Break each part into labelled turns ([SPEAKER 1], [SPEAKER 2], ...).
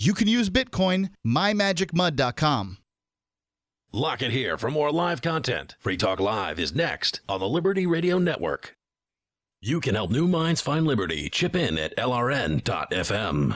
[SPEAKER 1] You can use Bitcoin, mymagicmud.com.
[SPEAKER 2] Lock it here for more live content. Free Talk Live is next on the Liberty Radio Network. You can help new minds find liberty. Chip in at LRN.FM.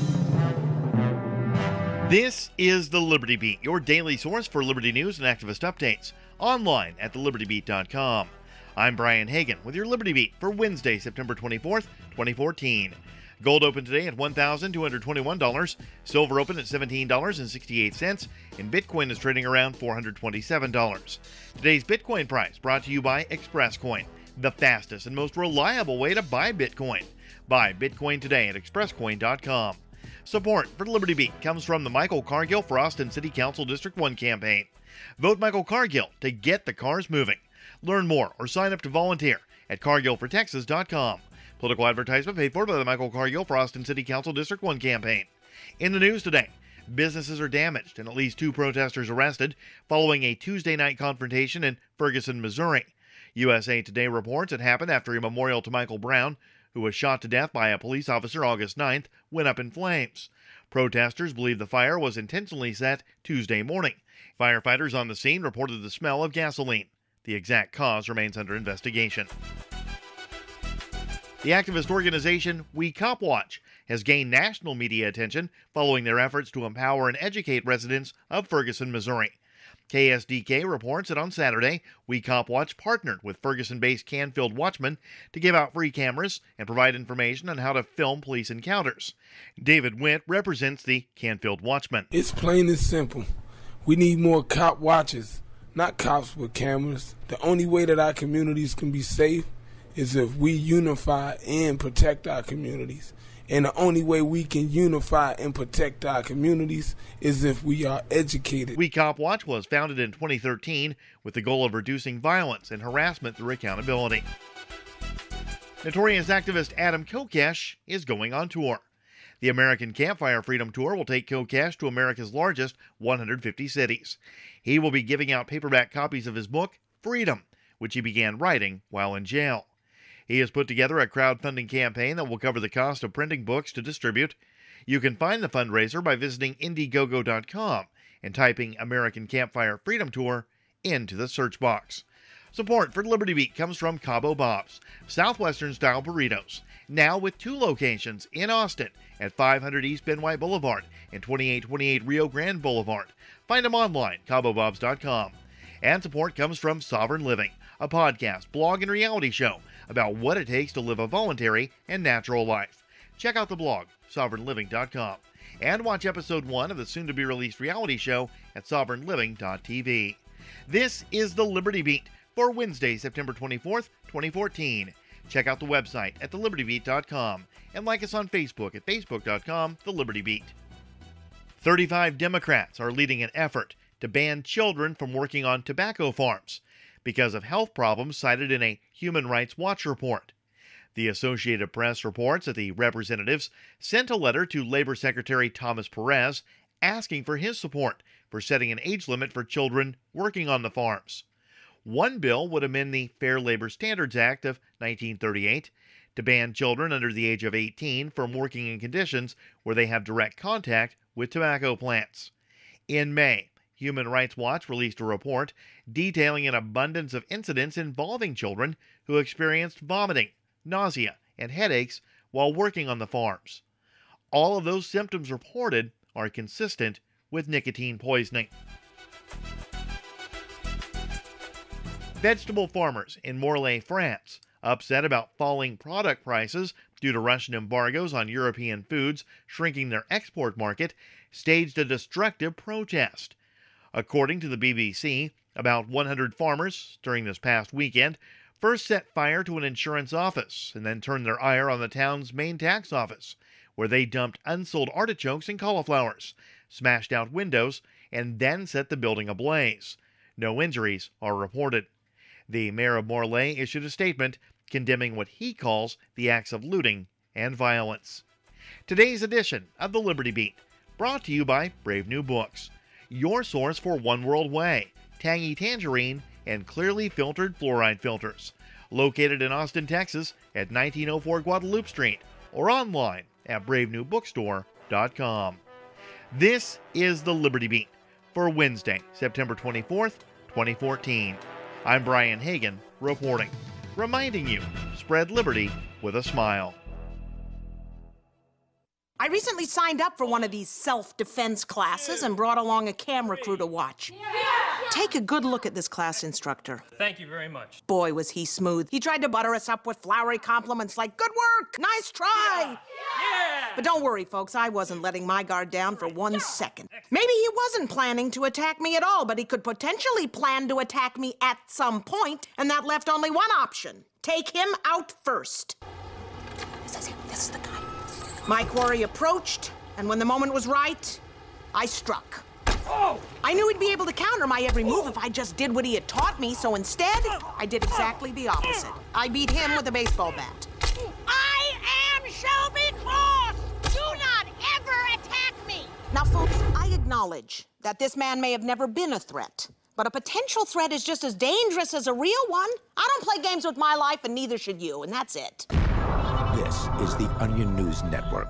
[SPEAKER 3] This is the Liberty Beat, your daily source for Liberty news and activist updates, online at thelibertybeat.com. I'm Brian Hagan with your Liberty Beat for Wednesday, September 24th, 2014. Gold opened today at $1,221, silver opened at $17.68, and Bitcoin is trading around $427. Today's Bitcoin price brought to you by ExpressCoin, the fastest and most reliable way to buy Bitcoin. Buy Bitcoin today at expresscoin.com. Support for Liberty Beat comes from the Michael Cargill for Austin City Council District 1 campaign. Vote Michael Cargill to get the cars moving. Learn more or sign up to volunteer at cargillfortexas.com. Political advertisement paid for by the Michael Cargill for Austin City Council District 1 campaign. In the news today, businesses are damaged and at least 2 protesters arrested following a Tuesday night confrontation in Ferguson, Missouri. USA Today reports it happened after a memorial to Michael Brown, who was shot to death by a police officer August 9th, went up in flames. Protesters believe the fire was intentionally set Tuesday morning. Firefighters on the scene reported the smell of gasoline. The exact cause remains under investigation. The activist organization We Cop Watch has gained national media attention following their efforts to empower and educate residents of Ferguson, Missouri. KSDK reports that on Saturday, We Cop Watch partnered with Ferguson-based Canfield Watchman to give out free cameras and provide information on how to film police encounters. David Witt represents the Canfield Watchman.
[SPEAKER 4] It's plain and simple. We need more cop watches, not cops with cameras. The only way that our communities can be safe is if we unify and protect our communities. And the only way we can unify and protect our communities is if we are educated.
[SPEAKER 3] We Cop Watch was founded in 2013 with the goal of reducing violence and harassment through accountability. Notorious activist Adam Kokesh is going on tour. The American Campfire Freedom Tour will take Kokesh to America's largest 150 cities. He will be giving out paperback copies of his book, Freedom, which he began writing while in jail. He has put together a crowdfunding campaign that will cover the cost of printing books to distribute. You can find the fundraiser by visiting Indiegogo.com and typing American Campfire Freedom Tour into the search box. Support for Liberty Beat comes from Cabo Bob's, Southwestern-style burritos, now with 2 locations in Austin at 500 East Ben White Boulevard and 2828 Rio Grande Boulevard. Find them online, CaboBobs.com. And support comes from Sovereign Living, a podcast, blog, and reality show about what it takes to live a voluntary and natural life. Check out the blog, sovereignliving.com, and watch episode 1 of the soon-to-be-released reality show at sovereignliving.tv. This is the Liberty Beat for Wednesday, September 24th, 2014. Check out the website at thelibertybeat.com and like us on Facebook at facebook.com/thelibertybeat. 35 Democrats are leading an effort to ban children from working on tobacco farms because of health problems cited in a Human Rights Watch report. The Associated Press reports that the representatives sent a letter to Labor Secretary Thomas Perez asking for his support for setting an age limit for children working on the farms. One bill would amend the Fair Labor Standards Act of 1938 to ban children under the age of 18 from working in conditions where they have direct contact with tobacco plants. In May, Human Rights Watch released a report detailing an abundance of incidents involving children who experienced vomiting, nausea, and headaches while working on the farms. All of those symptoms reported are consistent with nicotine poisoning. Vegetable farmers in Morlaix, France, upset about falling product prices due to Russian embargoes on European foods shrinking their export market, staged a destructive protest. According to the BBC, about 100 farmers during this past weekend first set fire to an insurance office and then turned their ire on the town's main tax office, where they dumped unsold artichokes and cauliflowers, smashed out windows, and then set the building ablaze. No injuries are reported. The mayor of Morlaix issued a statement condemning what he calls the acts of looting and violence. Today's edition of the Liberty Beat, brought to you by Brave New Books, your source for One World Whey, tangy tangerine, and clearly filtered fluoride filters. Located in Austin, Texas at 1904 Guadalupe Street, or online at bravenewbookstore.com. This is the Liberty Beat for Wednesday, September 24th, 2014. I'm Brian Hagan reporting, reminding you, spread liberty with a smile.
[SPEAKER 5] I recently signed up for one of these self-defense classes and brought along a camera crew to watch. Take a good look at this class instructor.
[SPEAKER 6] Thank you very much.
[SPEAKER 5] Boy, was he smooth. He tried to butter us up with flowery compliments like, "Good work, nice try."
[SPEAKER 6] Yeah!
[SPEAKER 5] But don't worry, folks, I wasn't letting my guard down for 1 second. Maybe he wasn't planning to attack me at all, but he could potentially plan to attack me at some point, and that left only one option. Take him out first. This is him. This is the guy. My quarry approached, and when the moment was right, I struck.
[SPEAKER 6] Oh!
[SPEAKER 5] I knew he'd be able to counter my every move if I just did what he had taught me, so instead, I did exactly the opposite. I beat him with a baseball bat.
[SPEAKER 7] I am Shelby Cross! Do not ever attack me!
[SPEAKER 5] Now, folks, I acknowledge that this man may have never been a threat, but a potential threat is just as dangerous as a real one. I don't play games with my life, and neither should you, and that's it.
[SPEAKER 8] This is the Onion News Network.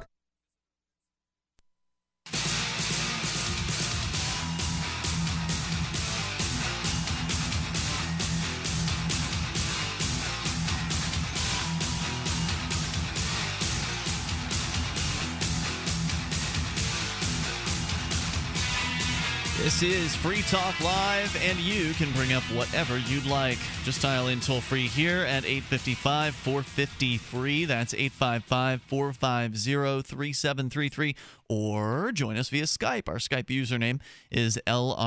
[SPEAKER 9] This is Free Talk Live, and you can bring up whatever you'd like. Just dial in toll-free here at 855-450-FREE. That's 855-450-3733. Or join us via Skype. Our Skype username is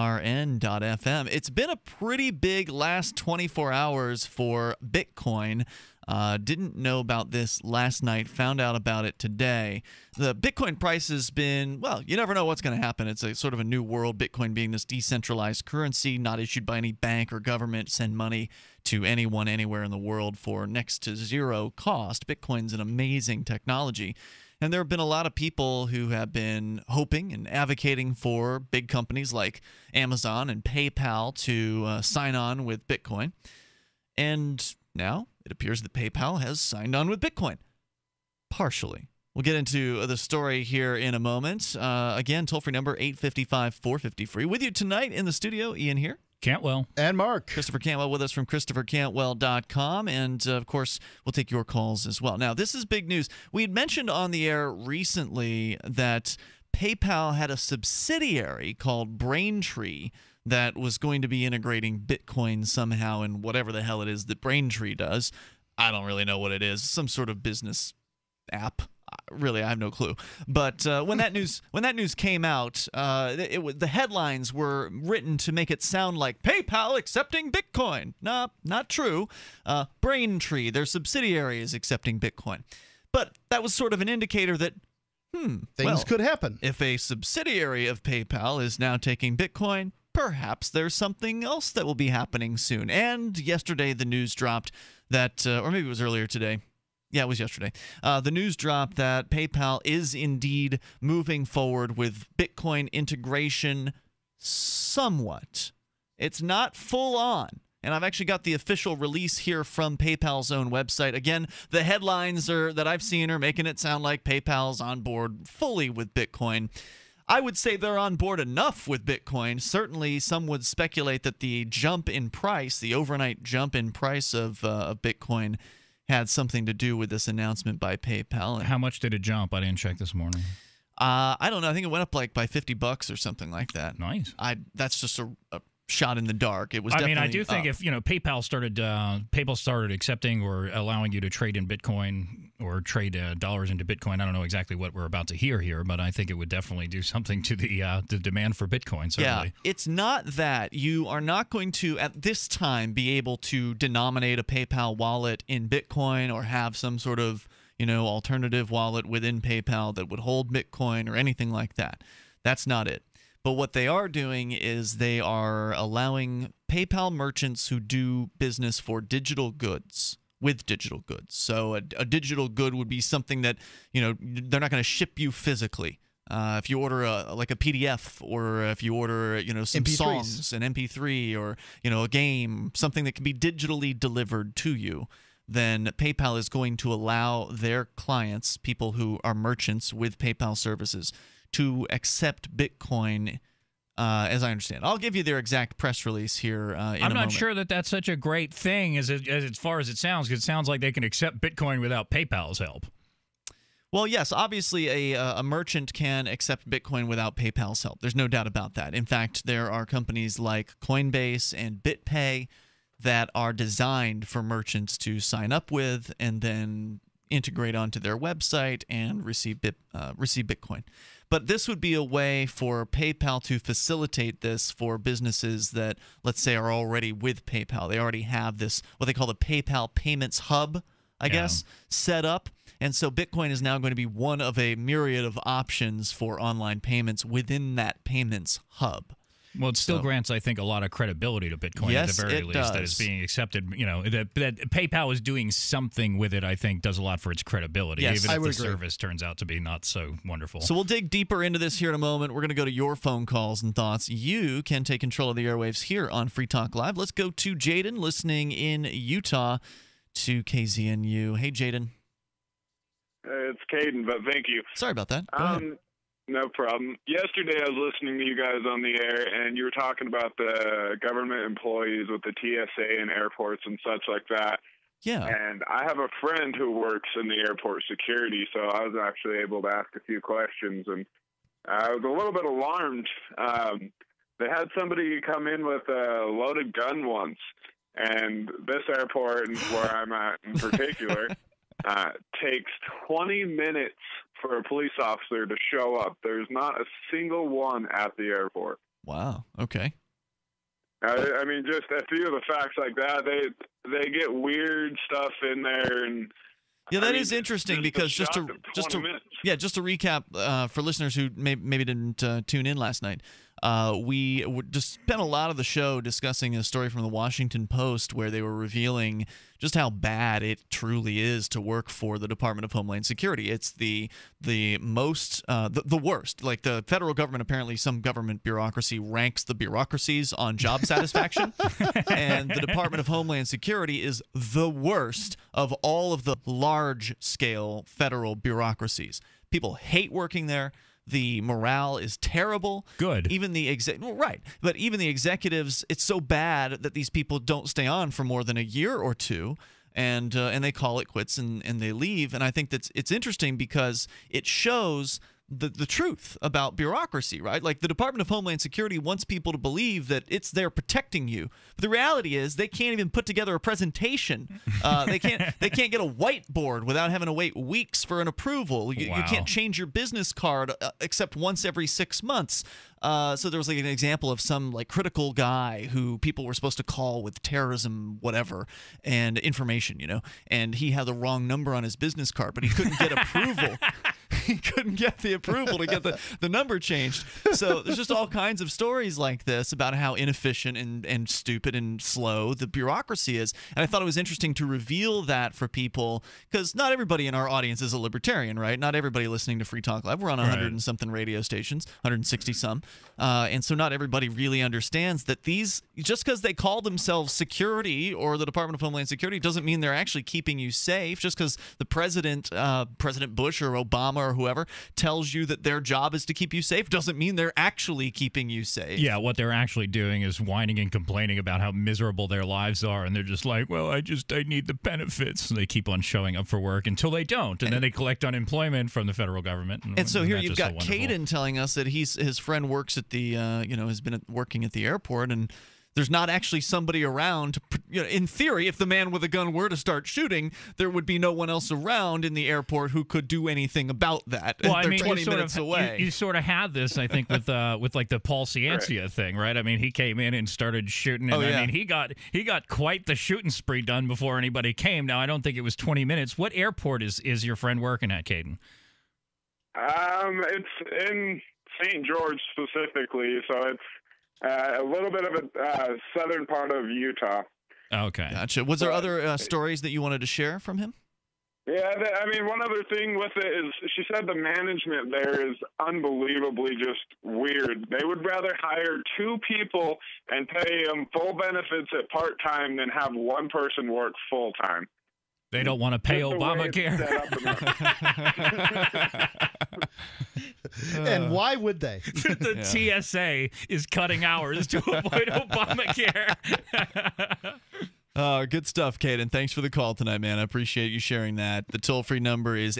[SPEAKER 9] LRN.FM. It's been a pretty big last 24 hours for Bitcoin. Didn't know about this last night, found out about it today. The Bitcoin price has been, well, you never know what's going to happen. It's a sort of a new world, Bitcoin being this decentralized currency, not issued by any bank or government, send money to anyone anywhere in the world for next to zero cost. Bitcoin's an amazing technology. And there have been a lot of people who have been hoping and advocating for big companies like Amazon and PayPal to sign on with Bitcoin. And now it appears that PayPal has signed on with Bitcoin. Partially. We'll get into the story here in a moment. Again, toll-free number 855-450-FREE. With you tonight in the studio, Ian here.
[SPEAKER 6] Cantwell.
[SPEAKER 1] And Mark.
[SPEAKER 9] Christopher Cantwell with us from ChristopherCantwell.com. And, of course, we'll take your calls as well. Now, this is big news. We had mentioned on the air recently that PayPal had a subsidiary called Braintree that was going to be integrating Bitcoin somehow in whatever the hell it is that Braintree does. I don't really know what it is. Some sort of business app. Really, I have no clue. But when that news came out, the headlines were written to make it sound like PayPal accepting Bitcoin. No, not true. Braintree, their subsidiary, is accepting Bitcoin. But that was sort of an indicator that
[SPEAKER 1] Things could happen.
[SPEAKER 9] If a subsidiary of PayPal is now taking Bitcoin, perhaps there's something else that will be happening soon. And yesterday the news dropped that, or maybe it was earlier today. Yeah, it was yesterday. The news dropped that PayPal is indeed moving forward with Bitcoin integration somewhat. It's not full on. And I've actually got the official release here from PayPal's own website. Again, the headlines that I've seen are making it sound like PayPal's on board fully with Bitcoin. I would say they're on board enough with Bitcoin. Certainly, some would speculate that the jump in price, the overnight jump in price of Bitcoin, had something to do with this announcement by PayPal. And
[SPEAKER 6] how much did it jump? I didn't check this morning.
[SPEAKER 9] I don't know. I think it went up like by $50 or something like that.
[SPEAKER 6] Nice.
[SPEAKER 9] That's just a shot in the dark. It was.
[SPEAKER 6] I mean, I do
[SPEAKER 9] up.
[SPEAKER 6] think if PayPal started accepting or allowing you to trade in Bitcoin or trade dollars into Bitcoin. I don't know exactly what we're about to hear here, but I think it would definitely do something to the demand for Bitcoin. Certainly.
[SPEAKER 9] Yeah, it's not that you are not going to at this time be able to denominate a PayPal wallet in Bitcoin or have some sort of alternative wallet within PayPal that would hold Bitcoin or anything like that. That's not it. But what they are doing is they are allowing PayPal merchants who do business for digital goods with digital goods. So a digital good would be something that, they're not going to ship you physically. If you order a PDF or if you order, some
[SPEAKER 1] MP3s.
[SPEAKER 9] songs, an MP3 or, a game, something that can be digitally delivered to you, then PayPal is going to allow their clients, people who are merchants with PayPal services, to accept Bitcoin. As I understand, I'll give you their exact press release here.
[SPEAKER 6] I'm not sure that that's such a great thing as far as it sounds, because it sounds like they can accept Bitcoin without PayPal's help.
[SPEAKER 9] Well, yes, obviously a merchant can accept Bitcoin without PayPal's help. There's no doubt about that. In fact, there are companies like Coinbase and BitPay that are designed for merchants to sign up with and then integrate onto their website and receive Bitcoin. But this would be a way for PayPal to facilitate this for businesses that, let's say, are already with PayPal. They already have this, what they call the PayPal Payments Hub, I guess, set up. And so Bitcoin is now going to be one of a myriad of options for online payments within that payments hub.
[SPEAKER 6] Well, it still grants, I think, a lot of credibility to Bitcoin at the very least,
[SPEAKER 9] does.
[SPEAKER 6] that it's being accepted. You know, that PayPal is doing something with it, I think, does a lot for its credibility,
[SPEAKER 9] Yes,
[SPEAKER 6] even if the service turns out to be not so wonderful.
[SPEAKER 9] So we'll dig deeper into this here in a moment. We're going to go to your phone calls and thoughts. You can take control of the airwaves here on Free Talk Live. Let's go to Jaden, listening in Utah to KZNU. Hey, Jaden.
[SPEAKER 10] It's Caden, but thank you.
[SPEAKER 9] Sorry about that. Go ahead.
[SPEAKER 10] No problem. Yesterday I was listening to you guys on the air, and you were talking about the government employees with the TSA and airports and such like that.
[SPEAKER 9] Yeah.
[SPEAKER 10] And I have a friend who works in the airport security, so I was actually able to ask a few questions, and I was a little bit alarmed. They had somebody come in with a loaded gun once, and this airport, and where I'm at in particular, takes 20 minutes for a police officer to show up. There's not a single one at the airport.
[SPEAKER 9] Wow. Okay.
[SPEAKER 10] I mean, just a few of the facts like that, they get weird stuff in there, and
[SPEAKER 9] yeah, that is interesting because just to recap for listeners who maybe didn't tune in last night, we just spent a lot of the show discussing a story from the Washington Post where they were revealing just how bad it truly is to work for the Department of Homeland Security. It's the most the worst. Like the federal government, apparently some government bureaucracy ranks the bureaucracies on job satisfaction, and the Department of Homeland Security is the worst of all of the large-scale federal bureaucracies. People hate working there. The morale is terrible.
[SPEAKER 6] Good.
[SPEAKER 9] Even the but even the executives, it's so bad that these people don't stay on for more than a year or two, and they call it quits and they leave. And I think it's interesting because it shows the truth about bureaucracy, right? Like the Department of Homeland Security wants people to believe that it's there protecting you, but the reality is they can't even put together a presentation. They can't get a whiteboard without having to wait weeks for an approval. You can't change your business card except once every 6 months. So there was like an example of some like critical guy who people were supposed to call with terrorism, whatever, and information, and he had the wrong number on his business card, but he couldn't get approval. He couldn't get the approval to get the number changed. So there's just all kinds of stories like this about how inefficient and stupid and slow the bureaucracy is. And I thought it was interesting to reveal that for people, because not everybody in our audience is a libertarian, right? Not everybody listening to Free Talk Live. We're on 100 and something radio stations, 160 some. And so not everybody really understands that these, just because they call themselves security or the Department of Homeland Security, doesn't mean they're actually keeping you safe. Just because the President Bush or Obama or whoever tells you that their job is to keep you safe doesn't mean they're actually keeping you safe.
[SPEAKER 6] Yeah, what they're actually doing is whining and complaining about how miserable their lives are, and they're just like, well, I need the benefits. And they keep on showing up for work until they don't, and then they collect unemployment from the federal government.
[SPEAKER 9] And so here you've got Caden telling us that his friend works at the has been working at the airport, and there's not actually somebody around to, in theory, if the man with a gun were to start shooting, there would be no one else around in the airport who could do anything about that.
[SPEAKER 6] Well, I
[SPEAKER 9] They're
[SPEAKER 6] mean,
[SPEAKER 9] 20 minutes away.
[SPEAKER 6] You sort of had this, I think, with like the Paul Ciancia thing, right? I mean, he came in and started shooting, and I mean, he got quite the shooting spree done before anybody came. Now, I don't think it was 20 minutes. What airport is your friend working at, Caden?
[SPEAKER 10] It's in St. George specifically, so it's a little bit of a southern part of Utah.
[SPEAKER 6] Okay.
[SPEAKER 9] Gotcha. Was there other stories that you wanted to share from him?
[SPEAKER 10] Yeah, I mean, one other thing with it is she said the management there is unbelievably just weird. They would rather hire 2 people and pay them full benefits at part-time than have one person work full-time.
[SPEAKER 6] They don't want to pay Obamacare.
[SPEAKER 1] And why would they?
[SPEAKER 6] The TSA is cutting hours to avoid Obamacare.
[SPEAKER 9] Good stuff, Caden. Thanks for the call tonight, man. I appreciate you sharing that. The toll-free number is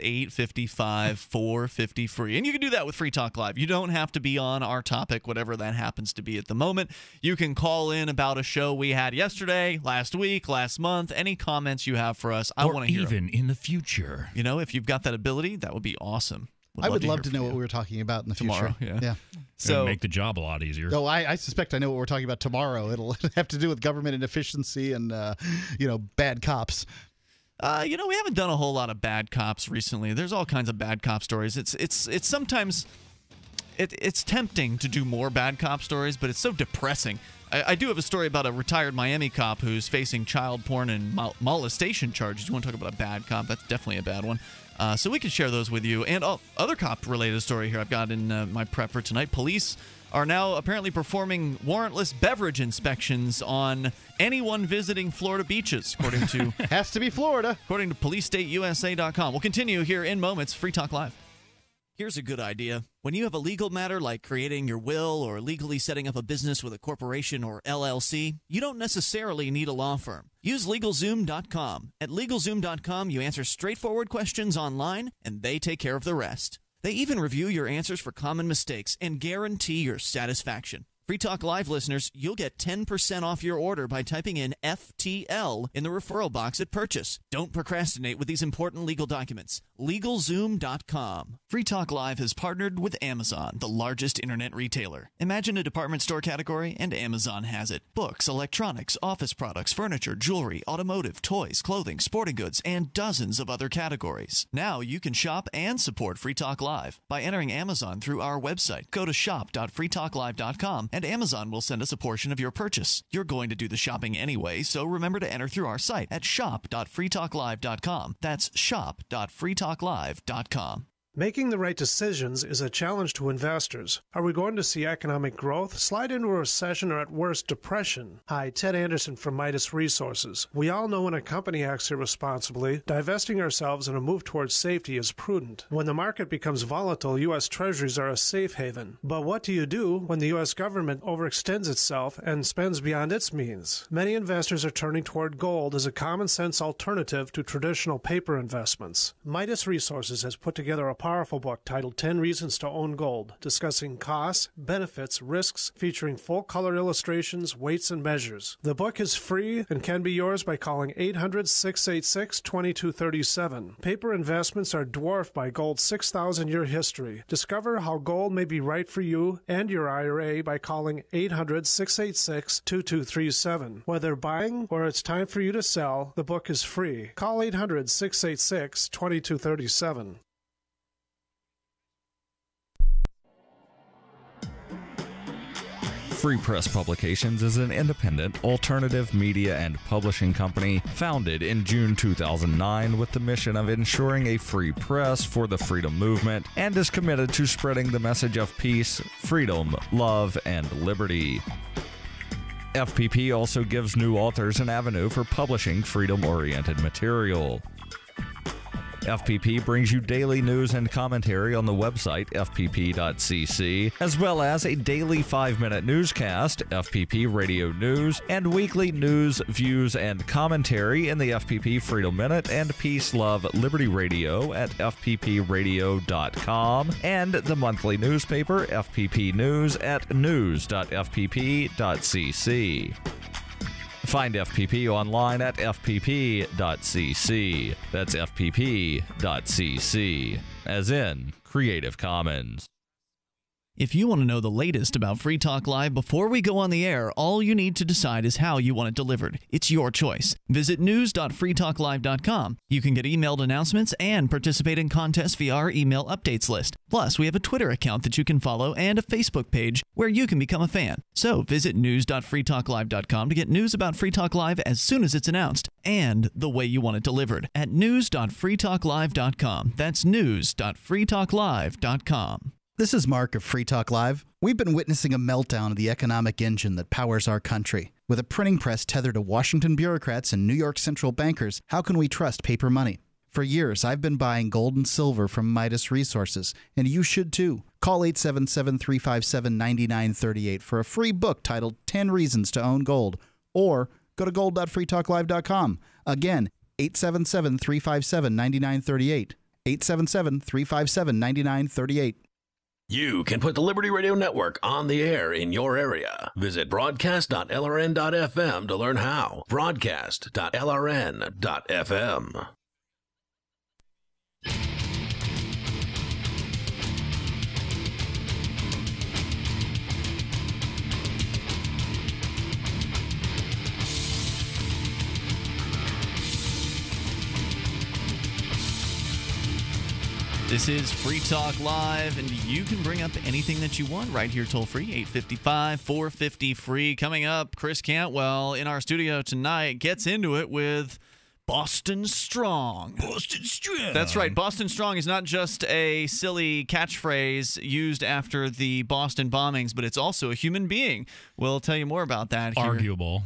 [SPEAKER 9] 855-450-FREE. And you can do that with Free Talk Live. You don't have to be on our topic, whatever that happens to be at the moment. You can call in about a show we had yesterday, last week, last month. Any comments you have for us, I want to hear
[SPEAKER 6] even
[SPEAKER 9] them.
[SPEAKER 6] In the future.
[SPEAKER 9] You know, if you've got that ability, that would be awesome.
[SPEAKER 1] I would love to know what we were talking about in the
[SPEAKER 9] tomorrow,
[SPEAKER 1] future.
[SPEAKER 9] Yeah.
[SPEAKER 6] So make the job a lot easier.
[SPEAKER 1] No, I suspect I know what we're talking about tomorrow. It'll have to do with government inefficiency and bad cops.
[SPEAKER 9] We haven't done a whole lot of bad cops recently. There's all kinds of bad cop stories. It's sometimes it's tempting to do more bad cop stories, but it's so depressing. I do have a story about a retired Miami cop who's facing child porn and molestation charges. You want to talk about a bad cop? That's definitely a bad one. So we can share those with you. And other cop-related story here I've got in my prep for tonight. Police are now apparently performing warrantless beverage inspections on anyone visiting Florida beaches, according to...
[SPEAKER 1] Has to be Florida.
[SPEAKER 9] According to PoliceStateUSA.com. We'll continue here in moments. Free Talk Live. Here's a good idea. When you have a legal matter like creating your will or legally setting up a business with a corporation or LLC, you don't necessarily need a law firm. Use LegalZoom.com. At LegalZoom.com, you answer straightforward questions online, and they take care of the rest. They even review your answers for common mistakes and guarantee your satisfaction. Free Talk Live listeners, you'll get 10% off your order by typing in FTL in the referral box at purchase. Don't procrastinate with these important legal documents. LegalZoom.com. Free Talk Live has partnered with Amazon, the largest internet retailer. Imagine a department store category, and Amazon has it. Books, electronics, office products, furniture, jewelry, automotive, toys, clothing, sporting goods, and dozens of other categories. Now you can shop and support Free Talk Live by entering Amazon through our website. Go to shop.freetalklive.com and Amazon will send us a portion of your purchase. You're going to do the shopping anyway, so remember to enter through our site at shop.freetalklive.com. That's shop.freetalklive.com.
[SPEAKER 11] Making the right decisions is a challenge to investors. Are we going to see economic growth, slide into a recession, or at worst, depression? Hi, Ted Anderson from Midas Resources. We all know when a company acts irresponsibly, divesting ourselves in a move towards safety is prudent. When the market becomes volatile, U.S. Treasuries are a safe haven. But what do you do when the U.S. government overextends itself and spends beyond its means? Many investors are turning toward gold as a common-sense alternative to traditional paper investments. Midas Resources has put together a powerful book titled 10 Reasons to Own Gold, discussing costs, benefits, risks, featuring full-color illustrations, weights, and measures. The book is free and can be yours by calling 800-686-2237. Paper investments are dwarfed by gold's 6,000-year history. Discover how gold may be right for you and your IRA by calling 800-686-2237. Whether buying or it's time for you to sell, the book is free. Call 800-686-2237.
[SPEAKER 12] Free Press Publications is an independent, alternative media and publishing company founded in June 2009 with the mission of ensuring a free press for the freedom movement and is committed to spreading the message of peace, freedom, love, and liberty. FPP also gives new authors an avenue for publishing freedom-oriented material. FPP brings you daily news and commentary on the website fpp.cc, as well as a daily 5-minute newscast, FPP Radio News, and weekly news, views, and commentary in the FPP Freedom Minute and Peace, Love, Liberty Radio at fppradio.com, and the monthly newspaper FPP News at news.fpp.cc. Find FPP online at fpp.cc. That's fpp.cc, as in Creative Commons.
[SPEAKER 9] If you want to know the latest about Free Talk Live before we go on the air, all you need to decide is how you want it delivered. It's your choice. Visit news.freetalklive.com. You can get emailed announcements and participate in contests via our email updates list. Plus, we have a Twitter account that you can follow and a Facebook page where you can become a fan. So visit news.freetalklive.com to get news about Free Talk Live as soon as it's announced and the way you want it delivered at news.freetalklive.com. That's news.freetalklive.com.
[SPEAKER 13] This is Mark of Free Talk Live. We've been witnessing a meltdown of the economic engine that powers our country. With a printing press tethered to Washington bureaucrats and New York central bankers, how can we trust paper money? For years, I've been buying gold and silver from Midas Resources, and you should too. Call 877-357-9938 for a free book titled 10 Reasons to Own Gold, or go to gold.freetalklive.com. Again, 877-357-9938. 877-357-9938.
[SPEAKER 2] You can put the Liberty Radio Network on the air in your area. Visit broadcast.lrn.fm to learn how. Broadcast.lrn.fm.
[SPEAKER 9] This is Free Talk Live, and you can bring up anything that you want right here toll-free, 855-450-FREE. Coming up, Chris Cantwell in our studio tonight gets into it with Boston Strong.
[SPEAKER 6] Boston Strong.
[SPEAKER 9] That's right. Boston Strong is not just a silly catchphrase used after the Boston bombings, but it's also a human being. We'll tell you more about that here.
[SPEAKER 6] Arguable.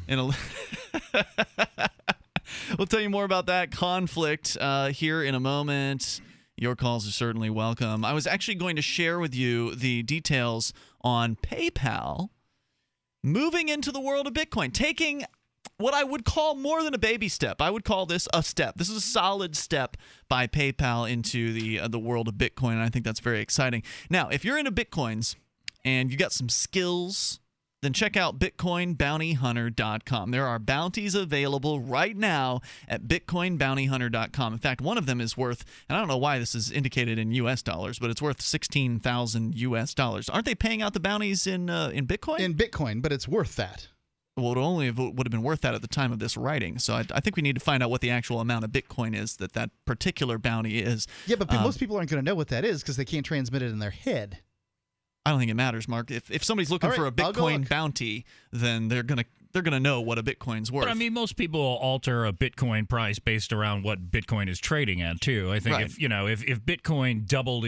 [SPEAKER 9] We'll tell you more about that conflict here in a moment. Your calls are certainly welcome. I was actually going to share with you the details on PayPal moving into the world of Bitcoin, taking what I would call more than a baby step. I would call this a step. This is a solid step by PayPal into the world of Bitcoin, and I think that's very exciting. Now, if you're into Bitcoins and you got some skills, then check out BitcoinBountyHunter.com. There are bounties available right now at BitcoinBountyHunter.com. In fact, one of them is worth, and I don't know why this is indicated in U.S. dollars, but it's worth $16,000 U.S. dollars. Aren't they paying out the bounties in Bitcoin?
[SPEAKER 1] In Bitcoin, but it's worth that.
[SPEAKER 9] Well, it only would have been worth that at the time of this writing. So I think we need to find out what the actual amount of Bitcoin is that particular bounty is.
[SPEAKER 1] Yeah, but most people aren't going to know what that is because they can't transmit it in their head.
[SPEAKER 9] I don't think it matters, Mark. If somebody's looking for a Bitcoin bounty, then they're gonna know what a Bitcoin's worth.
[SPEAKER 6] But I mean, most people alter a Bitcoin price based around what Bitcoin is trading at too. I think if Bitcoin doubled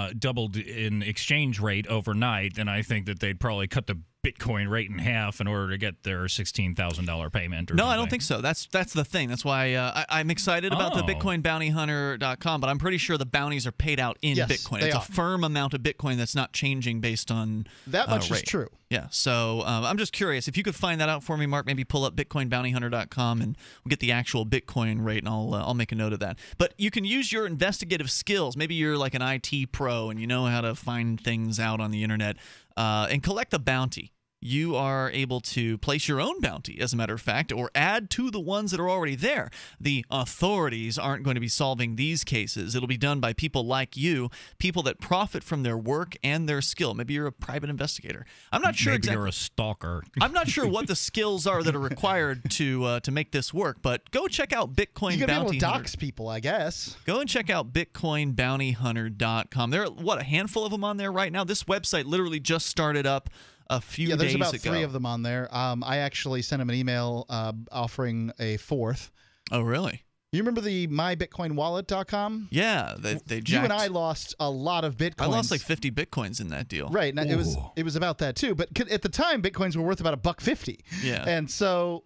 [SPEAKER 6] in exchange rate overnight, then I think that they'd probably cut the Bitcoin rate in half in order to get their $16,000 payment.
[SPEAKER 9] No, I don't think so. That's the thing. That's why I'm excited about the BitcoinBountyHunter.com, but I'm pretty sure the bounties are paid out in Bitcoin. It's a firm amount of Bitcoin that's not changing based on
[SPEAKER 1] that much
[SPEAKER 9] rate.
[SPEAKER 1] Is true.
[SPEAKER 9] Yeah, so I'm just curious. If you could find that out for me, Mark, maybe pull up BitcoinBountyHunter.com and we'll get the actual Bitcoin rate, and I'll make a note of that. But you can use your investigative skills. Maybe you're like an IT pro and you know how to find things out on the internet and collect a bounty. You are able to place your own bounty, as a matter of fact, or add to the ones that are already there. The authorities aren't going to be solving these cases. It'll be done by people like you, people that profit from their work and their skill. Maybe you're a private investigator. I'm not sure exactly.
[SPEAKER 6] Maybe you're a stalker.
[SPEAKER 9] I'm not sure what the skills are that are required to make this work, but go check out Bitcoin
[SPEAKER 1] You're
[SPEAKER 9] Bounty
[SPEAKER 1] be able to
[SPEAKER 9] Hunter.
[SPEAKER 1] dox people, I guess.
[SPEAKER 9] Go and check out BitcoinBountyHunter.com. There are, a handful of them on there right now? This website literally just started up a few days ago.
[SPEAKER 1] Yeah, there's about 3 of them on there. I actually sent him an email offering a 4th.
[SPEAKER 9] Oh, really?
[SPEAKER 1] You remember the mybitcoinwallet.com?
[SPEAKER 9] Yeah, they jacked.
[SPEAKER 1] You and I lost a lot of Bitcoins.
[SPEAKER 9] I lost like 50 Bitcoins in that deal.
[SPEAKER 1] Right. Now, it was about that too. But at the time, Bitcoins were worth about $1.50.
[SPEAKER 9] Yeah.
[SPEAKER 1] And so,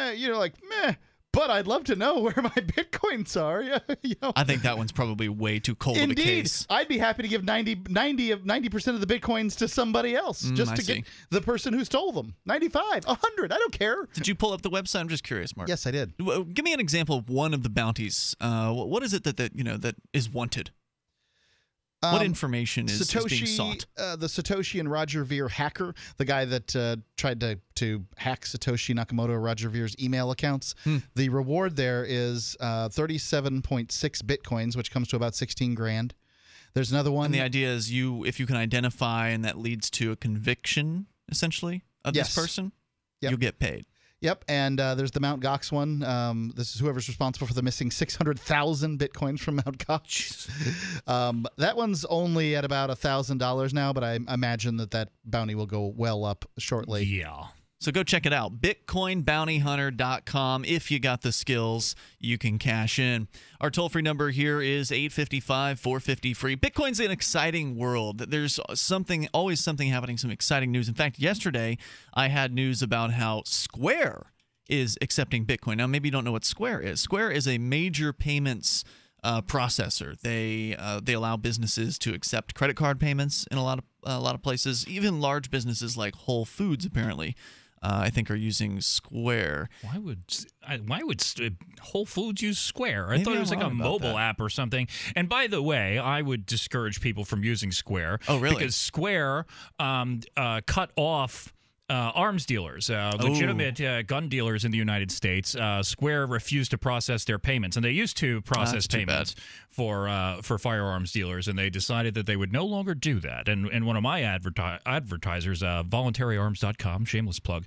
[SPEAKER 1] but I'd love to know where my Bitcoins are.
[SPEAKER 9] I think that one's probably way too cold of a case.
[SPEAKER 1] I'd be happy to give 90% of the Bitcoins to somebody else just to get the person who stole them. 95, 100, I don't care.
[SPEAKER 9] Did you pull up the website? I'm just curious, Mark.
[SPEAKER 1] Yes, I did.
[SPEAKER 9] Give me an example of one of the bounties. What is it that is wanted? What information is being sought?
[SPEAKER 1] The Satoshi and Roger Ver hacker, the guy that tried to hack Satoshi Nakamoto, Roger Ver's email accounts. The reward there is 37.6 Bitcoins, which comes to about 16 grand. There's another one.
[SPEAKER 9] And the idea is if you can identify and that leads to a conviction, essentially, of this person, you'll get paid.
[SPEAKER 1] Yep, and there's the Mt. Gox one. This is whoever's responsible for the missing 600,000 Bitcoins from Mt. Gox. That one's only at about $1,000 now, but I imagine that bounty will go well up shortly.
[SPEAKER 6] Yeah.
[SPEAKER 9] So go check it out, BitcoinBountyHunter.com. If you got the skills, you can cash in. Our toll-free number here is 855-450-FREE. Bitcoin's an exciting world. There's always something happening, some exciting news. In fact, yesterday I had news about how Square is accepting Bitcoin. Now, maybe you don't know what Square is. Square is a major payments processor. They allow businesses to accept credit card payments in a lot of places. Even large businesses like Whole Foods apparently, I think, are using Square.
[SPEAKER 6] Why would Whole Foods use Square? I
[SPEAKER 9] Maybe
[SPEAKER 6] thought it was
[SPEAKER 9] I'm
[SPEAKER 6] like a
[SPEAKER 9] wrong about
[SPEAKER 6] mobile
[SPEAKER 9] that.
[SPEAKER 6] app or something. And by the way, I would discourage people from using Square.
[SPEAKER 9] Oh, really?
[SPEAKER 6] Because Square cut off arms dealers, legitimate gun dealers in the United States. Square refused to process their payments, and they used to process payments for firearms dealers, and they decided that they would no longer do that. And one of my advertisers, voluntaryarms.com, shameless plug,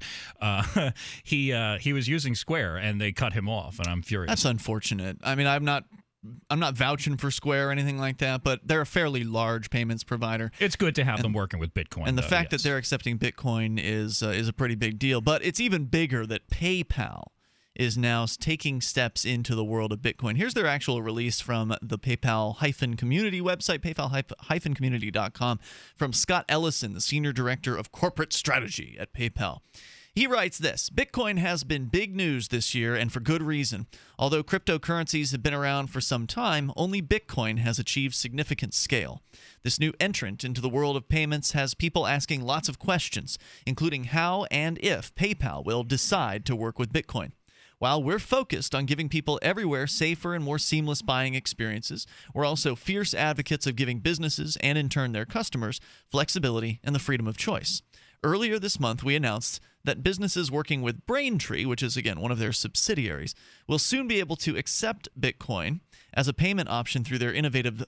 [SPEAKER 6] he was using Square, and they cut him off, and I'm furious.
[SPEAKER 9] That's unfortunate. I mean, I'm not vouching for Square or anything like that, but they're a fairly large payments provider.
[SPEAKER 6] It's good to have them working with Bitcoin.
[SPEAKER 9] And the
[SPEAKER 6] though,
[SPEAKER 9] fact
[SPEAKER 6] yes.
[SPEAKER 9] that they're accepting Bitcoin is a pretty big deal. But it's even bigger that PayPal is now taking steps into the world of Bitcoin. Here's their actual release from the PayPal-community website, PayPal-community.com, from Scott Ellison, the Senior Director of Corporate Strategy at PayPal. He writes this: Bitcoin has been big news this year, and for good reason. Although cryptocurrencies have been around for some time, only Bitcoin has achieved significant scale. This new entrant into the world of payments has people asking lots of questions, including how and if PayPal will decide to work with Bitcoin. While we're focused on giving people everywhere safer and more seamless buying experiences, we're also fierce advocates of giving businesses, and in turn their customers, flexibility and the freedom of choice. Earlier this month, we announced that businesses working with Braintree, which is, again, one of their subsidiaries, will soon be able to accept Bitcoin as a payment option through their innovative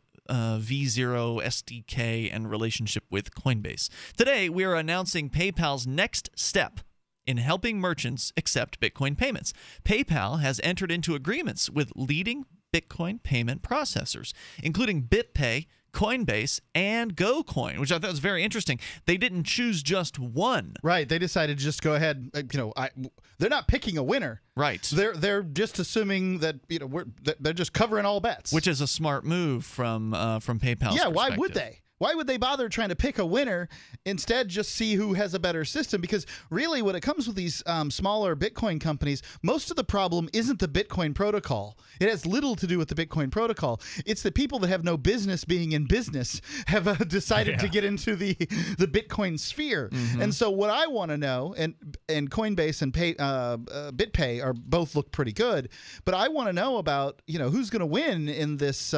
[SPEAKER 9] V0 SDK and relationship with Coinbase. Today, we are announcing PayPal's next step in helping merchants accept Bitcoin payments. PayPal has entered into agreements with leading Bitcoin payment processors, including BitPay, Coinbase, and GoCoin, which I thought was very interesting. They didn't choose just one.
[SPEAKER 1] Right. They decided to just go ahead. They're not picking a winner.
[SPEAKER 9] Right.
[SPEAKER 1] They're just assuming that they're just covering all bets,
[SPEAKER 9] which is a smart move from PayPal's
[SPEAKER 1] Yeah. Why
[SPEAKER 9] perspective.
[SPEAKER 1] would they? Why would they bother trying to pick a winner? Instead, just see who has a better system. Because really, when it comes with these smaller Bitcoin companies, most of the problem isn't the Bitcoin protocol. It has little to do with the Bitcoin protocol. It's the people that have no business being in business have decided to get into the Bitcoin sphere.
[SPEAKER 9] Mm-hmm.
[SPEAKER 1] And so what I want to know, and Coinbase and BitPay both look pretty good, but I want to know about who's going to win in this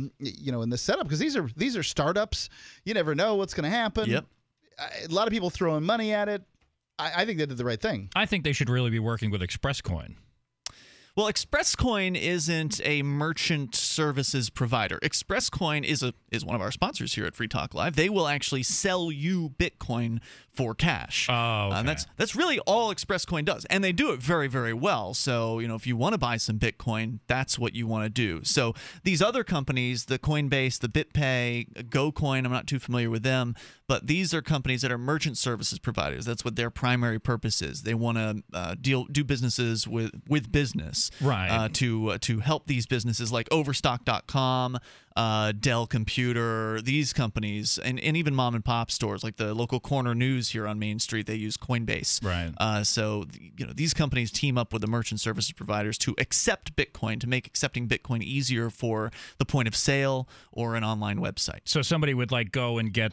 [SPEAKER 1] in this setup, because these are startups. You never know what's going to happen.
[SPEAKER 9] Yep.
[SPEAKER 1] A lot of people throwing money at it. I think they did the right thing.
[SPEAKER 6] I think they should really be working with ExpressCoin.
[SPEAKER 9] Well, ExpressCoin isn't a merchant services provider. ExpressCoin is one of our sponsors here at Free Talk Live. They will actually sell you Bitcoin for cash.
[SPEAKER 6] Oh, okay.
[SPEAKER 9] That's really all ExpressCoin does, and they do it very, very well. So, if you want to buy some Bitcoin, that's what you want to do. So these other companies, the Coinbase, the BitPay, GoCoin, I'm not too familiar with them, but these are companies that are merchant services providers. That's what their primary purpose is. They want to do businesses with business,
[SPEAKER 6] right?
[SPEAKER 9] To help these businesses like Overstock.com, Dell Computer, these companies, and even mom and pop stores like the local Corner News here on Main Street. They use Coinbase,
[SPEAKER 6] right?
[SPEAKER 9] So these companies team up with the merchant services providers to accept Bitcoin, to make accepting Bitcoin easier for the point of sale or an online website.
[SPEAKER 6] So somebody would go and get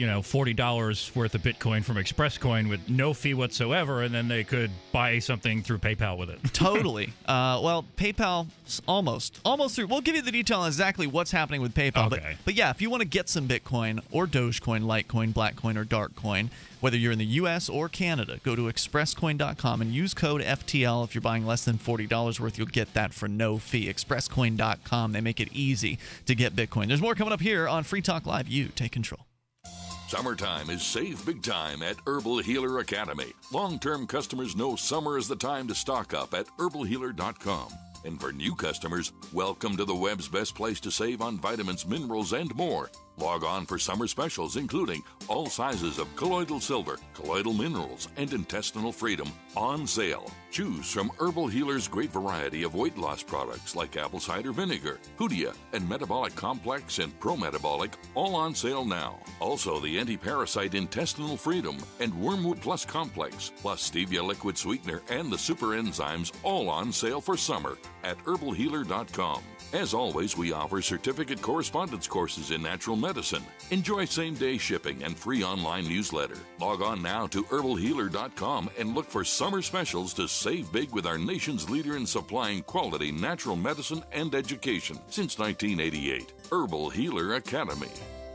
[SPEAKER 6] $40 worth of Bitcoin from ExpressCoin with no fee whatsoever, and then they could buy something through PayPal with it.
[SPEAKER 9] Totally. Well, PayPal almost through. We'll give you the detail on exactly what's happening with PayPal.
[SPEAKER 6] Okay.
[SPEAKER 9] But yeah, if you want to get some Bitcoin or Dogecoin, Litecoin, Blackcoin, or Darkcoin, whether you're in the U.S. or Canada, go to expresscoin.com and use code FTL. If you're buying less than $40 worth, you'll get that for no fee. Expresscoin.com. They make it easy to get Bitcoin. There's more coming up here on Free Talk Live. You take control.
[SPEAKER 14] Summertime is save big time at Herbal Healer Academy. Long-term customers know summer is the time to stock up at herbalhealer.com. And for new customers, welcome to the web's best place to save on vitamins, minerals, and more. Log on for summer specials including all sizes of colloidal silver, colloidal minerals, and intestinal freedom on sale. Choose from Herbal Healer's great variety of weight loss products like apple cider vinegar, Hoodia, and Metabolic Complex and Pro-Metabolic, all on sale now. Also, the anti-parasite Intestinal Freedom and Wormwood Plus Complex, plus Stevia Liquid Sweetener and the Super Enzymes, all on sale for summer at herbalhealer.com. As always, we offer certificate correspondence courses in natural medicine. Enjoy same-day shipping and free online newsletter. Log on now to herbalhealer.com and look for summer specials to save big with our nation's leader in supplying quality natural medicine and education since 1988. Herbal Healer Academy.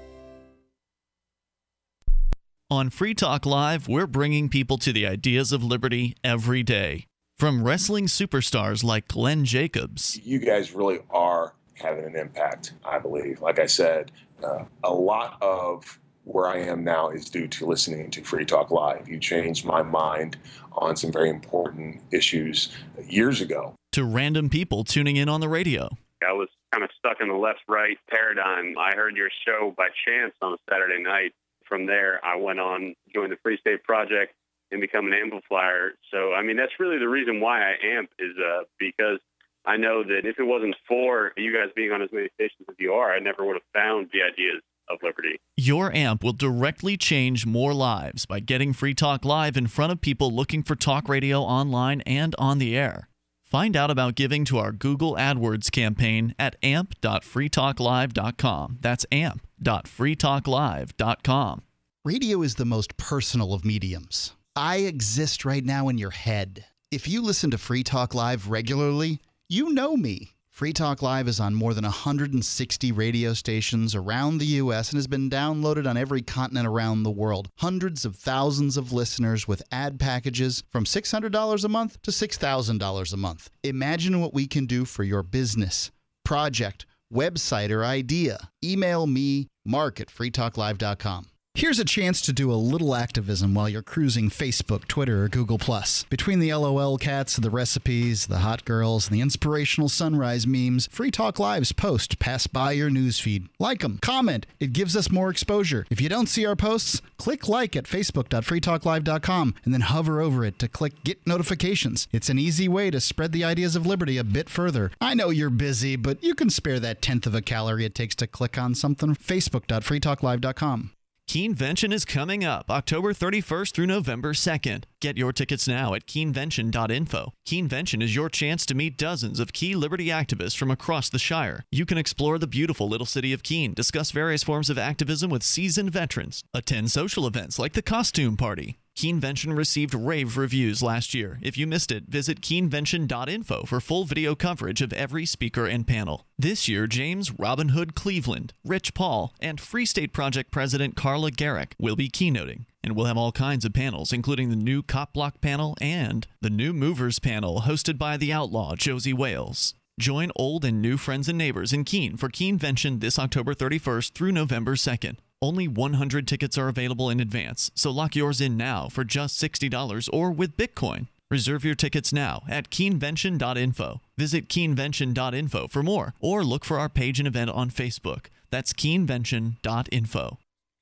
[SPEAKER 9] On Free Talk Live, we're bringing people to the ideas of liberty every day. From wrestling superstars like Glenn Jacobs.
[SPEAKER 15] You guys really are having an impact, I believe. Like I said, a lot of where I am now is due to listening to Free Talk Live. You changed my mind on some very important issues years ago.
[SPEAKER 9] To random people tuning in on the radio.
[SPEAKER 16] I was kind of stuck in the left-right paradigm. I heard your show by chance on a Saturday night. From there, I went on, joined the Free State Project, and become an amplifier. So, I mean, that's really the reason why I amp is because I know that if it wasn't for you guys being on as many stations as you are, I never would have found the ideas of liberty.
[SPEAKER 9] Your amp will directly change more lives by getting Free Talk Live in front of people looking for talk radio online and on the air. Find out about giving to our Google AdWords campaign at amp.freetalklive.com. That's amp.freetalklive.com.
[SPEAKER 13] Radio is the most personal of mediums. I exist right now in your head. If you listen to Free Talk Live regularly, you know me. Free Talk Live is on more than 160 radio stations around the U.S. and has been downloaded on every continent around the world. Hundreds of thousands of listeners with ad packages from $600 a month to $6,000 a month. Imagine what we can do for your business, project, website, or idea. Email me, mark@freetalklive.com. Here's a chance to do a little activism while you're cruising Facebook, Twitter, or Google+. Between the LOL cats, the recipes, the hot girls, and the inspirational sunrise memes, Free Talk Live's posts pass by your newsfeed. Like them, comment. It gives us more exposure. If you don't see our posts, click like at facebook.freetalklive.com and then hover over it to click Get Notifications. It's an easy way to spread the ideas of liberty a bit further. I know you're busy, but you can spare that 1/10 of a calorie it takes to click on something. facebook.freetalklive.com.
[SPEAKER 9] Keenvention is coming up October 31st through November 2nd. Get your tickets now at keenvention.info. Keenvention is your chance to meet dozens of key liberty activists from across the Shire. You can explore the beautiful little city of Keene, discuss various forms of activism with seasoned veterans, attend social events like the costume party. Keenvention received rave reviews last year. If you missed it, visit keenvention.info for full video coverage of every speaker and panel. This year, James Robin Hood Cleveland, Rich Paul, and Free State Project President Carla Garrick will be keynoting. And we'll have all kinds of panels, including the new Cop Block panel and the new Movers panel hosted by the outlaw Josie Wales. Join old and new friends and neighbors in Keene for Keenvention this October 31st through November 2nd. Only 100 tickets are available in advance, so lock yours in now for just $60 or with Bitcoin. Reserve your tickets now at keenvention.info. Visit keenvention.info for more, or look for our page and event on Facebook. That's keenvention.info.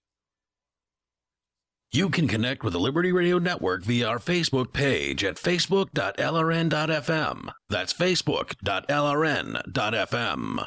[SPEAKER 2] You can connect with the Liberty Radio Network via our Facebook page at facebook.lrn.fm. That's facebook.lrn.fm.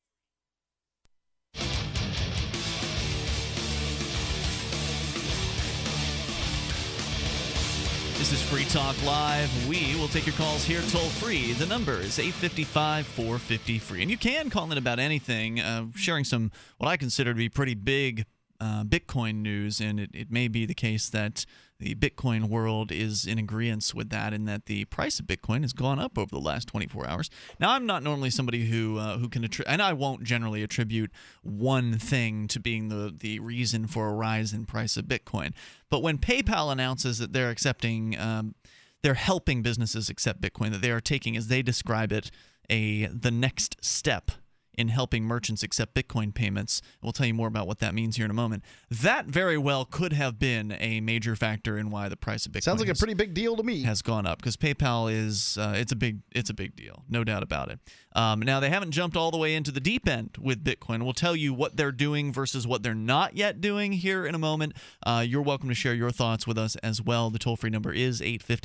[SPEAKER 9] This is Free Talk Live. We will take your calls here toll-free. The number is 855-450-FREE. And you can call in about anything, sharing some what I consider to be pretty big Bitcoin news, and it may be the case that the Bitcoin world is in agreement with that, and that the price of Bitcoin has gone up over the last 24 hours. Now, I'm not normally somebody who can and I won't generally attribute one thing to being the reason for a rise in price of Bitcoin. But when PayPal announces that they're accepting, they're helping businesses accept Bitcoin, that they are taking, as they describe it, the next step in helping merchants accept Bitcoin payments. We'll tell you more about what that means here in a moment. That very well could have been a major factor in why the price of Bitcoin
[SPEAKER 1] sounds like a pretty big deal to me.
[SPEAKER 9] Has gone up because PayPal is it's a big deal, no doubt about it. Now they haven't jumped all the way into the deep end with Bitcoin. We'll tell you what they're doing versus what they're not yet doing here in a moment. You're welcome to share your thoughts with us as well. The toll-free number is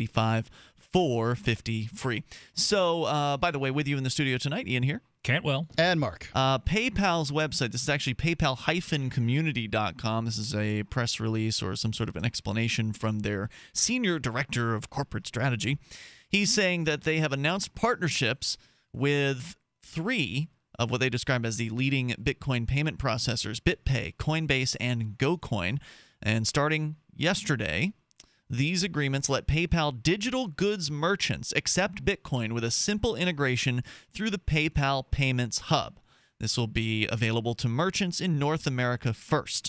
[SPEAKER 9] 855-450-FREE. So, by the way, with you in the studio tonight, Ian here.
[SPEAKER 6] Cantwell.
[SPEAKER 1] And Mark.
[SPEAKER 9] PayPal's website, this is actually paypal-community.com. This is a press release or some sort of an explanation from their senior director of corporate strategy. He's saying that they have announced partnerships with 3 of what they describe as the leading Bitcoin payment processors, BitPay, Coinbase, and GoCoin. And starting yesterday, these agreements let PayPal digital goods merchants accept Bitcoin with a simple integration through the PayPal Payments Hub. This will be available to merchants in North America first.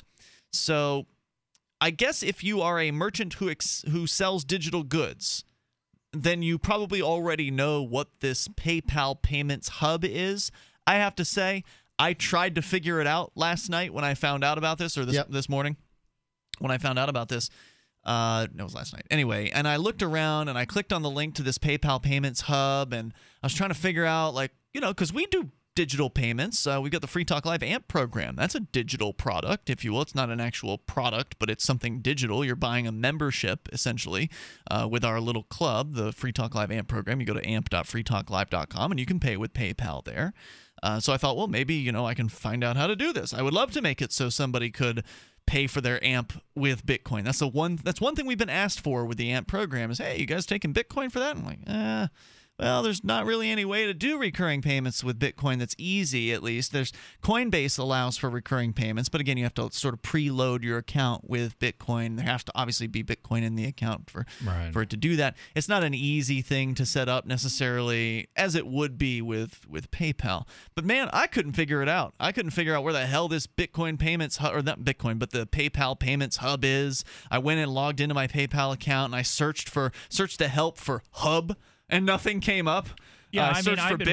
[SPEAKER 9] So I guess if you are a merchant who sells digital goods, then you probably already know what this PayPal Payments Hub is. I have to say, I tried to figure it out last night when I found out about this, or this morning when I found out about this. No, it was last night. Anyway, and I looked around and I clicked on the link to this PayPal Payments Hub, and I was trying to figure out, because we do digital payments. We've got the Free Talk Live AMP program. That's a digital product, if you will. It's not an actual product, but it's something digital. You're buying a membership, essentially, with our little club, the Free Talk Live AMP program. You go to amp.freetalklive.com, and you can pay with PayPal there. So I thought, well, maybe, I can find out how to do this. I would love to make it so somebody could pay for their AMP with Bitcoin. That's one thing we've been asked for with the AMP program is, hey, you guys taking Bitcoin for that? I'm like, well, there's not really any way to do recurring payments with Bitcoin that's easy, at least. Coinbase allows for recurring payments, but again, you have to sort of preload your account with Bitcoin. There has to obviously be Bitcoin in the account for it to do that. It's not an easy thing to set up necessarily as it would be with PayPal. But man, I couldn't figure it out. I couldn't figure out where the hell this Bitcoin payments hub, or not Bitcoin, but the PayPal Payments Hub is. I went and logged into my PayPal account and I searched the help for hub, and nothing came up.
[SPEAKER 6] Yeah,
[SPEAKER 9] I've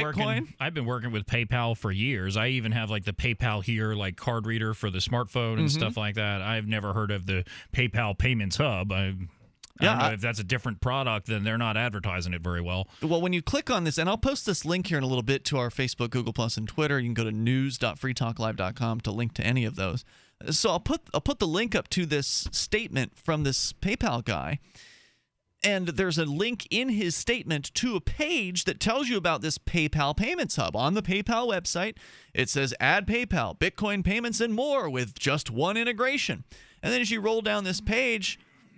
[SPEAKER 6] been working with PayPal for years. I even have the PayPal Here card reader for the smartphone and stuff like that. I've never heard of the PayPal Payments Hub. I don't know if that's a different product, then they're not advertising it very well.
[SPEAKER 9] Well, when you click on this, and I'll post this link here in a little bit to our Facebook, Google+, and Twitter. You can go to news.freetalklive.com to link to any of those. So I'll put the link up to this statement from this PayPal guy. And there's a link in his statement to a page that tells you about this PayPal Payments Hub. On the PayPal website, it says, add PayPal, Bitcoin payments, and more with just one integration. And then as you roll down this page,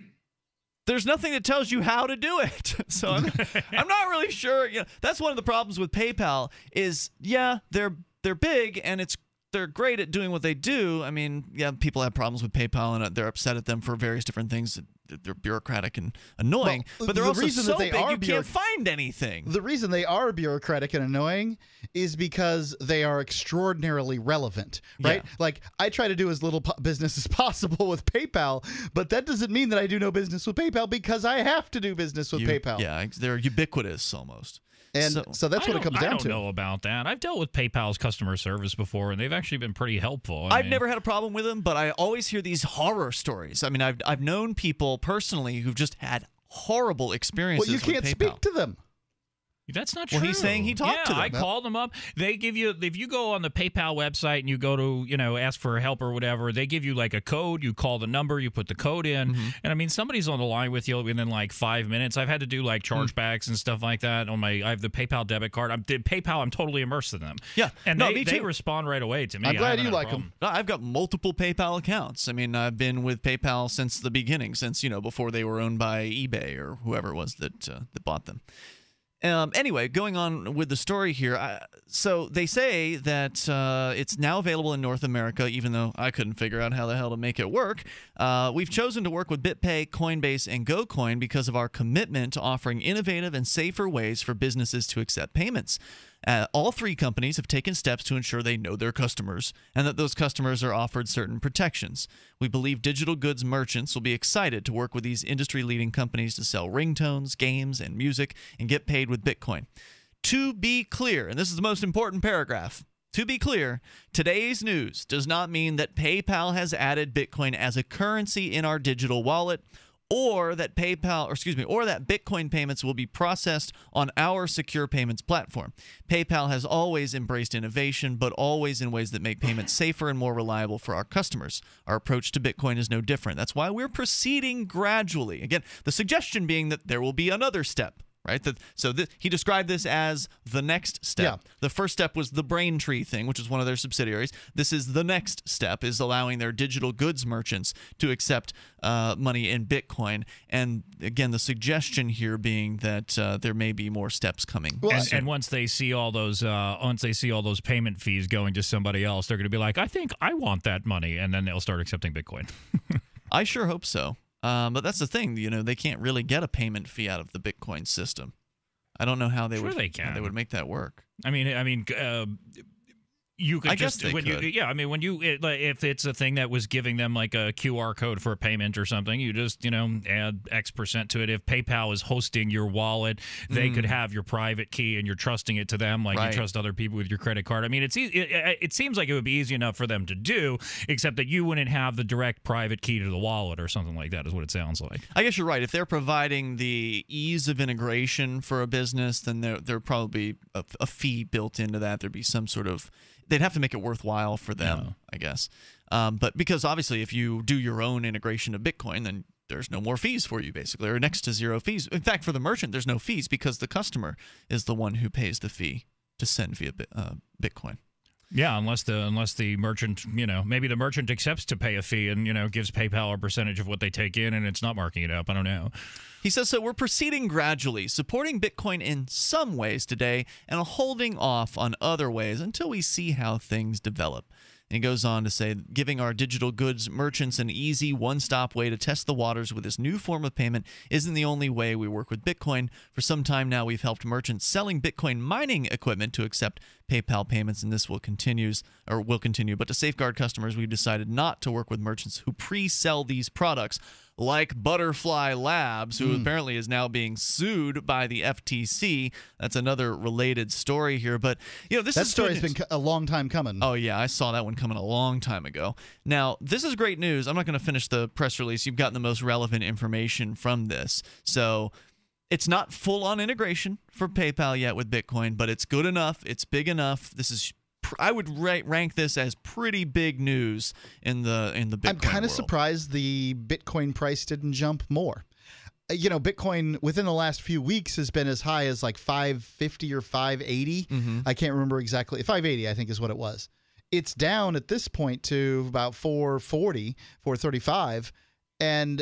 [SPEAKER 9] there's nothing that tells you how to do it. So I'm not really sure. That's one of the problems with PayPal is, they're big and they're great at doing what they do. I mean, people have problems with PayPal and they're upset at them for various different things. They're bureaucratic and annoying, but they're also so big you can't find anything.
[SPEAKER 1] The reason they are bureaucratic and annoying is because they are extraordinarily relevant, right?
[SPEAKER 9] Yeah.
[SPEAKER 1] I try to do as little business as possible with PayPal, but that doesn't mean that I do no business with PayPal because I have to do business with PayPal.
[SPEAKER 9] Yeah, they're ubiquitous almost.
[SPEAKER 1] And so that's what it comes down to.
[SPEAKER 6] I don't know about that. I've dealt with PayPal's customer service before, and they've actually been pretty helpful.
[SPEAKER 9] I've never had a problem with them, but I always hear these horror stories. I mean, I've known people personally who've just had horrible experiences with PayPal.
[SPEAKER 1] Well, you can't speak to them.
[SPEAKER 6] That's not true.
[SPEAKER 9] Well, he's saying he talked to them.
[SPEAKER 6] I called them up. They give you, if you go on the PayPal website and you go to, ask for help or whatever, they give you a code. You call the number, you put the code in, and somebody's on the line with you within 5 minutes. I've had to do chargebacks and stuff like that on I have the PayPal debit card. I'm totally immersed in them.
[SPEAKER 9] Yeah,
[SPEAKER 6] and they respond right away to me.
[SPEAKER 1] I'm glad you like them.
[SPEAKER 9] I've got multiple PayPal accounts. I mean, I've been with PayPal since the beginning, since before they were owned by eBay or whoever it was that bought them. Anyway, going on with the story here. So they say that it's now available in North America, even though I couldn't figure out how the hell to make it work. We've chosen to work with BitPay, Coinbase, and GoCoin because of our commitment to offering innovative and safer ways for businesses to accept payments. All 3 companies have taken steps to ensure they know their customers and that those customers are offered certain protections. We believe digital goods merchants will be excited to work with these industry-leading companies to sell ringtones, games, and music and get paid with Bitcoin. To be clear, and this is the most important paragraph, To be clear, today's news does not mean that PayPal has added Bitcoin as a currency in our digital wallet, or that Bitcoin payments will be processed on our secure payments platform. PayPal has always embraced innovation, but always in ways that make payments safer and more reliable for our customers. Our approach to Bitcoin is no different. That's why we're proceeding gradually. Again, the suggestion being that there will be another step. Right. He described this as the next step.
[SPEAKER 1] Yeah.
[SPEAKER 9] The first step was the Braintree thing, which is one of their subsidiaries. This is the next step, is allowing their digital goods merchants to accept money in Bitcoin. And again, the suggestion here being that there may be more steps coming.
[SPEAKER 6] And once they see all those, payment fees going to somebody else, they're going to be like, I think I want that money, and then they'll start accepting Bitcoin.
[SPEAKER 9] I sure hope so. But that's the thing, they can't really get a payment fee out of the Bitcoin system. I don't know how they would make that work.
[SPEAKER 6] I mean, you could if it's a thing that was giving them like a QR code for a payment or something, you just add X% to it. If PayPal is hosting your wallet, they could have your private key and you're trusting it to them like you trust other people with your credit card. I mean, it seems like it would be easy enough for them to do, except that you wouldn't have the direct private key to the wallet or something like that is what it sounds like.
[SPEAKER 9] I guess you're right. If they're providing the ease of integration for a business, then there probably be a fee built into that. There'd be some sort of they'd have to make it worthwhile for them, I guess. But because obviously if you do your own integration of Bitcoin, then there's no more fees for you, basically, or next to zero fees. In fact, for the merchant, there's no fees because the customer is the one who pays the fee to send via Bitcoin.
[SPEAKER 6] Yeah, unless the merchant, maybe the merchant accepts to pay a fee and, gives PayPal a percentage of what they take in and it's not marking it up. I don't know.
[SPEAKER 9] He says, so we're proceeding gradually, supporting Bitcoin in some ways today and holding off on other ways until we see how things develop. And he goes on to say, giving our digital goods merchants an easy one-stop way to test the waters with this new form of payment isn't the only way we work with Bitcoin. For some time now, we've helped merchants selling Bitcoin mining equipment to accept PayPal payments, and this will continue. But to safeguard customers, we've decided not to work with merchants who pre-sell these products, like Butterfly Labs, who apparently is now being sued by the FTC. That's another related story here. But
[SPEAKER 1] that story's been a long time coming.
[SPEAKER 9] Oh yeah, I saw that one coming a long time ago. Now this is great news. I'm not going to finish the press release. You've gotten the most relevant information from this. So it's not full-on integration for PayPal yet with Bitcoin, but it's good enough. It's big enough. I would rank this as pretty big news in the Bitcoin
[SPEAKER 1] I'm kind of
[SPEAKER 9] world.
[SPEAKER 1] surprised the Bitcoin price didn't jump more. Bitcoin within the last few weeks has been as high as like 550 or 580. I can't remember exactly. 580, I think, is what it was. It's down at this point to about 440, 435, and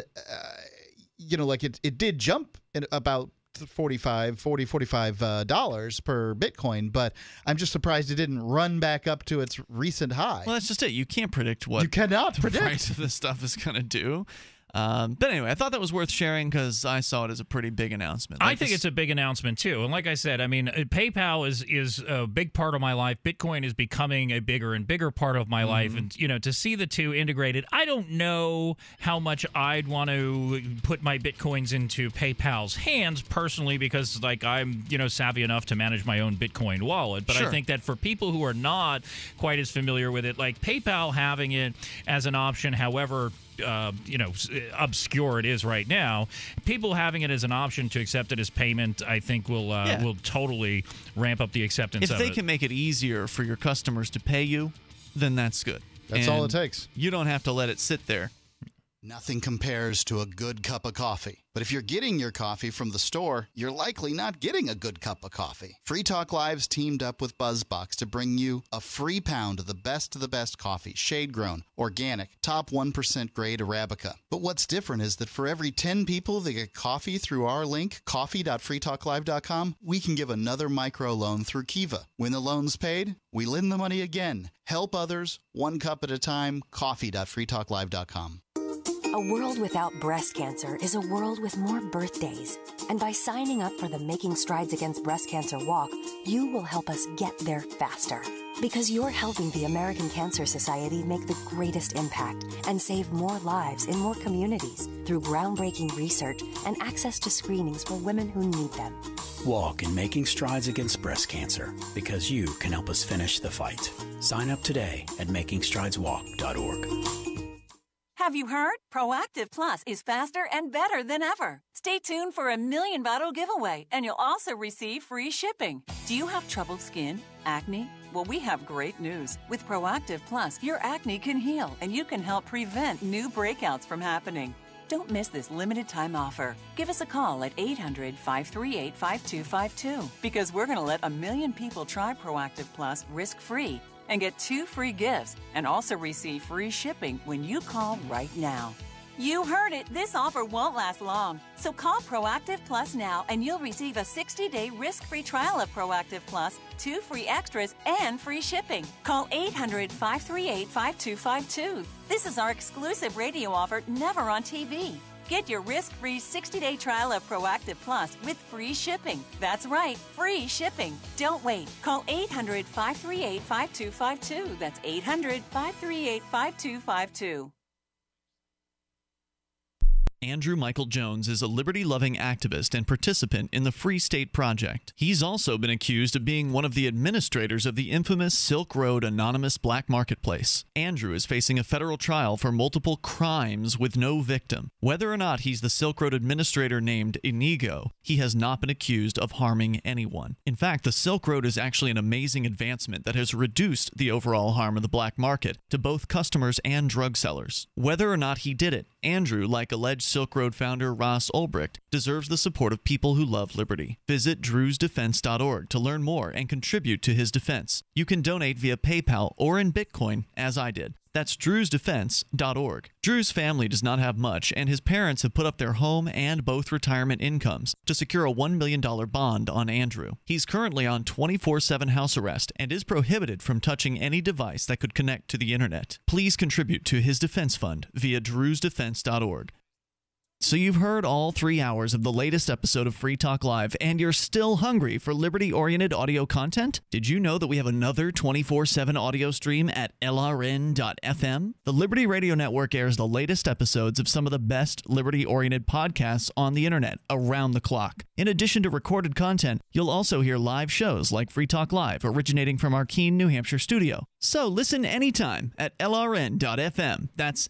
[SPEAKER 1] it did jump in about $45 per Bitcoin, but I'm just surprised it didn't run back up to its recent high.
[SPEAKER 9] Well, that's just it. You can't predict what
[SPEAKER 1] you cannot
[SPEAKER 9] the price of this stuff is going to do. But anyway, I thought that was worth sharing because I saw it as a pretty big announcement.
[SPEAKER 6] I think it's a big announcement too. And like I said, I mean, PayPal is a big part of my life. Bitcoin is becoming a bigger and bigger part of my life. And, to see the two integrated, I don't know how much I'd want to put my Bitcoins into PayPal's hands personally because, I'm, savvy enough to manage my own Bitcoin wallet. But I think that for people who are not quite as familiar with it, like PayPal having it as an option, however obscure it is right now, people having it as an option to accept it as payment, I think will totally ramp up the acceptance of it.
[SPEAKER 9] If they can make it easier for your customers to pay you, then that's good.
[SPEAKER 1] That's all it takes.
[SPEAKER 9] You don't have to let it sit there.
[SPEAKER 13] Nothing compares to a good cup of coffee. But if you're getting your coffee from the store, you're likely not getting a good cup of coffee. Free Talk Live's teamed up with BuzzBox to bring you a free pound of the best coffee, shade-grown, organic, top 1% grade Arabica. But what's different is that for every 10 people that get coffee through our link, coffee.freetalklive.com, we can give another microloan through Kiva. When the loan's paid, we lend the money again. Help others, one cup at a time, coffee.freetalklive.com.
[SPEAKER 17] A world without breast cancer is a world with more birthdays. And by signing up for the Making Strides Against Breast Cancer Walk, you will help us get there faster. Because you're helping the American Cancer Society make the greatest impact and save more lives in more communities through groundbreaking research and access to screenings for women who need them.
[SPEAKER 18] Walk in Making Strides Against Breast Cancer, because you can help us finish the fight. Sign up today at makingstrideswalk.org.
[SPEAKER 19] Have you heard? Proactive Plus is faster and better than ever. Stay tuned for a 1,000,000 bottle giveaway, and you'll also receive free shipping. Do you have troubled skin? Acne? Well, we have great news. With Proactive Plus, your acne can heal, and you can help prevent new breakouts from happening. Don't miss this limited time offer. Give us a call at 800-538-5252, because we're going to let 1,000,000 people try Proactive Plus risk-free and get 2 free gifts and also receive free shipping when you call right now. You heard it. This offer won't last long. So call Proactive Plus now and you'll receive a 60-day risk-free trial of Proactive Plus, 2 free extras, and free shipping. Call 800-538-5252. This is our exclusive radio offer, never on TV. Get your risk-free 60-day trial of Proactive Plus with free shipping. That's right, free shipping. Don't wait. Call 800-538-5252. That's 800-538-5252.
[SPEAKER 9] Andrew Michael Jones is a liberty-loving activist and participant in the Free State Project. He's also been accused of being one of the administrators of the infamous Silk Road Anonymous Black Marketplace. Andrew is facing a federal trial for multiple crimes with no victim. Whether or not he's the Silk Road administrator named Inigo, he has not been accused of harming anyone. In fact, the Silk Road is actually an amazing advancement that has reduced the overall harm of the black market to both customers and drug sellers. Whether or not he did it, Andrew, like alleged Silk Road founder Ross Ulbricht, deserves the support of people who love liberty. Visit drewsdefense.org to learn more and contribute to his defense. You can donate via PayPal or in Bitcoin, as I did. That's drewsdefense.org. Drew's family does not have much, and his parents have put up their home and both retirement incomes to secure a $1 million bond on Andrew. He's currently on 24/7 house arrest and is prohibited from touching any device that could connect to the internet. Please contribute to his defense fund via drewsdefense.org. So you've heard all 3 hours of the latest episode of Free Talk Live, and you're still hungry for liberty-oriented audio content? Did you know that we have another 24/7 audio stream at LRN.FM? The Liberty Radio Network airs the latest episodes of some of the best liberty-oriented podcasts on the internet around the clock. In addition to recorded content, you'll also hear live shows like Free Talk Live, originating from our Keene, New Hampshire studio. So listen anytime at LRN.FM. That's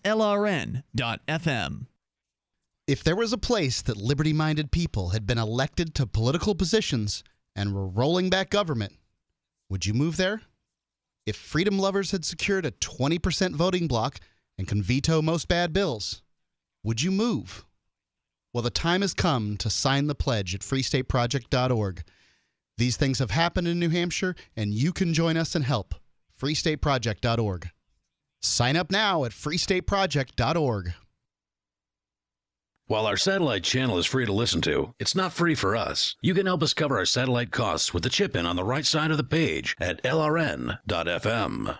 [SPEAKER 9] LRN.FM.
[SPEAKER 13] If there was a place that liberty-minded people had been elected to political positions and were rolling back government, would you move there? If freedom lovers had secured a 20% voting block and can veto most bad bills, would you move? Well, the time has come to sign the pledge at freestateproject.org. These things have happened in New Hampshire, and you can join us and help. freestateproject.org. Sign up now at freestateproject.org.
[SPEAKER 2] While our satellite channel is free to listen to, it's not free for us. You can help us cover our satellite costs with the chip-in on the right side of the page at lrn.fm.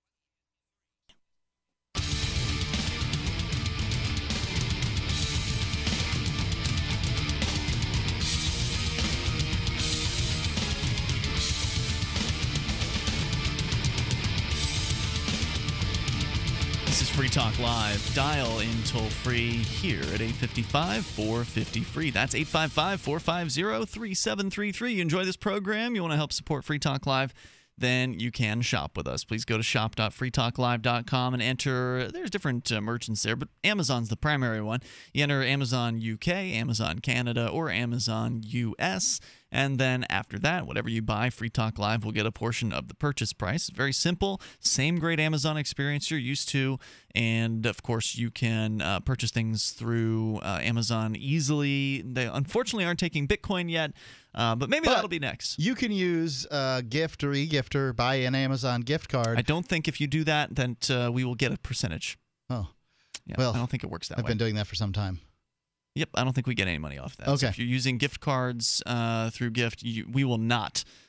[SPEAKER 9] This is Free Talk Live. Dial in toll-free here at 855-450-FREE. That's 855-450-3733. You enjoy this program, you want to help support Free Talk Live, then you can shop with us. Please go to shop.freetalklive.com and enter. There's different merchants there, but Amazon's the primary one. You enter Amazon UK, Amazon Canada, or Amazon US. And then after that, whatever you buy, Free Talk Live will get a portion of the purchase price. Very simple. Same great Amazon experience you're used to. And, of course, you can purchase things through Amazon easily. They unfortunately aren't taking Bitcoin yet, but maybe that'll be next.
[SPEAKER 13] You can use gift or e-gift or buy an Amazon gift card.
[SPEAKER 9] I don't think if you do that, then we will get a percentage.
[SPEAKER 13] Oh.
[SPEAKER 9] Yeah,
[SPEAKER 13] well,
[SPEAKER 9] I don't think it works that way.
[SPEAKER 13] I've been doing that for some time.
[SPEAKER 9] Yep, I don't think we get any money off that.
[SPEAKER 13] Okay.
[SPEAKER 9] So if you're using gift cards through Gift, we will not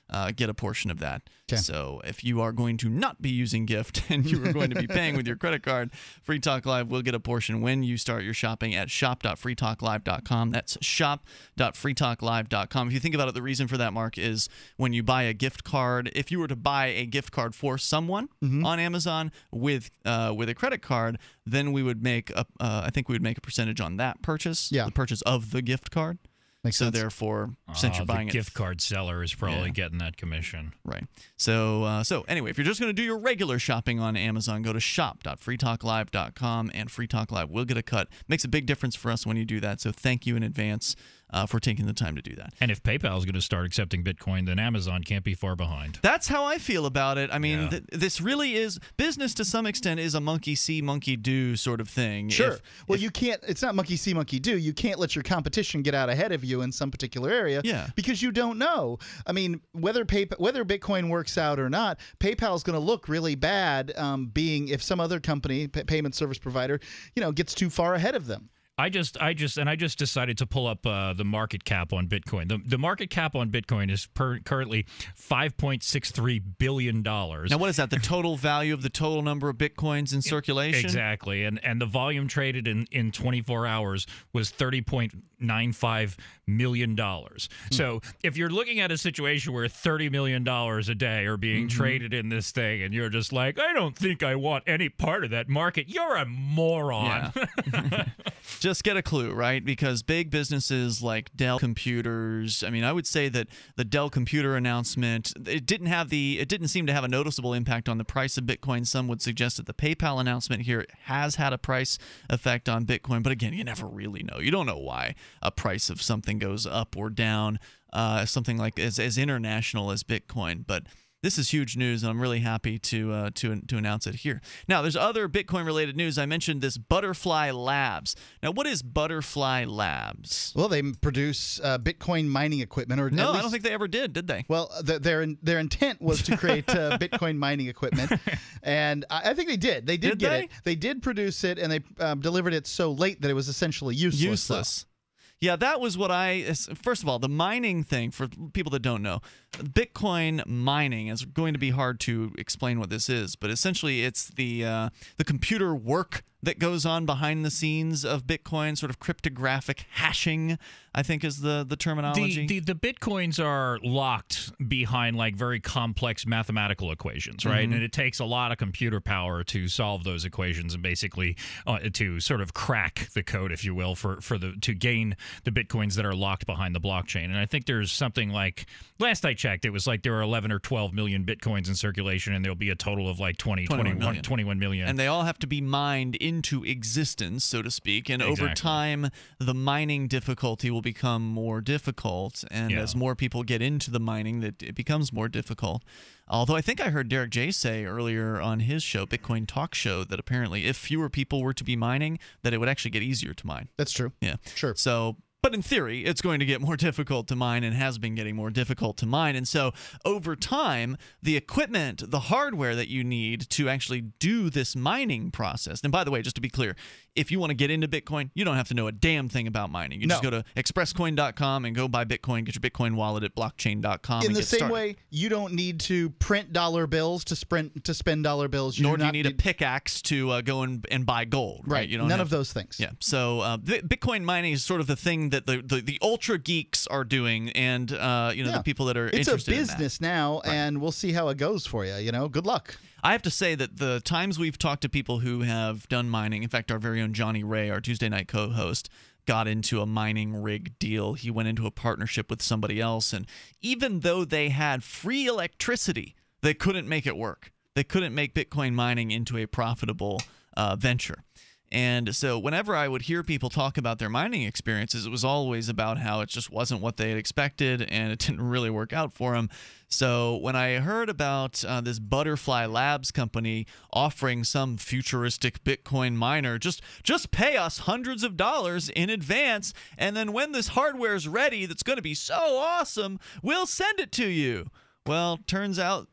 [SPEAKER 9] get a portion of that.
[SPEAKER 1] 'Kay.
[SPEAKER 9] So if you are going to not be using gift and you are going to be paying with your credit card, Free Talk Live will get a portion when you start your shopping at shop.freetalklive.com. That's shop.freetalklive.com. If you think about it, the reason for that, Mark, is when you buy a gift card, if you were to buy a gift card for someone on Amazon with a credit card, then we would make I think we would make a percentage on that purchase, the purchase of the gift card.
[SPEAKER 1] Makes
[SPEAKER 9] so
[SPEAKER 1] sense.
[SPEAKER 9] Therefore, since you're buying
[SPEAKER 6] the gift card seller is probably getting that commission.
[SPEAKER 9] Right. So anyway, if you're just going to do your regular shopping on Amazon, go to shop.freetalklive.com, and Free Talk Live will get a cut. Makes a big difference for us when you do that, so thank you in advance for taking the time to do that.
[SPEAKER 6] And if PayPal is going to start accepting Bitcoin, then Amazon can't be far behind.
[SPEAKER 9] That's how I feel about it. I mean, this really is business to some extent is a monkey see, monkey do sort of thing.
[SPEAKER 1] Sure. You can't. It's not monkey see, monkey do. You can't let your competition get out ahead of you in some particular area. Because you don't know. I mean, whether Bitcoin works out or not, PayPal is going to look really bad. Being if some other company, payment service provider, gets too far ahead of them.
[SPEAKER 6] I just decided to pull up the market cap on Bitcoin. The market cap on Bitcoin is currently $5.63 billion.
[SPEAKER 9] Now, what is that? The total value of the total number of Bitcoins in circulation?
[SPEAKER 6] Exactly. And the volume traded in 24 hours was $30.95 million. So if you're looking at a situation where $30 million a day are being traded in this thing, and you're just like, I don't think I want any part of that market, you're a moron.
[SPEAKER 9] Yeah. Just get a clue, right? Because big businesses like Dell Computers, I mean, I would say that the Dell Computer announcement, it didn't seem to have a noticeable impact on the price of Bitcoin. Some would suggest that the PayPal announcement here has had a price effect on Bitcoin. But again, you never really know. You don't know why a price of something goes up or down, something like as international as Bitcoin. But this is huge news, and I'm really happy to announce it here. Now, there's other Bitcoin-related news. I mentioned this Butterfly Labs. Now, what is Butterfly Labs?
[SPEAKER 1] Well, they produce Bitcoin mining equipment, or
[SPEAKER 9] no, I don't think they ever did they?
[SPEAKER 1] Well, their intent was to create Bitcoin mining equipment, and I think they did. They did get it. They did produce it, and they delivered it so late that it was essentially useless.
[SPEAKER 9] Yeah, that was what first of all, the mining thing, for people that don't know, Bitcoin mining is going to be hard to explain what this is, but essentially it's the computer work that goes on behind the scenes of Bitcoin, sort of cryptographic hashing, I think is the terminology.
[SPEAKER 6] The Bitcoins are locked behind like very complex mathematical equations, right? And it takes a lot of computer power to solve those equations and basically to sort of crack the code, if you will, to gain the Bitcoins that are locked behind the blockchain. And I think there's something like, last I checked, it was like there were 11 or 12 million Bitcoins in circulation, and there'll be a total of like 21 million.
[SPEAKER 9] And they all have to be mined into existence, so to speak, and over time the mining difficulty will become more difficult, and as more people get into the mining, that it becomes more difficult. Although I think I heard Derek J say earlier on his show, Bitcoin Talk Show, that apparently if fewer people were to be mining, that it would actually get easier to mine.
[SPEAKER 1] That's true.
[SPEAKER 9] Yeah,
[SPEAKER 1] sure.
[SPEAKER 9] So, but in theory, it's going to get more difficult to mine and has been getting more difficult to mine. And so over time, the equipment, the hardware that you need to actually do this mining process. And by the way, just to be clear, if you want to get into Bitcoin, you don't have to know a damn thing about mining. You just go to expresscoin.com and go buy Bitcoin, get your Bitcoin wallet at blockchain.com.
[SPEAKER 1] In the same way, you don't need to print dollar bills to spend dollar bills.
[SPEAKER 9] Nor do you need a pickaxe to go and buy gold. Right. You don't
[SPEAKER 1] None of those things.
[SPEAKER 9] Yeah. So Bitcoin mining is sort of the thing that the ultra geeks are doing, and the people that are interested in that.
[SPEAKER 1] It's a business now, and we'll see how it goes for you. Good luck.
[SPEAKER 9] I have to say that the times we've talked to people who have done mining, in fact, our very own Johnny Ray, our Tuesday night co-host, got into a mining rig deal. He went into a partnership with somebody else, and even though they had free electricity, they couldn't make it work. They couldn't make Bitcoin mining into a profitable venture. And so whenever I would hear people talk about their mining experiences, it was always about how it just wasn't what they had expected and it didn't really work out for them. So when I heard about this Butterfly Labs company offering some futuristic Bitcoin miner, just pay us hundreds of dollars in advance, and then when this hardware is ready that's going to be so awesome, we'll send it to you. Well, turns out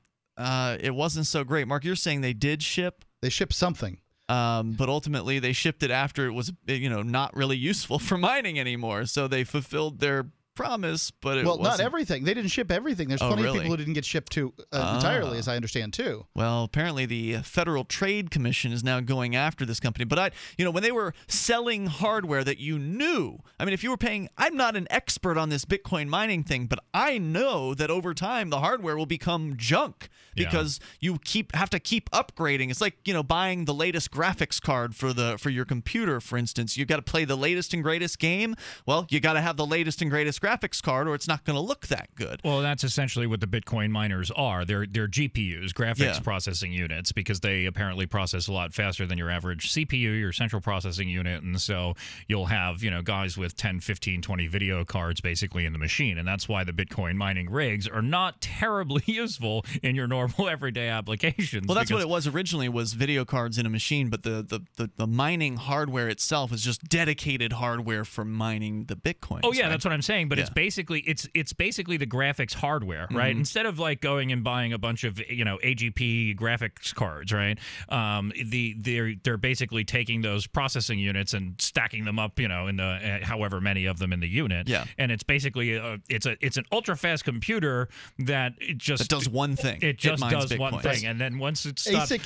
[SPEAKER 9] it wasn't so great. Mark, you're saying they did ship?
[SPEAKER 1] They shipped something.
[SPEAKER 9] But ultimately, they shipped it after it was, not really useful for mining anymore. So they fulfilled their promise, but it
[SPEAKER 1] well,
[SPEAKER 9] wasn't.
[SPEAKER 1] not everything. They didn't ship everything. There's plenty of people who didn't get shipped to entirely, as I understand, too.
[SPEAKER 9] Well, apparently the Federal Trade Commission is now going after this company. But when they were selling hardware that you knew, I mean, if you were paying, I'm not an expert on this Bitcoin mining thing, but I know that over time the hardware will become junk because you have to keep upgrading. It's like, buying the latest graphics card for your computer, for instance. You've got to play the latest and greatest game. Well, you got to have the latest and greatest graphics card or it's not going to look that good.
[SPEAKER 6] Well, that's essentially what the Bitcoin miners are. They're GPUs, graphics processing units, because they apparently process a lot faster than your average CPU, your central processing unit. And so you'll have, guys with 10, 15, 20 video cards basically in the machine. And that's why the Bitcoin mining rigs are not terribly useful in your normal everyday applications.
[SPEAKER 9] Well, that's what it was originally, was video cards in a machine, but the mining hardware itself is just dedicated hardware for mining the Bitcoin.
[SPEAKER 6] Oh, yeah, that's what I'm saying. But it's basically it's basically the graphics hardware, right? Instead of like going and buying a bunch of AGP graphics cards, right? They're basically taking those processing units and stacking them up, in the however many of them in the unit.
[SPEAKER 9] Yeah.
[SPEAKER 6] And it's basically it's an ultra fast computer that
[SPEAKER 9] does one thing.
[SPEAKER 6] It just does
[SPEAKER 9] Bitcoin.
[SPEAKER 6] one thing, and then once it stops,
[SPEAKER 1] ASIC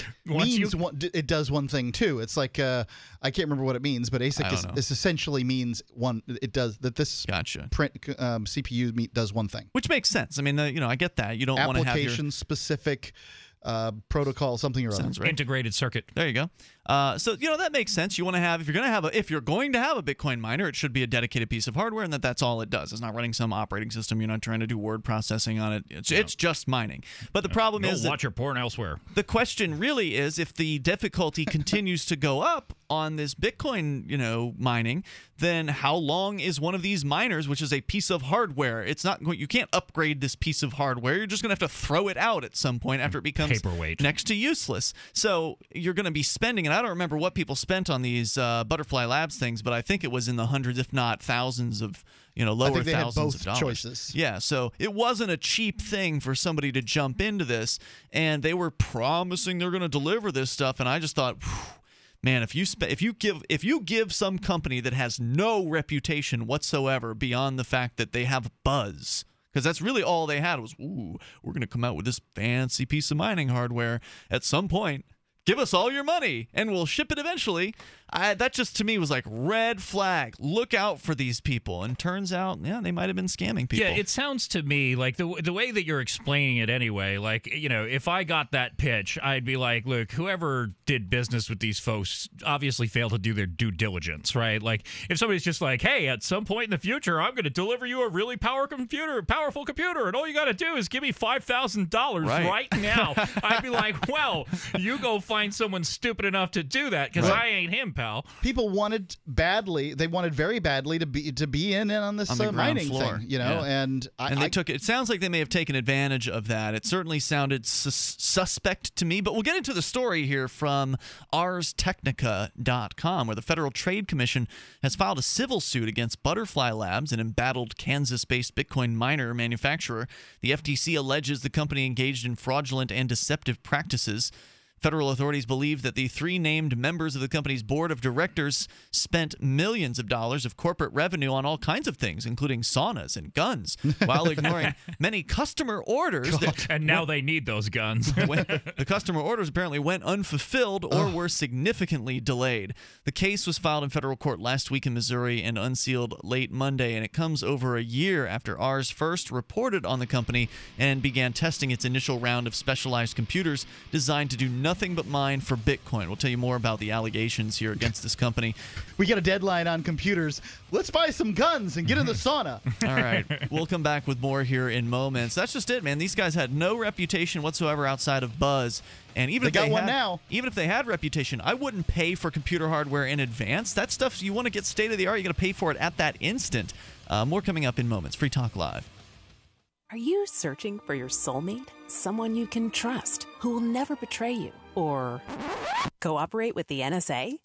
[SPEAKER 1] it does one thing too. It's like I can't remember what it means, but ASIC is essentially means one. It does that. This print CPU does one thing,
[SPEAKER 9] which makes sense. I mean, I get that. You don't want to have
[SPEAKER 1] application specific protocol, something or other.
[SPEAKER 9] Sounds right.
[SPEAKER 6] Integrated circuit.
[SPEAKER 9] There you go. So that makes sense. You want to have, if you're going to have a Bitcoin miner, it should be a dedicated piece of hardware, and that's all it does. It's not running some operating system. You're not trying to do word processing on it. It's just mining. But the problem is
[SPEAKER 6] watch your porn elsewhere.
[SPEAKER 9] The question really is, if the difficulty continues to go up on this Bitcoin, mining, then how long is one of these miners, which is a piece of hardware? It's not you can't upgrade this piece of hardware. You're just going to have to throw it out at some point after it becomes
[SPEAKER 6] paperweight,
[SPEAKER 9] next to useless. So you're going to be spending, and I don't remember what people spent on these Butterfly Labs things, but I think it was in the hundreds, if not thousands of, lower thousands of dollars.
[SPEAKER 1] Choices.
[SPEAKER 9] Yeah, so it wasn't a cheap thing for somebody to jump into this, and they were promising they're going to deliver this stuff, and I just thought, man, if you give some company that has no reputation whatsoever beyond the fact that they have buzz, because that's really all they had was, we're going to come out with this fancy piece of mining hardware at some point. Give us all your money, and we'll ship it eventually. That just, to me, was like red flag. Look out for these people. And turns out, they might have been scamming people.
[SPEAKER 6] Yeah, it sounds to me like the way that you're explaining it anyway, like, if I got that pitch, I'd be like, look, whoever did business with these folks obviously failed to do their due diligence, right? Like, if somebody's just like, hey, at some point in the future, I'm going to deliver you a really powerful computer, and all you got to do is give me $5,000 right now. I'd be like, well, you go find someone stupid enough to do that, because I ain't him, pal.
[SPEAKER 1] People wanted very badly to be in on this mining
[SPEAKER 9] floor.
[SPEAKER 1] Thing, and
[SPEAKER 9] they took it. It sounds like they may have taken advantage of that. It certainly sounded suspect to me, but we'll get into the story here from ArsTechnica.com, where the Federal Trade Commission has filed a civil suit against Butterfly Labs, an embattled Kansas-based Bitcoin miner manufacturer. The FTC alleges the company engaged in fraudulent and deceptive practices. Federal authorities believe that the three named members of the company's board of directors spent millions of dollars of corporate revenue on all kinds of things, including saunas and guns, while ignoring many customer orders.
[SPEAKER 6] And now they need those guns.
[SPEAKER 9] The customer orders apparently went unfulfilled or were significantly delayed. The case was filed in federal court last week in Missouri and unsealed late Monday, and it comes over a year after Ars first reported on the company and began testing its initial round of specialized computers designed to do nothing but mine for Bitcoin. We'll tell you more about the allegations here against this company.
[SPEAKER 1] We get a deadline on computers. Let's buy some guns and get in the sauna.
[SPEAKER 9] All right. We'll come back with more here in moments. That's just it, man. These guys had no reputation whatsoever outside of buzz. And even if they had reputation, I wouldn't pay for computer hardware in advance. That stuff, you want to get state of the art, you got to pay for it at that instant. More coming up in moments. Free Talk Live.
[SPEAKER 20] Are you searching for your soulmate? Someone you can trust, who will never betray you or cooperate with the NSA?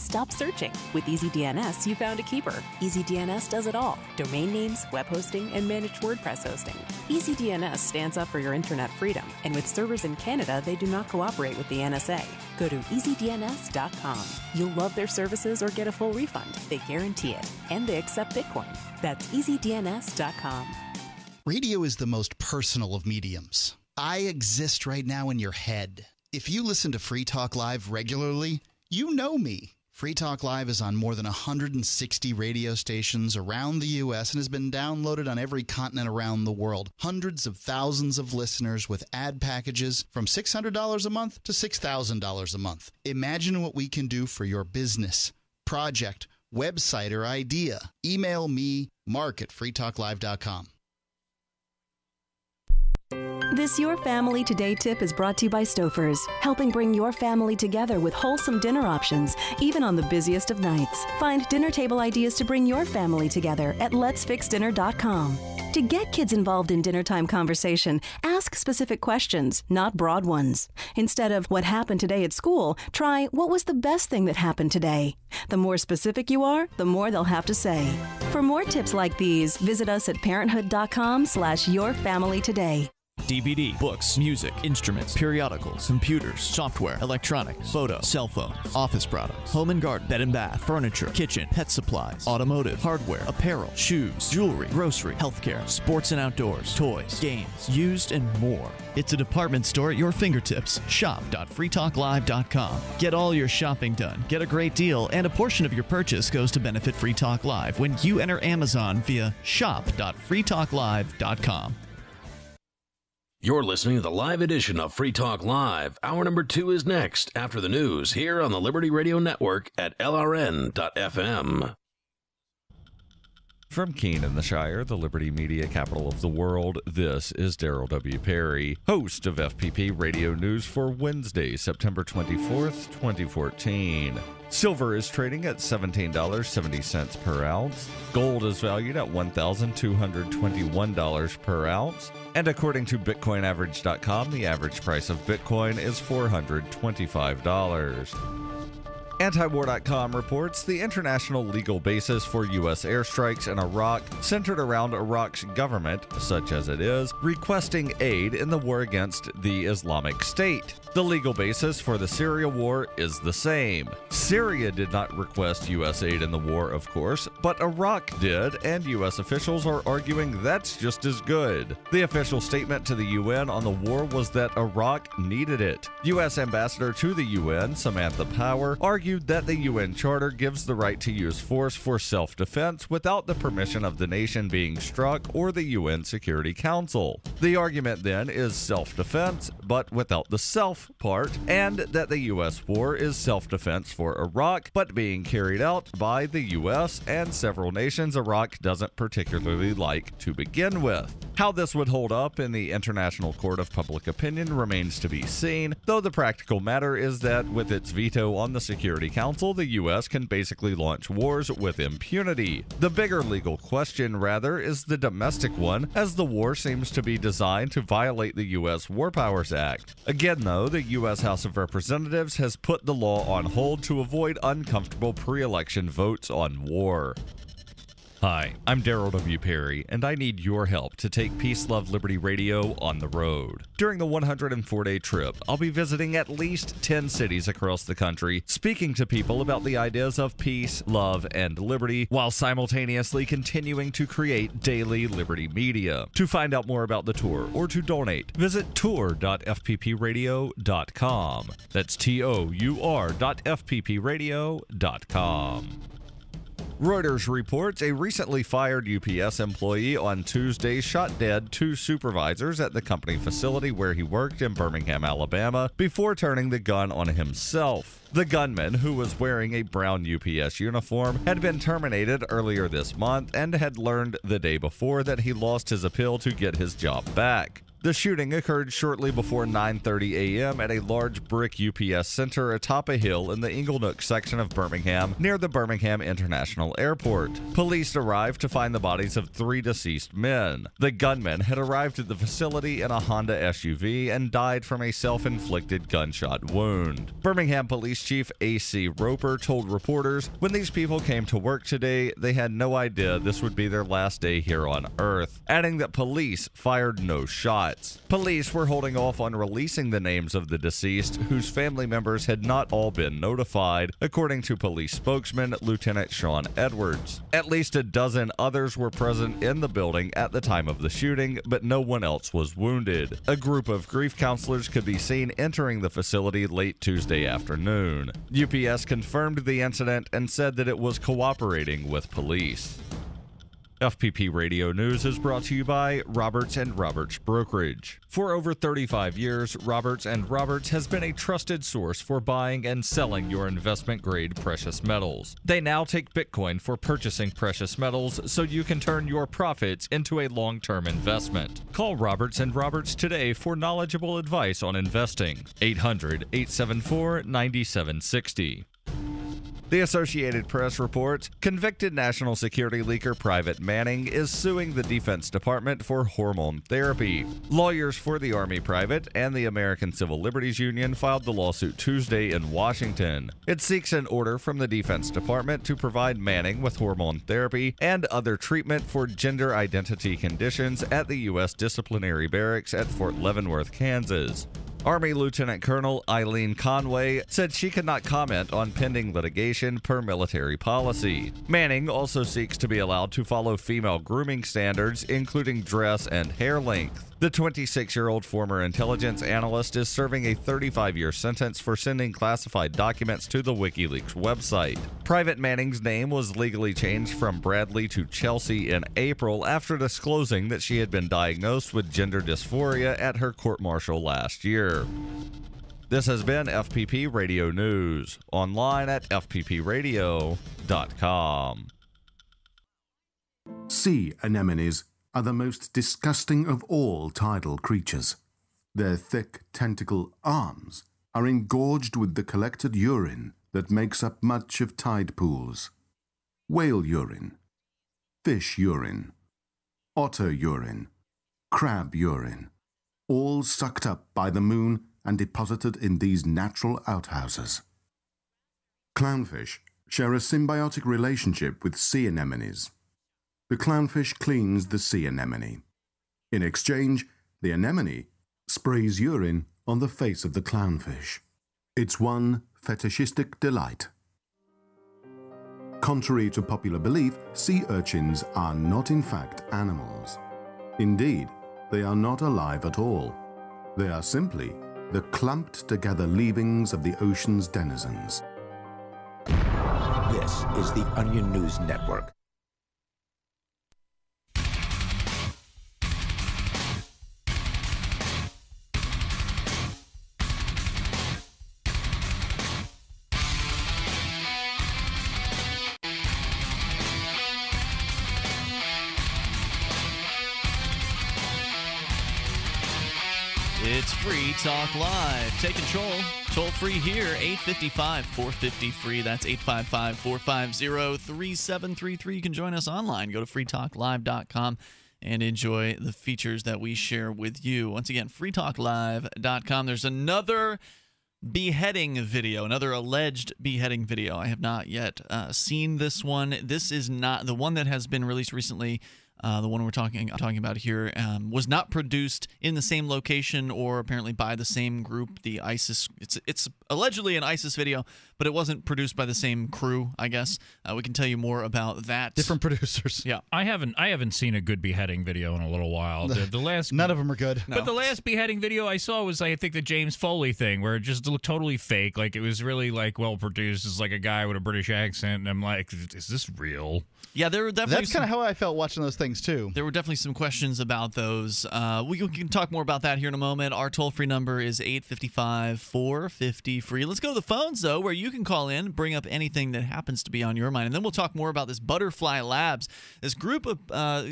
[SPEAKER 20] Stop searching. With EasyDNS, you found a keeper. EasyDNS does it all. Domain names, web hosting, and managed WordPress hosting. EasyDNS stands up for your internet freedom, and with servers in Canada, they do not cooperate with the NSA. Go to EasyDNS.com. You'll love their services or get a full refund. They guarantee it. And they accept Bitcoin. That's EasyDNS.com.
[SPEAKER 13] Radio is the most personal of mediums. I exist right now in your head. If you listen to Free Talk Live regularly, you know me. Free Talk Live is on more than 160 radio stations around the U.S. and has been downloaded on every continent around the world. Hundreds of thousands of listeners with ad packages from $600 a month to $6,000 a month. Imagine what we can do for your business, project, website, or idea. Email me, mark@freetalklive.com.
[SPEAKER 17] This Your Family Today tip is brought to you by Stouffer's, helping bring your family together with wholesome dinner options, even on the busiest of nights. Find dinner table ideas to bring your family together at letsfixdinner.com. To get kids involved in dinnertime conversation, ask specific questions, not broad ones. Instead of what happened today at school, try what was the best thing that happened today. The more specific you are, the more they'll have to say. For more tips like these, visit us at parenthood.com/yourfamilytoday.
[SPEAKER 9] DVD, books, music, instruments, periodicals, computers, software, electronics, photo, cell phones, office products, home and garden, bed and bath, furniture, kitchen, pet supplies, automotive, hardware, apparel, shoes, jewelry, grocery, healthcare, sports and outdoors, toys, games, used, and more. It's a department store at your fingertips. Shop.freetalklive.com. Get all your shopping done, get a great deal, and a portion of your purchase goes to benefit Free Talk Live when you enter Amazon via shop.freetalklive.com.
[SPEAKER 2] You're listening to the live edition of Free Talk Live. Hour number 2 is next after the news here on the Liberty Radio Network at LRN.FM.
[SPEAKER 12] From Keene in the Shire, the Liberty Media capital of the world, this is Daryl W. Perry, host of FPP Radio News for Wednesday, September 24th, 2014. Silver is trading at $17.70 per ounce. Gold is valued at $1,221 per ounce. And according to BitcoinAverage.com, the average price of Bitcoin is $425. Antiwar.com reports the international legal basis for U.S. airstrikes in Iraq centered around Iraq's government, such as it is, requesting aid in the war against the Islamic State. The legal basis for the Syria war is the same. Syria did not request U.S. aid in the war, of course, but Iraq did, and U.S. officials are arguing that's just as good. The official statement to the UN on the war was that Iraq needed it. U.S. Ambassador to the UN, Samantha Power, argued that the UN Charter gives the right to use force for self-defense without the permission of the nation being struck or the UN Security Council. The argument then is self-defense, but without the self part, and that the U.S. war is self-defense for Iraq, but being carried out by the U.S. and several nations Iraq doesn't particularly like to begin with. How this would hold up in the International Court of Public Opinion remains to be seen, though the practical matter is that with its veto on the Security Council, the U.S. can basically launch wars with impunity. The bigger legal question, rather, is the domestic one, as the war seems to be designed to violate the U.S. War Powers Act. Again, though, the U.S. House of Representatives has put the law on hold to avoid uncomfortable pre-election votes on war. Hi, I'm Daryl W. Perry, and I need your help to take Peace, Love, Liberty Radio on the road. During the 104-day trip, I'll be visiting at least 10 cities across the country, speaking to people about the ideas of peace, love, and liberty, while simultaneously continuing to create daily Liberty media. To find out more about the tour or to donate, visit tour.fppradio.com. That's tour.fppradio.com. Reuters reports a recently fired UPS employee on Tuesday shot dead 2 supervisors at the company facility where he worked in Birmingham, Alabama, before turning the gun on himself. The gunman, who was wearing a brown UPS uniform, had been terminated earlier this month and had learned the day before that he lost his appeal to get his job back. The shooting occurred shortly before 9:30 a.m. at a large brick UPS center atop a hill in the Inglenook section of Birmingham near the Birmingham International Airport. Police arrived to find the bodies of 3 deceased men. The gunman had arrived at the facility in a Honda SUV and died from a self-inflicted gunshot wound. Birmingham Police Chief A.C. Roper told reporters, "When these people came to work today, they had no idea this would be their last day here on Earth," adding that police fired no shots. Police were holding off on releasing the names of the deceased, whose family members had not all been notified, according to police spokesman Lieutenant Sean Edwards. At least a dozen others were present in the building at the time of the shooting, but no one else was wounded. A group of grief counselors could be seen entering the facility late Tuesday afternoon. UPS confirmed the incident and said that it was cooperating with police. FPP Radio News is brought to you by Roberts & Roberts Brokerage. For over 35 years, Roberts & Roberts has been a trusted source for buying and selling your investment-grade precious metals. They now take Bitcoin for purchasing precious metals so you can turn your profits into a long-term investment. Call Roberts & Roberts today for knowledgeable advice on investing. 800-874-9760. The Associated Press reports convicted national security leaker Private Manning is suing the Defense Department for hormone therapy. Lawyers for the Army Private and the American Civil Liberties Union filed the lawsuit Tuesday in Washington. It seeks an order from the Defense Department to provide Manning with hormone therapy and other treatment for gender identity conditions at the U.S. Disciplinary Barracks at Fort Leavenworth, Kansas. Army Lieutenant Colonel Eileen Conway said she could not comment on pending litigation per military policy. Manning also seeks to be allowed to follow female grooming standards, including dress and hair length. The 26-year-old former intelligence analyst is serving a 35-year sentence for sending classified documents to the WikiLeaks website. Private Manning's name was legally changed from Bradley to Chelsea in April after disclosing that she had been diagnosed with gender dysphoria at her court-martial last year. This has been FPP Radio News, online at fppradio.com.
[SPEAKER 21] Sea anemones are the most disgusting of all tidal creatures. Their thick tentacle arms are engorged with the collected urine that makes up much of tide pools. Whale urine, fish urine, otter urine, crab urine, all sucked up by the moon and deposited in these natural outhouses. Clownfish share a symbiotic relationship with sea anemones. The clownfish cleans the sea anemone. In exchange, the anemone sprays urine on the face of the clownfish. It's one fetishistic delight. Contrary to popular belief, sea urchins are not in fact animals. Indeed, they are not alive at all. They are simply the clumped-together leavings of the ocean's denizens.
[SPEAKER 8] This is the Onion News Network.
[SPEAKER 9] It's Free Talk Live. Take control. Toll free here, 855-450-FREE. That's 855-450-3733. You can join us online. Go to freetalklive.com and enjoy the features that we share with you. Once again, freetalklive.com. There's another beheading video, another alleged beheading video. I have not yet seen this one. This is not the one that has been released recently. The one we're talking about here was not produced in the same location or apparently by the same group. The ISIS, it's allegedly an ISIS video, but it wasn't produced by the same crew, I guess. We can tell you more about that.
[SPEAKER 1] Different producers.
[SPEAKER 6] Yeah, I haven't seen a good beheading video in a little while. The last
[SPEAKER 1] none of them are good.
[SPEAKER 6] But the last beheading video I saw was, I think, the James Foley thing, where it just looked totally fake. Like, it was really well produced. It's like a guy with a British accent, and I'm like, is this real?
[SPEAKER 9] Yeah, there were definitely.
[SPEAKER 1] That's kind of how I felt watching those things too.
[SPEAKER 9] There were definitely some questions about those. We can talk more about that here in a moment. Our toll-free number is 855-450-FREE. Let's go to the phones, though, where you can call in, bring up anything that happens to be on your mind. And then we'll talk more about this Butterfly Labs. This group of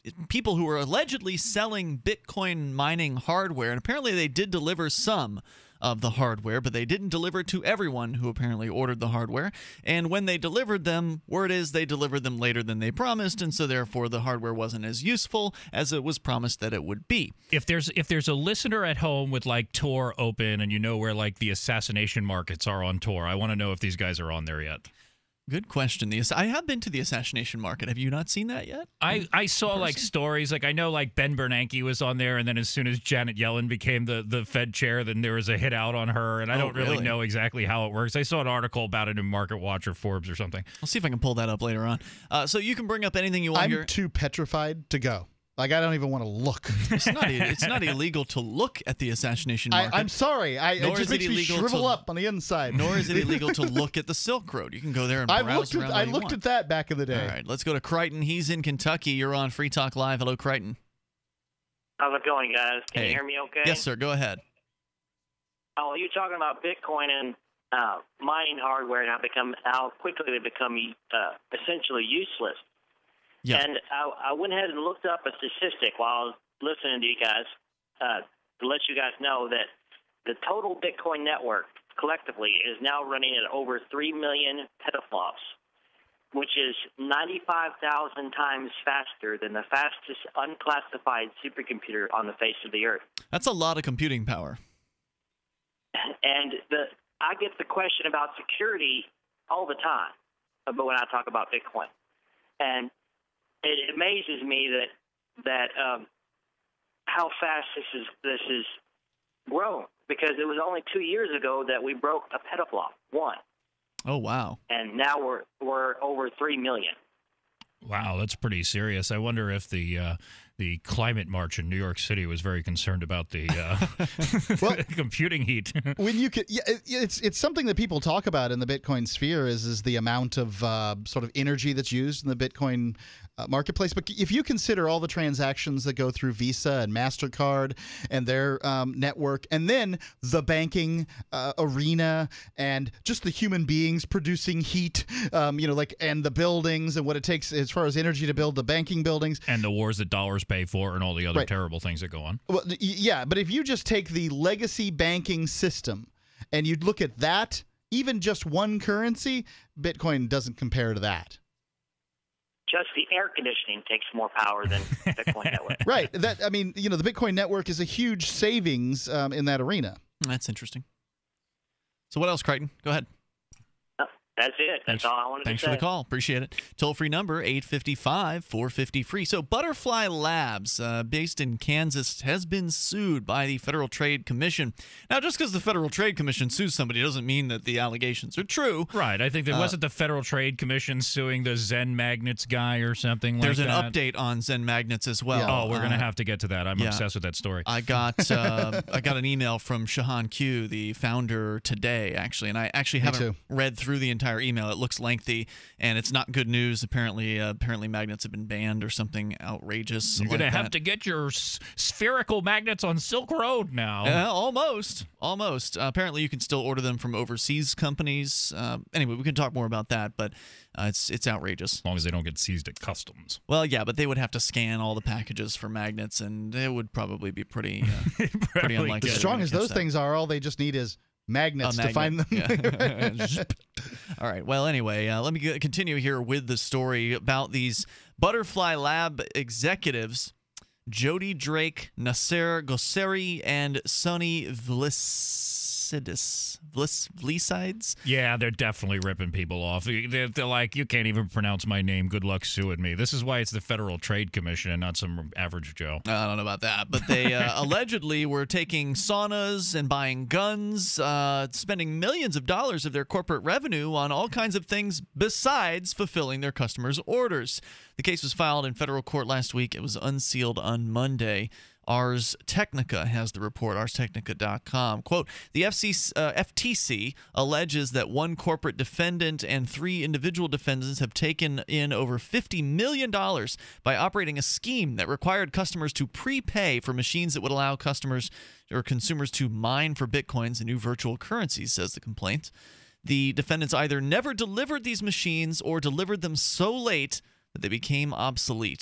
[SPEAKER 9] people who were allegedly selling Bitcoin mining hardware, and apparently they did deliver some of the hardware, but they didn't deliver to everyone who apparently ordered the hardware. And when they delivered them, word is they delivered them later than they promised, and so therefore the hardware wasn't as useful as it was promised that it would be.
[SPEAKER 6] If there's a listener at home with like Tor open and you know where like the assassination markets are on Tor, I want to know if these guys are on there yet.
[SPEAKER 9] Good question. I have been to the assassination market. Have you not seen that yet?
[SPEAKER 6] I saw like stories. Like I know like Ben Bernanke was on there, and then as soon as Janet Yellen became the Fed chair, then there was a hit out on her. And I don't really know exactly how it works. I saw an article about it in Market Watch or Forbes or something.
[SPEAKER 9] I'll see if I can pull that up later on. So you can bring up anything you want here.
[SPEAKER 1] I'm too petrified to go. Like, I don't even want to look.
[SPEAKER 9] It's not illegal to look at the assassination market.
[SPEAKER 1] I'm sorry. It just makes me shrivel up on the inside.
[SPEAKER 9] Nor is it illegal to look at the Silk Road. You can go there and browse around.
[SPEAKER 1] I looked at that back in the day.
[SPEAKER 9] All right, let's go to Crichton. He's in Kentucky. You're on Free Talk Live. Hello, Crichton.
[SPEAKER 4] How's it going, guys? Can you hear me okay?
[SPEAKER 9] Yes, sir. Go ahead.
[SPEAKER 4] Oh, you're talking about Bitcoin and mining hardware and how quickly they become essentially useless.
[SPEAKER 9] Yeah.
[SPEAKER 4] And I went ahead and looked up a statistic while I was listening to you guys to let you guys know that the total Bitcoin network collectively is now running at over 3 million petaflops, which is 95,000 times faster than the fastest unclassified supercomputer on the face of the earth.
[SPEAKER 9] That's a lot of computing power.
[SPEAKER 4] And I get the question about security all the time, but when I talk about Bitcoin, and it amazes me that how fast this is grown, because it was only 2 years ago that we broke a petaflop, one.
[SPEAKER 9] Oh wow!
[SPEAKER 4] And now we're over 3 million.
[SPEAKER 6] Wow, that's pretty serious. I wonder if the climate march in New York City was very concerned about the computing heat.
[SPEAKER 1] When you could, it's something that people talk about in the Bitcoin sphere is the amount of sort of energy that's used in the Bitcoin marketplace. But if you consider all the transactions that go through Visa and MasterCard and their network, and then the banking arena and just the human beings producing heat, and the buildings and what it takes as far as energy to build the banking buildings.
[SPEAKER 6] And the wars that dollars pay for and all the other terrible things that go on.
[SPEAKER 1] Well, yeah, but if you just take the legacy banking system and you look at that, even just one currency, Bitcoin doesn't compare to that.
[SPEAKER 4] Just the air conditioning takes more power than Bitcoin network.
[SPEAKER 1] Right. The Bitcoin network is a huge savings in that arena.
[SPEAKER 9] That's interesting. So what else, Crichton? Go ahead.
[SPEAKER 4] That's it. That's all I wanted to say.
[SPEAKER 9] Thanks for the call. Appreciate it. Toll-free number, 855-450-FREE. So Butterfly Labs, based in Kansas, has been sued by the Federal Trade Commission. Now, just because the Federal Trade Commission sues somebody doesn't mean that the allegations are true.
[SPEAKER 6] Right. I think there wasn't the Federal Trade Commission suing the Zen Magnets guy or something like that.
[SPEAKER 9] There's an update on Zen Magnets as well.
[SPEAKER 6] Yeah. Oh, we're going to have to get to that. I'm obsessed with that story.
[SPEAKER 9] I got an email from Shahan Q, the founder, today, actually, and I actually haven't read through the entire email. It looks lengthy, and it's not good news. Apparently magnets have been banned or something outrageous.
[SPEAKER 6] You're going to have to get your spherical magnets on Silk Road now.
[SPEAKER 9] Almost. Apparently, you can still order them from overseas companies. Anyway, we can talk more about that, but it's outrageous.
[SPEAKER 6] As long as they don't get seized at customs.
[SPEAKER 9] Well, yeah, but they would have to scan all the packages for magnets, and it would probably be pretty unlikely.
[SPEAKER 1] As strong as those things are, all they just need is magnets to find them.
[SPEAKER 9] Yeah. All right. Well, anyway, let me continue here with the story about these Butterfly Lab executives, Jody Drake, Nasser Gosseri, and Sonny Vlisides.
[SPEAKER 6] Yeah, they're definitely ripping people off. They're like, you can't even pronounce my name. Good luck suing me. This is why it's the Federal Trade Commission and not some average Joe.
[SPEAKER 9] I don't know about that, but they allegedly were taking saunas and buying guns, spending millions of dollars of their corporate revenue on all kinds of things besides fulfilling their customers' orders. The case was filed in federal court last week. It was unsealed on Monday. Ars Technica has the report, arstechnica.com. Quote, the FTC alleges that one corporate defendant and 3 individual defendants have taken in over $50 million by operating a scheme that required customers to prepay for machines that would allow customers or consumers to mine for bitcoins and new virtual currencies, says the complaint. The defendants either never delivered these machines or delivered them so late that they became obsolete.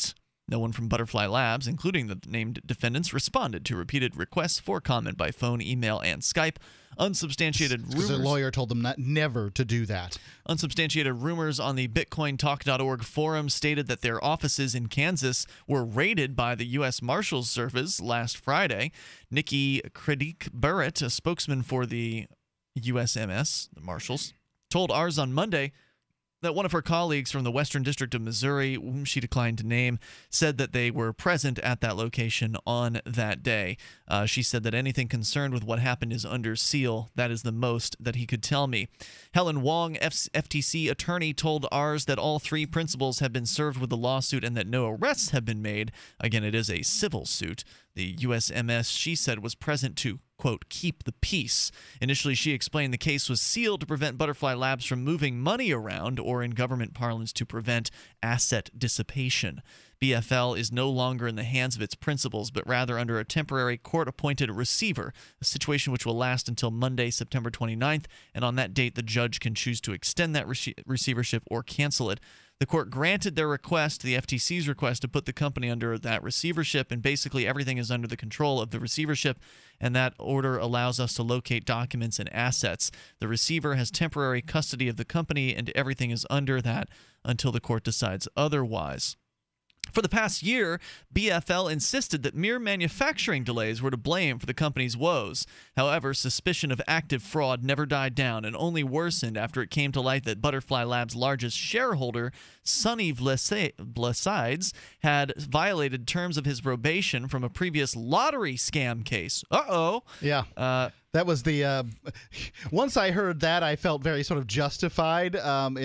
[SPEAKER 9] No one from Butterfly Labs, including the named defendants, responded to repeated requests for comment by phone, email, and Skype. Unsubstantiated rumors.
[SPEAKER 1] Because a lawyer told them never to do that.
[SPEAKER 9] Unsubstantiated rumors on the BitcoinTalk.org forum stated that their offices in Kansas were raided by the U.S. Marshals Service last Friday. Nikki Kredic-Barrett, a spokesman for the USMS, the Marshals, told ours on Monday that one of her colleagues from the Western District of Missouri, whom she declined to name, said that they were present at that location on that day. She said that anything concerned with what happened is under seal. That is the most that he could tell me. Helen Wong, FTC attorney, told ours that all three principals have been served with the lawsuit and that no arrests have been made. Again, it is a civil suit. The USMS, she said, was present to, quote, keep the peace. Initially, she explained the case was sealed to prevent Butterfly Labs from moving money around, or in government parlance, to prevent asset dissipation. BFL is no longer in the hands of its principals, but rather under a temporary court-appointed receiver, a situation which will last until Monday, September 29th, and on that date, the judge can choose to extend that receivership or cancel it. The court granted their request, the FTC's request, to put the company under that receivership, and basically everything is under the control of the receivership, and that order allows us to locate documents and assets. The receiver has temporary custody of the company, and everything is under that until the court decides otherwise. For the past year, BFL insisted that mere manufacturing delays were to blame for the company's woes. However, suspicion of active fraud never died down and only worsened after it came to light that Butterfly Labs' largest shareholder, Sonny Vlasides, had violated terms of his probation from a previous lottery scam case.
[SPEAKER 1] Yeah. That was the once I heard that, I felt very sort of justified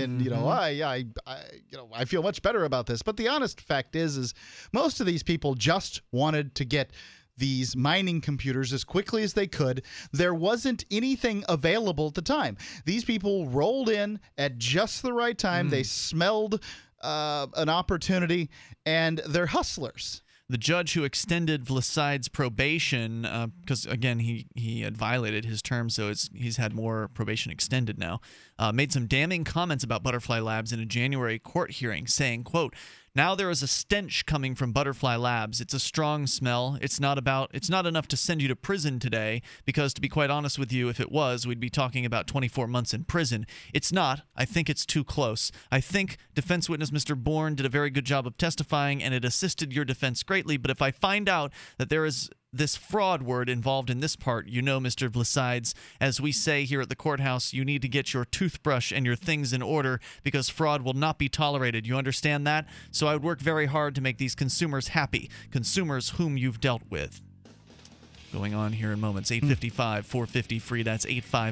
[SPEAKER 1] I feel much better about this. But the honest fact is most of these people just wanted to get these mining computers as quickly as they could. There wasn't anything available at the time. These people rolled in at just the right time. They smelled an opportunity, and they're hustlers.
[SPEAKER 9] The judge who extended Vlasides' probation, because, again, he had violated his term, so he's had more probation extended now, made some damning comments about Butterfly Labs in a January court hearing, saying, quote, "Now there is a stench coming from Butterfly Labs. It's a strong smell. It's not enough to send you to prison today, because to be quite honest with you, if it was, we'd be talking about 24 months in prison. It's not. I think it's too close. I think defense witness Mr. Bourne did a very good job of testifying, and it assisted your defense greatly. But if I find out that there is this fraud word involved in this part, you know, Mr. Vlasides, as we say here at the courthouse, you need to get your toothbrush and your things in order, because fraud will not be tolerated. You understand that? So I would work very hard to make these consumers happy, consumers whom you've dealt with." Going on here in moments. 855-450-FREE. That's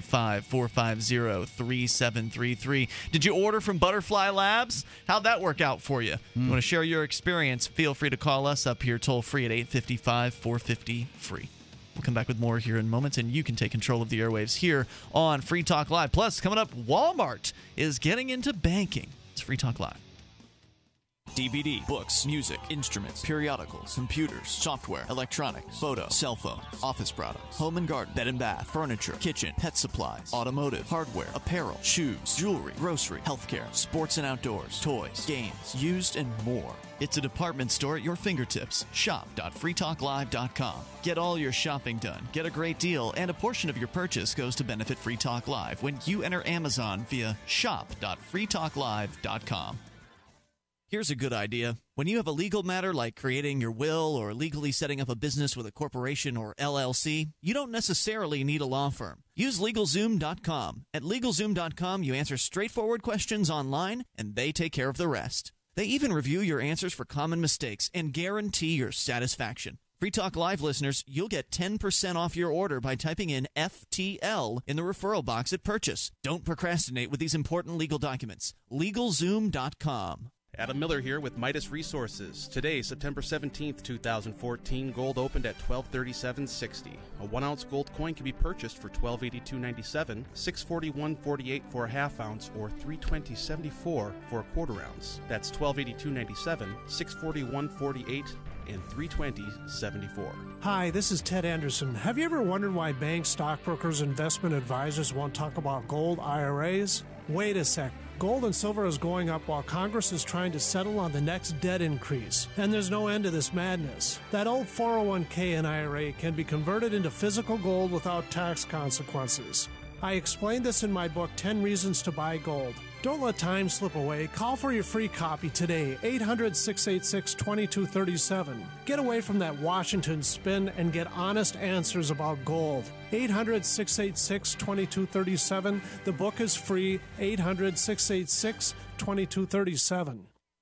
[SPEAKER 9] 855-450-3733. Did you order from Butterfly Labs? How'd that work out for you? You want to share your experience? Feel free to call us up here toll free at 855-450-FREE. We'll come back with more here in moments, and you can take control of the airwaves here on Free Talk Live. Plus, coming up, Walmart is getting into banking. It's Free Talk Live. DVD, books, music, instruments, periodicals, computers, software, electronics, photo, cell phone, office products, home and garden, bed and bath, furniture, kitchen, pet supplies, automotive, hardware, apparel, shoes, jewelry, grocery, healthcare, sports and outdoors, toys, games, used, and more. It's a department store at your fingertips. Shop.freetalklive.com. Get all your shopping done, get a great deal, and a portion of your purchase goes to benefit Free Talk Live when you enter Amazon via shop.freetalklive.com. Here's a good idea. When you have a legal matter like creating your will or legally setting up a business with a corporation or LLC, you don't necessarily need a law firm. Use LegalZoom.com. At LegalZoom.com, you answer straightforward questions online, and they take care of the rest. They even review your answers for common mistakes and guarantee your satisfaction. Free Talk Live listeners, you'll get 10% off your order by typing in FTL in the referral box at purchase. Don't procrastinate with these important legal documents. LegalZoom.com.
[SPEAKER 3] Adam Miller here with Midas Resources. Today, September 17th, 2014, gold opened at $1237.60. A 1-ounce gold coin can be purchased for $1282.97, $641.48 for a half ounce, or $320.74 for a quarter ounce. That's $1282.97, $641.48, and $320.74.
[SPEAKER 11] Hi, this is Ted Anderson. Have you ever wondered why banks, stockbrokers, investment advisors won't talk about gold IRAs? Wait a sec. Gold and silver is going up while Congress is trying to settle on the next debt increase, and there's no end to this madness. That old 401k and IRA can be converted into physical gold without tax consequences. I explained this in my book, 10 Reasons to Buy Gold. Don't let time slip away. Call for your free copy today, 800-686-2237. Get away from that Washington spin and get honest answers about gold. 800-686-2237. The book is free, 800-686-2237.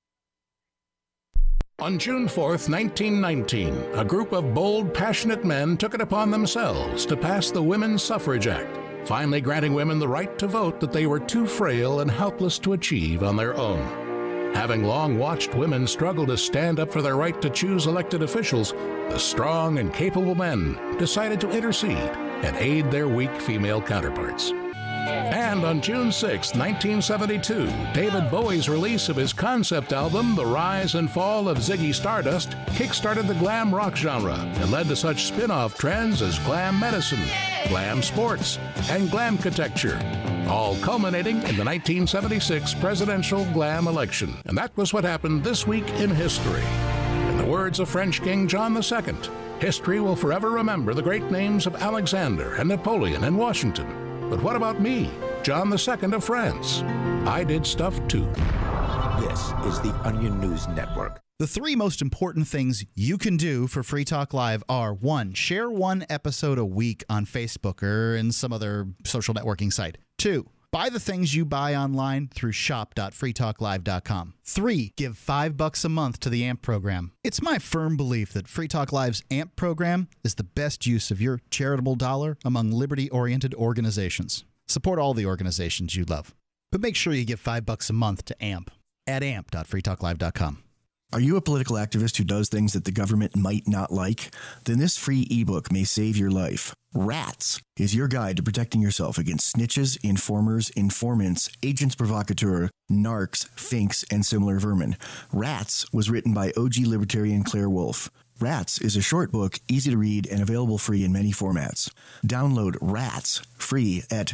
[SPEAKER 7] On June 4th, 1919, a group of bold, passionate men took it upon themselves to pass the Women's Suffrage Act, finally granting women the right to vote that they were too frail and helpless to achieve on their own. Having long watched women struggle to stand up for their right to choose elected officials, the strong and capable men decided to intercede and aid their weak female counterparts. And on June 6, 1972, David Bowie's release of his concept album, The Rise and Fall of Ziggy Stardust, kick-started the glam rock genre and led to such spin-off trends as glam medicine, glam sports, and glamcatecture, all culminating in the 1976 presidential glam election. And that was what happened this week in history. In the words of French King John II, history will forever remember the great names of Alexander and Napoleon and Washington. But what about me, John II of France? I did stuff too.
[SPEAKER 8] This is the Onion News Network.
[SPEAKER 1] The three most important things you can do for Free Talk Live are: 1, share one episode a week on Facebook or in some other social networking site. 2, buy the things you buy online through shop.freetalklive.com. 3, give $5 a month to the AMP program. It's my firm belief that Free Talk Live's AMP program is the best use of your charitable dollar among liberty-oriented organizations. Support all the organizations you love, but make sure you give $5 a month to AMP at amp.freetalklive.com.
[SPEAKER 22] Are you a political activist who does things that the government might not like? Then this free ebook may save your life. Rats is your guide to protecting yourself against snitches, informers, informants, agents provocateur, narcs, finks, and similar vermin. Rats was written by OG libertarian Claire Wolfe. Rats is a short book, easy to read, and available free in many formats. Download Rats free at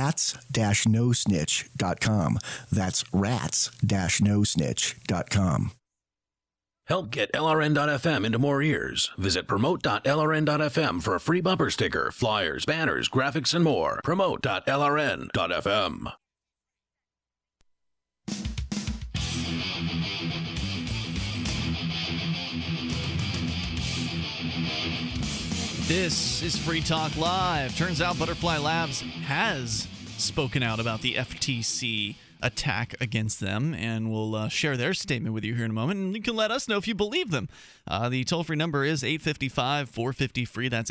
[SPEAKER 22] rats-nosnitch.com. That's rats-nosnitch.com.
[SPEAKER 2] Help get LRN.FM into more ears. Visit promote.lrn.fm for a free bumper sticker, flyers, banners, graphics, and more. Promote.lrn.fm.
[SPEAKER 9] This is Free Talk Live. Turns out Butterfly Labs has spoken out about the FTC attack against them, and we'll share their statement with you here in a moment, and you can let us know if you believe them. The toll-free number is 855-450-FREE. That's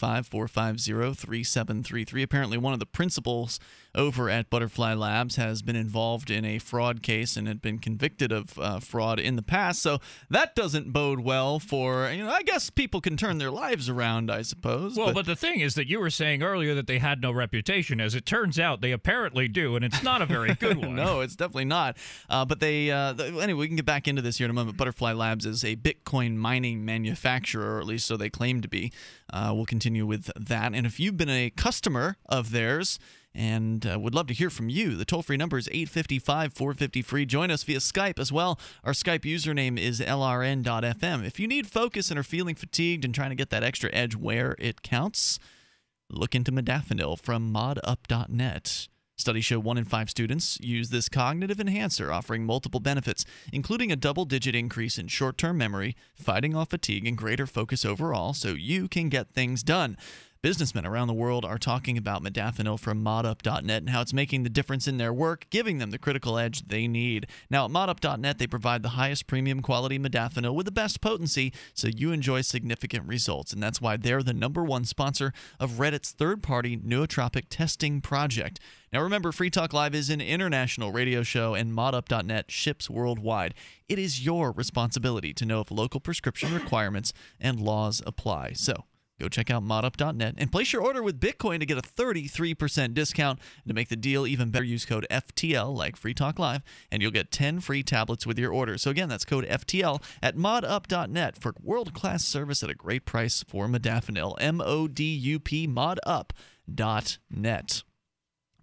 [SPEAKER 9] 855-450-3733. Apparently one of the principals over at Butterfly Labs has been involved in a fraud case and had been convicted of fraud in the past, so that doesn't bode well for, I guess people can turn their lives around, I suppose.
[SPEAKER 6] Well, but the thing is that you were saying earlier that they had no reputation. As it turns out, they apparently do, and it's not a very good one.
[SPEAKER 9] No, it's definitely not. But they anyway, we can get back into this here in a moment. Butterfly Labs is a Bitcoin mining manufacturer, or at least so they claim to be. We'll continue with that. And if you've been a customer of theirs and would love to hear from you, the toll-free number is 855-450-FREE. Join us via Skype as well. Our Skype username is LRN.FM. If you need focus and are feeling fatigued and trying to get that extra edge where it counts, look into modafinil from modup.net. Studies show 1 in 5 students use this cognitive enhancer, offering multiple benefits, including a double-digit increase in short-term memory, fighting off fatigue, and greater focus overall, so you can get things done. Businessmen around the world are talking about modafinil from modup.net and how it's making the difference in their work, giving them the critical edge they need. Now, at modup.net, they provide the highest premium quality modafinil with the best potency, so you enjoy significant results. And that's why they're the #1 sponsor of Reddit's third-party nootropic testing project. Now, remember, Free Talk Live is an international radio show, and modup.net ships worldwide. It is your responsibility to know if local prescription requirements and laws apply. So, go check out modup.net and place your order with Bitcoin to get a 33% discount. And to make the deal even better, use code FTL, like Free Talk Live, and you'll get 10 free tablets with your order. So again, that's code FTL at modup.net for world-class service at a great price for modafinil. MODUP, modup.net.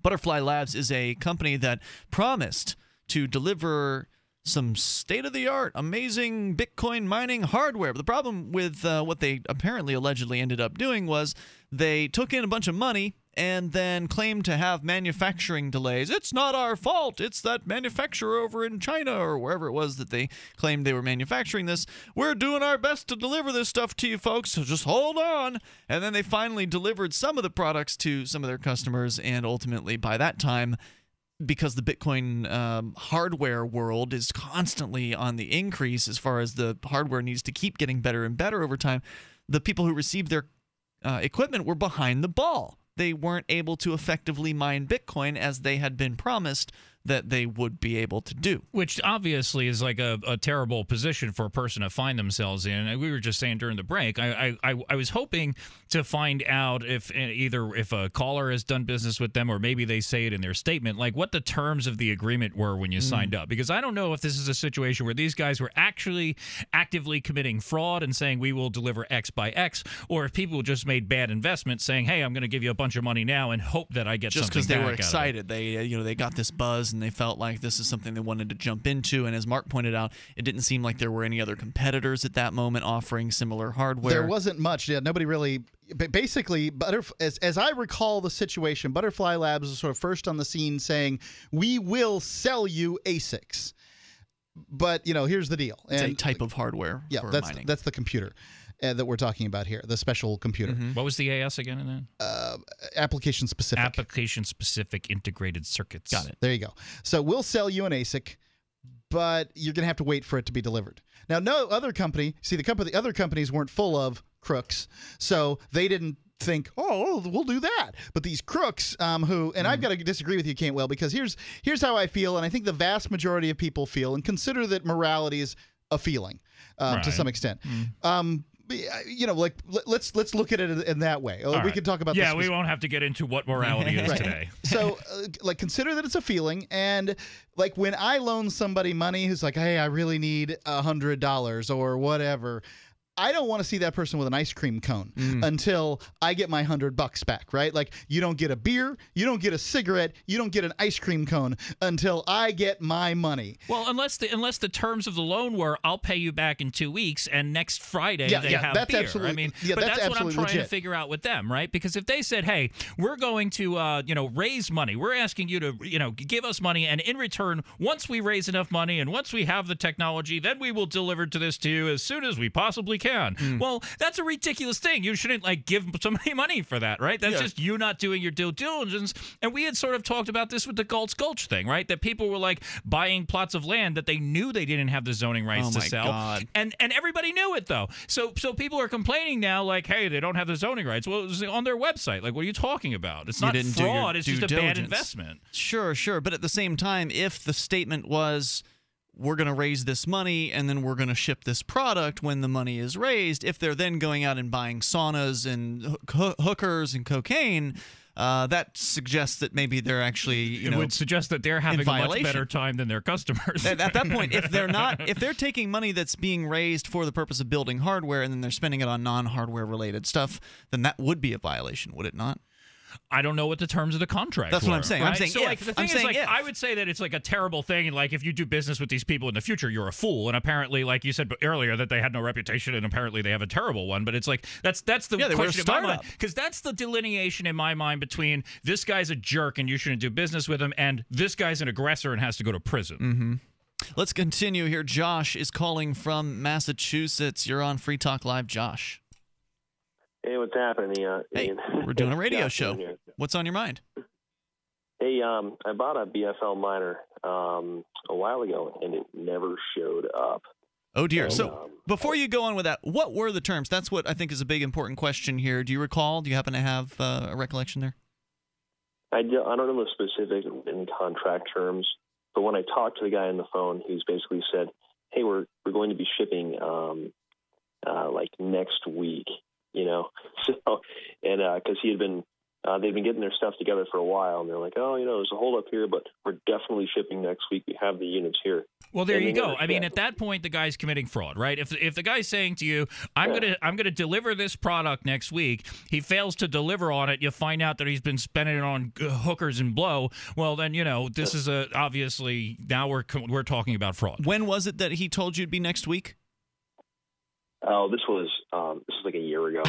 [SPEAKER 9] Butterfly Labs is a company that promised to deliver some state-of-the-art, amazing Bitcoin mining hardware. But the problem with what they apparently allegedly ended up doing was they took in a bunch of money and then claimed to have manufacturing delays. It's not our fault. It's that manufacturer over in China or wherever it was that they claimed they were manufacturing this. We're doing our best to deliver this stuff to you folks, so just hold on. And then they finally delivered some of the products to some of their customers, and ultimately by that time, because the Bitcoin hardware world is constantly on the increase as far as the hardware needs to keep getting better and better over time, the people who received their equipment were behind the ball. They weren't able to effectively mine Bitcoin as they had been promised that they would be able to do.
[SPEAKER 6] Which obviously is like a terrible position for a person to find themselves in. And we were just saying during the break, I was hoping to find out if either if a caller has done business with them or maybe they say it in their statement, like what the terms of the agreement were when you signed up. Because I don't know if this is a situation where these guys were actually actively committing fraud and saying we will deliver X by X, or if people just made bad investments saying, hey, I'm going to give you a bunch of money now and hope that I get
[SPEAKER 9] just
[SPEAKER 6] something back.
[SPEAKER 9] Just because they were excited. They got this buzz and they felt like this is something they wanted to jump into. And as Mark pointed out, it didn't seem like there were any other competitors at that moment offering similar hardware.
[SPEAKER 1] There wasn't much. Yeah, nobody really. Basically, as I recall the situation, Butterfly Labs was sort of first on the scene saying, we will sell you ASICs. But, here's the deal.
[SPEAKER 9] It's a type of hardware for mining.
[SPEAKER 1] That's the computer that we're talking about here, the special computer.
[SPEAKER 6] What was the AS again in that?
[SPEAKER 1] Application specific.
[SPEAKER 6] Application specific integrated circuits.
[SPEAKER 1] Got it. There you go. So we'll sell you an ASIC, but you're going to have to wait for it to be delivered. Now, no other company, the other companies weren't full of crooks, so they didn't think, oh, we'll do that. But these crooks who, and I've got to disagree with you, Cantwell, because here's how I feel, and I think the vast majority of people feel, and consider that morality is a feeling to some extent. Let's look at it in that way. We can talk about.
[SPEAKER 6] Yeah, we won't have to get into what morality is today.
[SPEAKER 1] So, consider that it's a feeling, and like when I loan somebody money who's like, "Hey, I really need $100 or whatever." I don't want to see that person with an ice cream cone until I get my $100 back, right? Like, you don't get a beer, you don't get a cigarette, you don't get an ice cream cone until I get my money.
[SPEAKER 6] Well, unless the terms of the loan were, I'll pay you back in 2 weeks, and next Friday they have
[SPEAKER 1] that's
[SPEAKER 6] beer.
[SPEAKER 1] Absolutely,
[SPEAKER 6] but that's what I'm trying
[SPEAKER 1] legit
[SPEAKER 6] to figure out with them, right? Because if they said, hey, we're going to raise money, we're asking you to give us money, and in return, once we raise enough money and once we have the technology, then we will deliver to this to you as soon as we possibly can. Well, that's a ridiculous thing. You shouldn't give somebody money for that, right? That's just you not doing your due diligence. And we had sort of talked about this with the Galt's Gulch thing, right? That people were buying plots of land that they knew they didn't have the zoning rights to sell.
[SPEAKER 9] God.
[SPEAKER 6] And everybody knew it though. So people are complaining now, hey, they don't have the zoning rights. Well, it was on their website. What are you talking about? It's not fraud. It's just a bad investment.
[SPEAKER 9] Sure. But at the same time, if the statement was, we're going to raise this money and then we're going to ship this product when the money is raised, if they're then going out and buying saunas and hookers and cocaine, that suggests that maybe they're actually,
[SPEAKER 6] it would suggest that they're having a much better time than their customers.
[SPEAKER 9] At that point, if they're taking money that's being raised for the purpose of building hardware and then they're spending it on non-hardware related stuff, then that would be a violation, would it not?
[SPEAKER 6] I don't know what the terms of the contract
[SPEAKER 9] That's
[SPEAKER 6] were,
[SPEAKER 9] what I'm saying.
[SPEAKER 6] Right?
[SPEAKER 9] I'm saying
[SPEAKER 6] so,
[SPEAKER 9] if.
[SPEAKER 6] the thing is, I would say that it's a terrible thing, and if you do business with these people in the future, you're a fool. And apparently, like you said earlier, that they had no reputation, and apparently they have a terrible one. But it's that's the question in my mind, because that's the delineation in my mind between this guy's a jerk and you shouldn't do business with him, and this guy's an aggressor and has to go to prison.
[SPEAKER 9] Mm-hmm. Let's continue here. Josh is calling from Massachusetts. You're on Free Talk Live, Josh.
[SPEAKER 5] Hey, what's happening?
[SPEAKER 9] Hey, we're doing a radio show. What's on your mind?
[SPEAKER 5] Hey, I bought a BFL miner a while ago, and it never showed up.
[SPEAKER 9] Oh, dear. So before you go on with that, what were the terms? That's what I think is a big important question here. Do you recall? Do you happen to have a recollection there?
[SPEAKER 5] I don't know the specific in contract terms, but when I talked to the guy on the phone, he's basically said, hey, we're going to be shipping next week. So, and because they'd been getting their stuff together for a while, and they're like, oh, there's a hold up here, but we're definitely shipping next week. We have the units here.
[SPEAKER 6] Well, there you go. I mean, at that point, the guy's committing fraud, right? If the guy's saying to you, I'm gonna deliver this product next week, he fails to deliver on it, you find out that he's been spending it on hookers and blow. Well, then this is obviously now we're talking about fraud.
[SPEAKER 9] When was it that he told you it'd be next week?
[SPEAKER 5] Oh, this was like a year ago.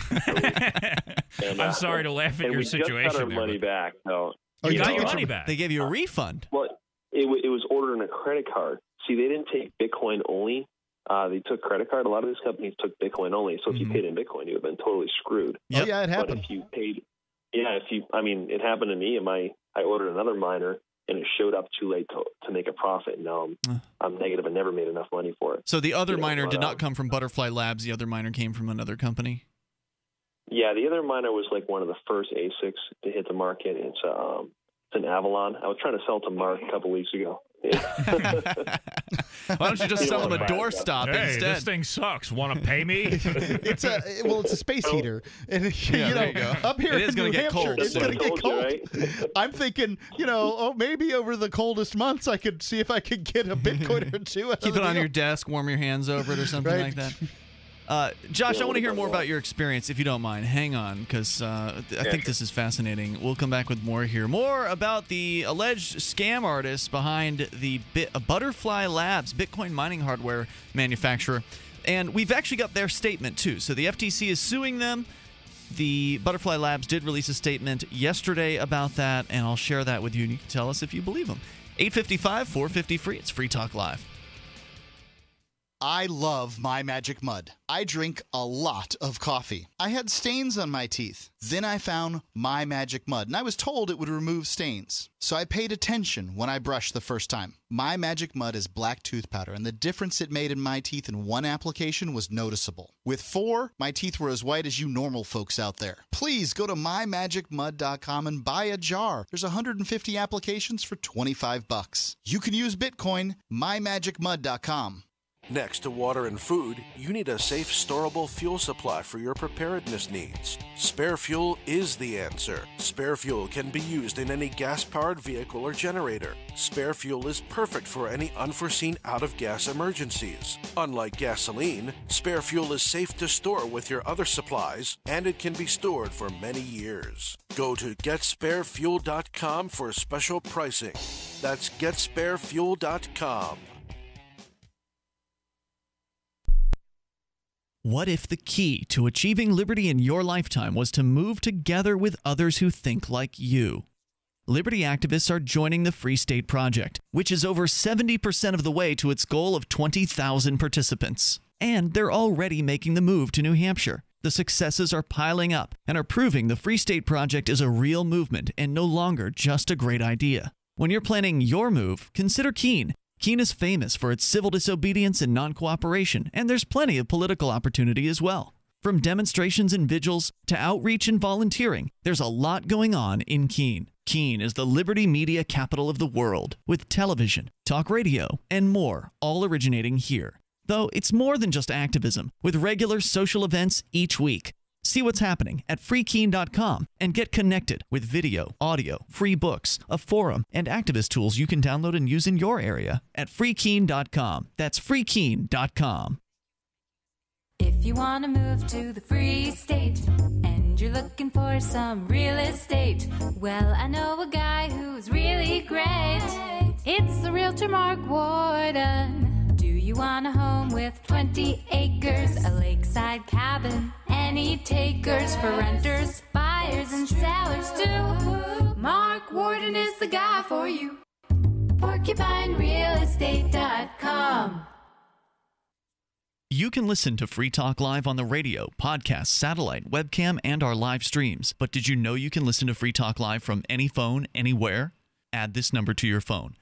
[SPEAKER 6] I'm sorry to laugh at your situation.
[SPEAKER 5] We just got our money back. So,
[SPEAKER 6] you got your money back.
[SPEAKER 9] They gave you a refund.
[SPEAKER 5] Well, it was ordered on a credit card. See, they didn't take Bitcoin only. They took credit card. A lot of these companies took Bitcoin only. So if you paid in Bitcoin, you would have been totally screwed.
[SPEAKER 1] Yep. Oh, yeah, it happened.
[SPEAKER 5] But if you paid, it happened to me. I ordered another miner, and it showed up too late to make a profit. And now I'm negative and never made enough money for it.
[SPEAKER 9] So the other miner did not come from Butterfly Labs. The other miner came from another company?
[SPEAKER 5] Yeah, the other miner was like one of the first ASICs to hit the market. It's an Avalon. I was trying to sell it to Mark a couple weeks ago.
[SPEAKER 9] Why don't you just sell him a doorstop instead?
[SPEAKER 6] This thing sucks. Want to pay me?
[SPEAKER 1] It's a space heater, and up here
[SPEAKER 9] it is
[SPEAKER 1] in
[SPEAKER 9] going
[SPEAKER 1] New
[SPEAKER 9] to get
[SPEAKER 1] Hampshire,
[SPEAKER 9] cold.
[SPEAKER 1] it's going to get cold.
[SPEAKER 5] Right?
[SPEAKER 1] I'm thinking, maybe over the coldest months, I could see if I could get a Bitcoin or two.
[SPEAKER 9] Keep it on your desk, warm your hands over it, or something like that. Josh, I want to hear more about your experience, if you don't mind. Hang on, because I think this is fascinating. We'll come back with more here. More about the alleged scam artists behind the Butterfly Labs, Bitcoin mining hardware manufacturer. And we've actually got their statement, too. So the FTC is suing them. The Butterfly Labs did release a statement yesterday about that, and I'll share that with you, and you can tell us if you believe them. 855-450-FREE. It's Free Talk Live.
[SPEAKER 1] I love My Magic Mud. I drink a lot of coffee. I had stains on my teeth. Then I found My Magic Mud, and I was told it would remove stains. So I paid attention when I brushed the first time. My Magic Mud is black tooth powder, and the difference it made in my teeth in one application was noticeable. With 4, my teeth were as white as you normal folks out there. Please go to mymagicmud.com and buy a jar. There's 150 applications for $25. You can use Bitcoin, mymagicmud.com.
[SPEAKER 10] Next to water and food, you need a safe, storable fuel supply for your preparedness needs. Spare Fuel is the answer. Spare Fuel can be used in any gas-powered vehicle or generator. Spare Fuel is perfect for any unforeseen out-of-gas emergencies. Unlike gasoline, Spare Fuel is safe to store with your other supplies, and it can be stored for many years. Go to GetSpareFuel.com for special pricing. That's GetSpareFuel.com.
[SPEAKER 9] What if the key to achieving liberty in your lifetime was to move together with others who think like you? Liberty activists are joining the Free State Project, which is over 70% of the way to its goal of 20,000 participants. And they're already making the move to New Hampshire. The successes are piling up and are proving the Free State Project is a real movement and no longer just a great idea. When you're planning your move, consider Keene. Keene is famous for its civil disobedience and non-cooperation, and there's plenty of political opportunity as well. From demonstrations and vigils to outreach and volunteering, there's a lot going on in Keene. Keene is the liberty media capital of the world, with television, talk radio, and more, all originating here. Though it's more than just activism, with regular social events each week. See what's happening at freekeene.com and get connected with video, audio, free books, a forum, and activist tools you can download and use in your area at freekeene.com. That's freekeene.com.
[SPEAKER 14] If you want to move to the Free State and you're looking for some real estate, well, I know a guy who's really great. It's the realtor Mark Warden. Do you want a home with 20 acres, a lakeside cabin, any takers for renters, buyers, and sellers too? Mark Warden is the guy for you. PorcupineRealEstate.com.
[SPEAKER 9] You can listen to Free Talk Live on the radio, podcast, satellite, webcam, and our live streams. But did you know you can listen to Free Talk Live from any phone, anywhere? Add this number to your phone,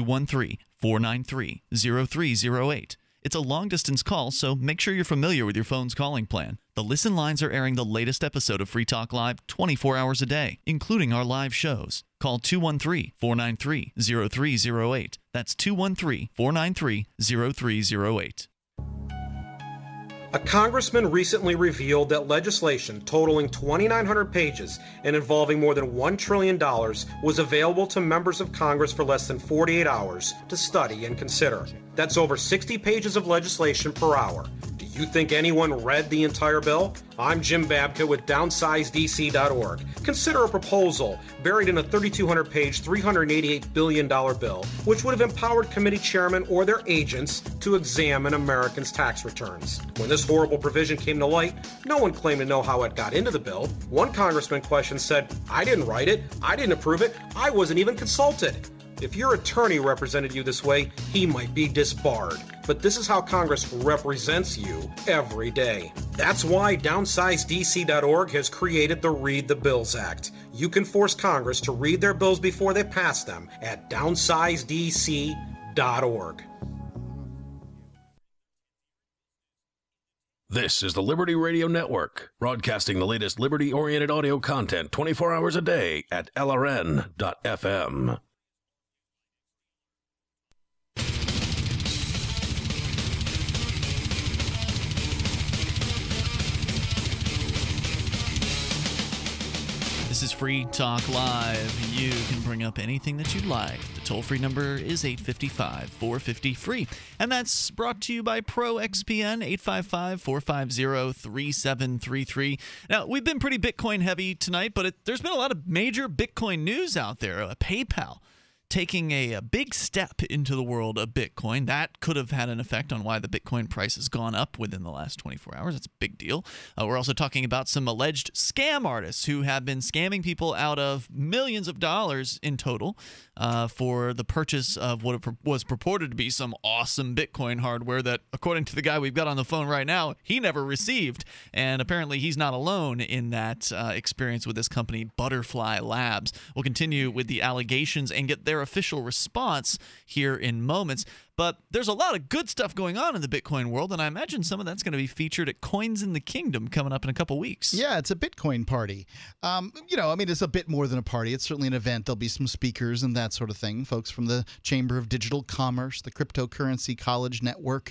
[SPEAKER 9] 213-493-0308. It's a long-distance call, so make sure you're familiar with your phone's calling plan. The listen lines are airing the latest episode of Free Talk Live 24 hours a day, including our live shows. Call 213-493-0308. That's 213-493-0308.
[SPEAKER 15] A congressman recently revealed that legislation totaling 2,900 pages and involving more than $1 trillion was available to members of Congress for less than 48 hours to study and consider. That's over 60 pages of legislation per hour. Do you think anyone read the entire bill? I'm Jim Babka with DownsizeDC.org. Consider a proposal buried in a 3,200-page, $388 billion bill, which would have empowered committee chairmen or their agents to examine Americans' tax returns. When this horrible provision came to light, no one claimed to know how it got into the bill. One congressman questioned said, "I didn't write it, I didn't approve it, I wasn't even consulted." If your attorney represented you this way, he might be disbarred. But this is how Congress represents you every day. That's why DownsizeDC.org has created the Read the Bills Act. You can force Congress to read their bills before they pass them at DownsizeDC.org.
[SPEAKER 2] This is the Liberty Radio Network, broadcasting the latest liberty-oriented audio content 24 hours a day at LRN.FM.
[SPEAKER 9] This is Free Talk Live. You can bring up anything that you'd like. The toll-free number is 855-450-FREE. And that's brought to you by ProXPN, 855-450-3733. Now, we've been pretty Bitcoin heavy tonight, but there's been a lot of major Bitcoin news out there. PayPal taking a big step into the world of Bitcoin. That could have had an effect on why the Bitcoin price has gone up within the last 24 hours. That's a big deal. We're also talking about some alleged scam artists who have been scamming people out of millions of dollars in total for the purchase of what was purported to be some awesome Bitcoin hardware that, according to the guy we've got on the phone right now, he never received. And apparently he's not alone in that experience with this company, Butterfly Labs. We'll continue with the allegations and get their official response here in moments. But there's a lot of good stuff going on in the Bitcoin world, and I imagine some of that's going to be featured at Coins in the Kingdom coming up in a couple weeks.
[SPEAKER 1] Yeah, it's a Bitcoin party. It's a bit more than a party. It's certainly an event. There'll be some speakers and that sort of thing. Folks from the Chamber of Digital Commerce, the Cryptocurrency College Network,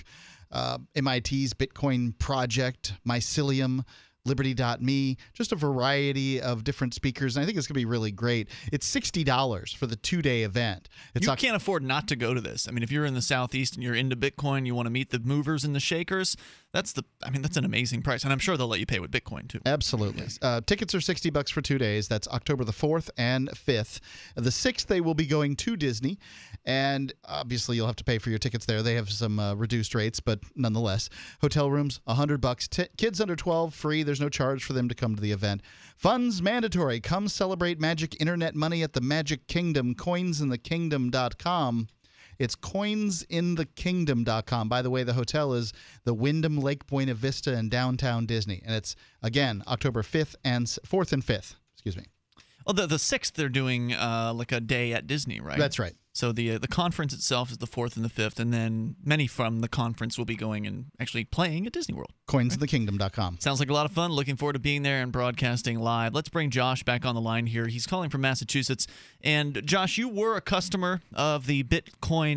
[SPEAKER 1] MIT's Bitcoin Project, Mycelium, Liberty.me, just a variety of different speakers. And I think it's going to be really great. It's $60 for the two-day event.
[SPEAKER 9] You can't afford not to go to this. I mean, if you're in the Southeast and you're into Bitcoin, you want to meet the movers and the shakers, that's an amazing price. And I'm sure they'll let you pay with Bitcoin, too.
[SPEAKER 1] Absolutely. Tickets are $60 for 2 days. That's October the 4th and 5th. The 6th, they will be going to Disney. And obviously, you'll have to pay for your tickets there. They have some reduced rates, but nonetheless. Hotel rooms, $100. Kids under 12, free. There's no charge for them to come to the event. Funds mandatory. Come celebrate magic internet money at the Magic Kingdom, coinsinthekingdom.com. It's coinsinthekingdom.com. By the way, the hotel is the Wyndham Lake Buena Vista in downtown Disney. And it's, again, October 4th and 5th. Excuse me.
[SPEAKER 9] Well, the 6th, they're doing like a day at Disney, right?
[SPEAKER 1] That's right.
[SPEAKER 9] So the conference itself is the 4th and the 5th, and then many from the conference will be going and actually playing at Disney World.
[SPEAKER 1] Coinsinthekingdom.com.
[SPEAKER 9] Sounds like a lot of fun. Looking forward to being there and broadcasting live. Let's bring Josh back on the line here. He's calling from Massachusetts. And Josh, you were a customer of the the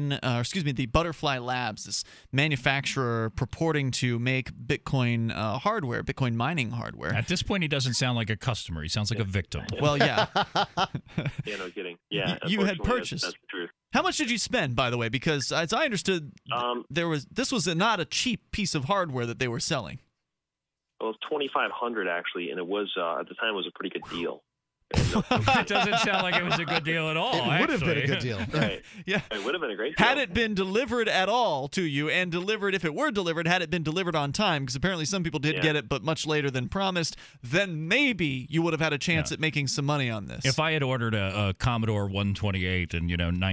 [SPEAKER 9] Butterfly Labs, this manufacturer purporting to make Bitcoin hardware, Bitcoin mining hardware.
[SPEAKER 6] At this point, he doesn't sound like a customer. He sounds like a victim.
[SPEAKER 9] Well, yeah.
[SPEAKER 5] Yeah, no kidding. Yeah,
[SPEAKER 9] you had purchased.
[SPEAKER 5] That's the truth.
[SPEAKER 9] How much did you spend, by the way? Because as I understood, this was not a cheap piece of hardware that they were selling.
[SPEAKER 5] Well, it's $2,500 actually, and it was at the time it was a pretty good deal.
[SPEAKER 6] It doesn't sound like it was a good deal at all.
[SPEAKER 1] It would have been a good deal.
[SPEAKER 5] Right.
[SPEAKER 9] Yeah.
[SPEAKER 5] It would have been a great deal.
[SPEAKER 9] Had it been delivered at all to you, and delivered, if it were delivered, had it been delivered on time, because apparently some people did get it, but much later than promised, then maybe you would have had a chance at making some money on this.
[SPEAKER 6] If I had ordered a Commodore 128 in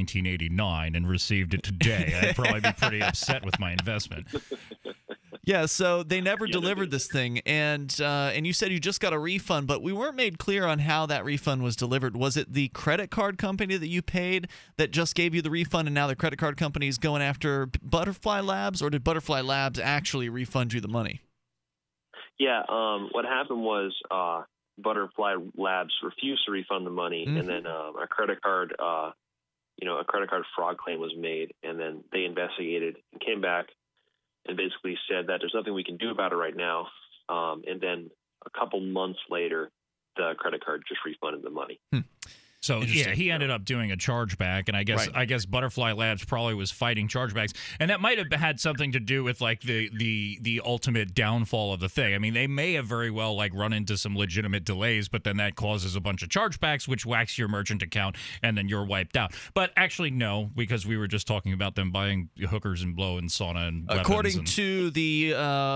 [SPEAKER 6] 1989 and received it today, I'd probably be pretty upset with my investment.
[SPEAKER 9] Yeah, so they never delivered this thing, and you said you just got a refund, but we weren't made clear on how that refund was delivered. Was it the credit card company that you paid that just gave you the refund, and now the credit card company is going after Butterfly Labs, or did Butterfly Labs actually refund you the money?
[SPEAKER 5] Yeah, what happened was Butterfly Labs refused to refund the money, and then a credit card fraud claim was made, and then they investigated and came back and basically said that there's nothing we can do about it right now. And then a couple months later, the credit card just refunded the money.
[SPEAKER 6] So yeah, he ended up doing a chargeback, and I guess Butterfly Labs probably was fighting chargebacks, and that might have had something to do with like the ultimate downfall of the thing. I mean, they may have very well like run into some legitimate delays, but then that causes a bunch of chargebacks, which whacks your merchant account, and then you're wiped out. But actually, no, because we were just talking about them buying hookers and blow and sauna and weapons.
[SPEAKER 9] According to the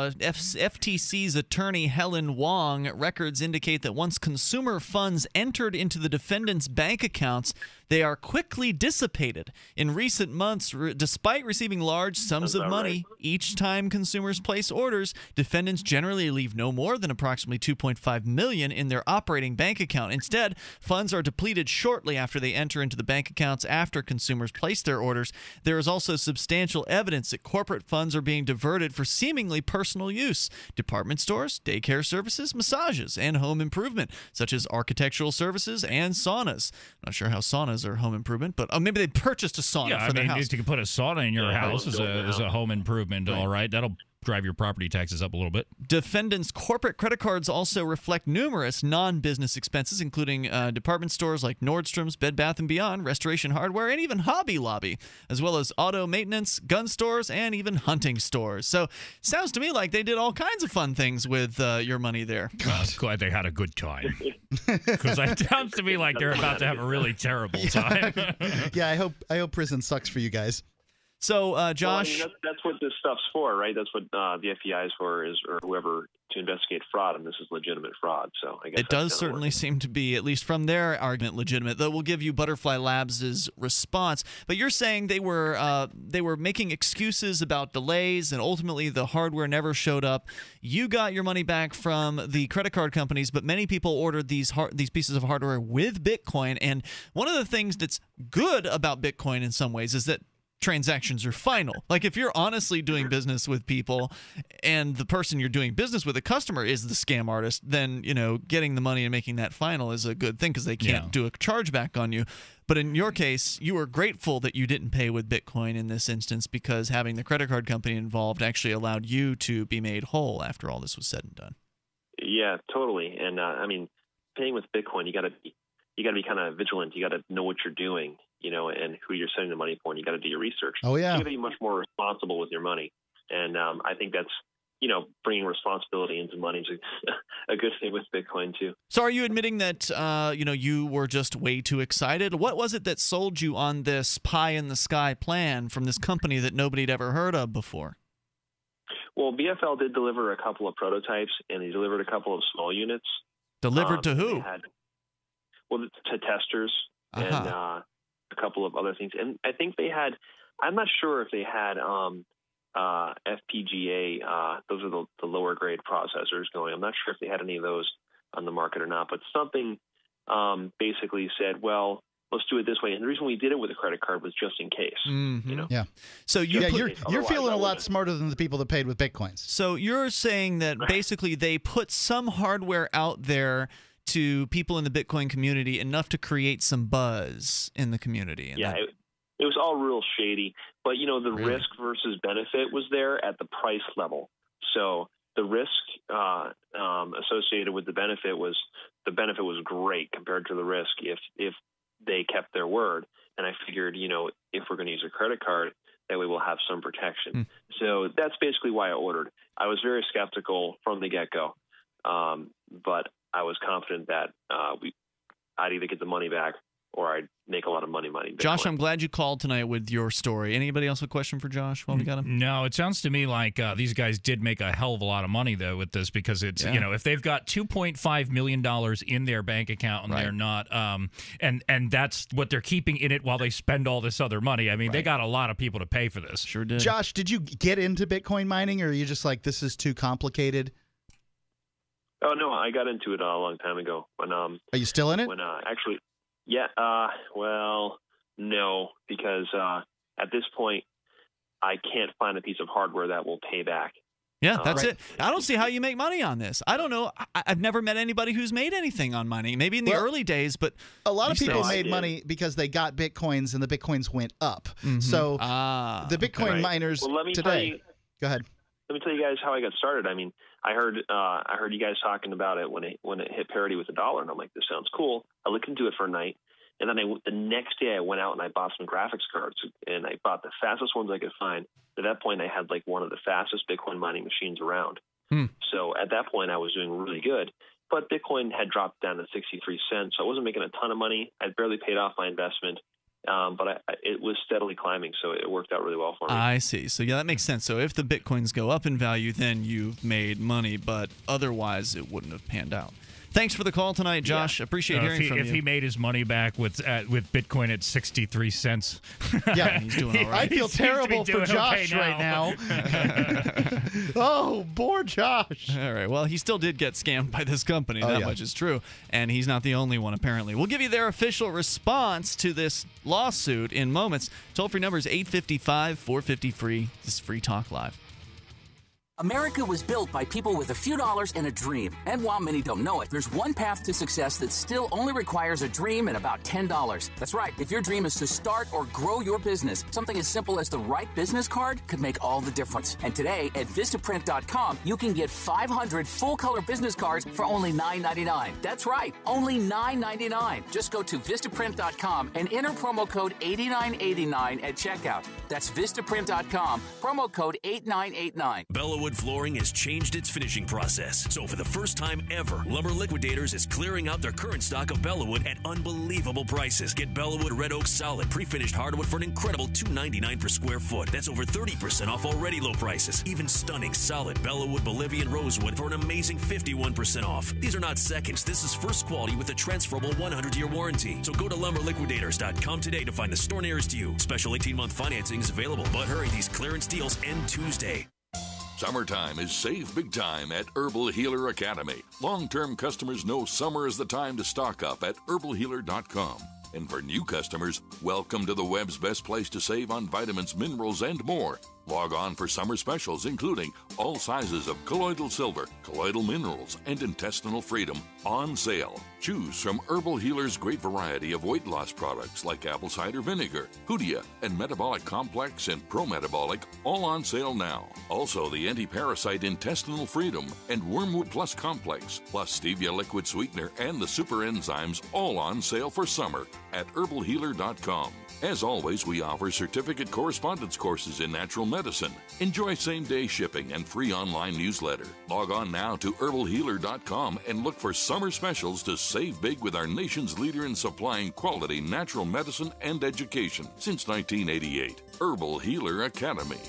[SPEAKER 9] FTC's attorney Helen Wong, records indicate that once consumer funds entered into the defendant's bank accounts, they are quickly dissipated. In recent months, despite receiving large sums of money each time consumers place orders, defendants generally leave no more than approximately $2.5 million in their operating bank account. Instead, funds are depleted shortly after they enter into the bank accounts after consumers place their orders. There is also substantial evidence that corporate funds are being diverted for seemingly personal use. Department stores, daycare services, massages, and home improvement, such as architectural services and saunas. I'm not sure how saunas are home improvement, but maybe they purchased a sauna for their house.
[SPEAKER 6] You can put a sauna in your house as a home improvement, all right? That'll drive your property taxes up a little bit.
[SPEAKER 9] Defendants' corporate credit cards also reflect numerous non-business expenses, including department stores like Nordstrom's, Bed Bath & Beyond, Restoration Hardware, and even Hobby Lobby, as well as auto maintenance, gun stores, and even hunting stores. So sounds to me like they did all kinds of fun things with your money there.
[SPEAKER 6] God, glad they had a good time. Because it sounds to me like they're about to have a really terrible time.
[SPEAKER 1] Yeah, I hope prison sucks for you guys.
[SPEAKER 9] So, Josh,
[SPEAKER 5] well, I mean, that's what this stuff's for, right? That's what the FBI is for, or whoever, to investigate fraud, and this is legitimate fraud. So I guess
[SPEAKER 9] it does certainly seem to be, at least from their argument, legitimate. Though we'll give you Butterfly Labs' response. But you're saying they were making excuses about delays, and ultimately the hardware never showed up. You got your money back from the credit card companies, but many people ordered these pieces of hardware with Bitcoin. And one of the things that's good about Bitcoin in some ways is that transactions are final. Like if you're honestly doing business with people and the person you're doing business with, a customer, is the scam artist, then, getting the money and making that final is a good thing because they can't do a chargeback on you. But in your case, you were grateful that you didn't pay with Bitcoin in this instance because having the credit card company involved actually allowed you to be made whole after all this was said and done.
[SPEAKER 5] Yeah, totally. And I mean, paying with Bitcoin, you got to be kind of vigilant. You got to know what you're doing, and who you're sending the money for, and you got to do your research.
[SPEAKER 1] Oh, yeah.
[SPEAKER 5] You got to be much more responsible with your money. And I think that's, bringing responsibility into money is a good thing with Bitcoin, too.
[SPEAKER 9] So are you admitting that, you were just way too excited? What was it that sold you on this pie-in-the-sky plan from this company that nobody had ever heard of before?
[SPEAKER 5] Well, BFL did deliver a couple of prototypes, and they delivered a couple of small units.
[SPEAKER 9] Delivered to who?
[SPEAKER 5] To testers and a couple of other things. And I think they had, I'm not sure if they had FPGA, those are the lower grade processors going. I'm not sure if they had any of those on the market or not, but something basically said, well, let's do it this way. And the reason we did it with a credit card was just in case.
[SPEAKER 9] Mm-hmm.
[SPEAKER 1] Yeah.
[SPEAKER 9] So
[SPEAKER 1] you're feeling a lot smarter than the people that paid with Bitcoins.
[SPEAKER 9] So you're saying that basically they put some hardware out there to people in the Bitcoin community enough to create some buzz in the community.
[SPEAKER 5] And it was all real shady. But, the risk versus benefit was there at the price level. So the risk associated with the benefit was great compared to the risk if they kept their word. And I figured, if we're going to use a credit card, that way we'll have some protection. So that's basically why I ordered. I was very skeptical from the get-go. But I was confident that I'd either get the money back or I'd make a lot of money.
[SPEAKER 9] Josh, I'm glad you called tonight with your story. Anybody else with a question for Josh while we got him?
[SPEAKER 6] No, it sounds to me like these guys did make a hell of a lot of money, though, with this because it's, if they've got $2.5 million in their bank account and they're not, and that's what they're keeping in it while they spend all this other money. I mean, they got a lot of people to pay for this.
[SPEAKER 9] Sure did.
[SPEAKER 1] Josh, did you get into Bitcoin mining, or are you just like, this is too complicated?
[SPEAKER 5] Oh, no, I got into it a long time ago. When
[SPEAKER 1] are you still in it?
[SPEAKER 5] When actually, yeah. Well, no, because at this point, I can't find a piece of hardware that will pay back.
[SPEAKER 9] Yeah, that's it. I don't see how you make money on this. I don't know. I've never met anybody who's made anything on mining. Maybe in the early days, but
[SPEAKER 1] a lot of people made money because they got Bitcoins and the Bitcoins went up. Mm-hmm. So the Bitcoin miners today. Go ahead.
[SPEAKER 5] let me tell you guys how I got started. I mean, I heard you guys talking about it when it hit parity with $1, and I'm like, this sounds cool. I looked into it for a night, and then the next day I went out and I bought some graphics cards, and I bought the fastest ones I could find. At that point, I had like one of the fastest Bitcoin mining machines around. So at that point, I was doing really good. But Bitcoin had dropped down to 63 cents, so I wasn't making a ton of money. I'd barely paid off my investment. But it was steadily climbing, so it worked out really well for me.
[SPEAKER 9] I see. So, yeah, that makes sense. So if the Bitcoins go up in value, then you've made money, but otherwise it wouldn't have panned out. Thanks for the call tonight, Josh. Appreciate hearing from you.
[SPEAKER 6] If he made his money back with Bitcoin at 63 cents.
[SPEAKER 1] Yeah,
[SPEAKER 9] he's doing all right.
[SPEAKER 1] I feel terrible for Josh right now. Oh, poor Josh.
[SPEAKER 9] All right. Well, he still did get scammed by this company. That much is true. And he's not the only one, apparently. We'll give you their official response to this lawsuit in moments. Toll-free number is 855-450-FREE. This is Free Talk Live.
[SPEAKER 16] America was built by people with a few dollars and a dream. And while many don't know it, there's one path to success that still only requires a dream and about $10. That's right. If your dream is to start or grow your business, something as simple as the right business card could make all the difference. And today at Vistaprint.com, you can get 500 full-color business cards for only $9.99. That's right, only $9.99. Just go to Vistaprint.com and enter promo code 8989 at checkout. That's Vistaprint.com, promo code 8989.
[SPEAKER 2] Bellawood Flooring has changed its finishing process. So for the first time ever, Lumber Liquidators is clearing out their current stock of Bellawood at unbelievable prices. Get Bellawood Red Oak Solid pre-finished hardwood for an incredible $2.99 per square foot. That's over 30% off already low prices. Even stunning solid Bellawood Bolivian Rosewood for an amazing 51% off. These are not seconds. This is first quality with a transferable 100-year warranty. So go to LumberLiquidators.com today to find the store nearest you. Special 18-month financing is available, but hurry, these clearance deals end Tuesday.
[SPEAKER 18] Summertime is save big time at Herbal Healer Academy. Long-term customers know summer is the time to stock up at herbalhealer.com. And for new customers, welcome to the web's best place to save on vitamins, minerals, and more. Log on for summer specials, including all sizes of colloidal silver, colloidal minerals, and intestinal freedom on sale. Choose from Herbal Healer's great variety of weight loss products like apple cider vinegar, Hoodia, and Metabolic Complex and Pro-Metabolic, all on sale now. Also, the anti-parasite intestinal freedom and Wormwood Plus Complex, plus Stevia liquid sweetener and the super enzymes, all on sale for summer at herbalhealer.com. As always, we offer certificate correspondence courses in natural medicine. Enjoy same-day shipping and free online newsletter. Log on now to herbalhealer.com and look for summer specials to save big with our nation's leader in supplying quality natural medicine and education since 1988. Herbal Healer Academy.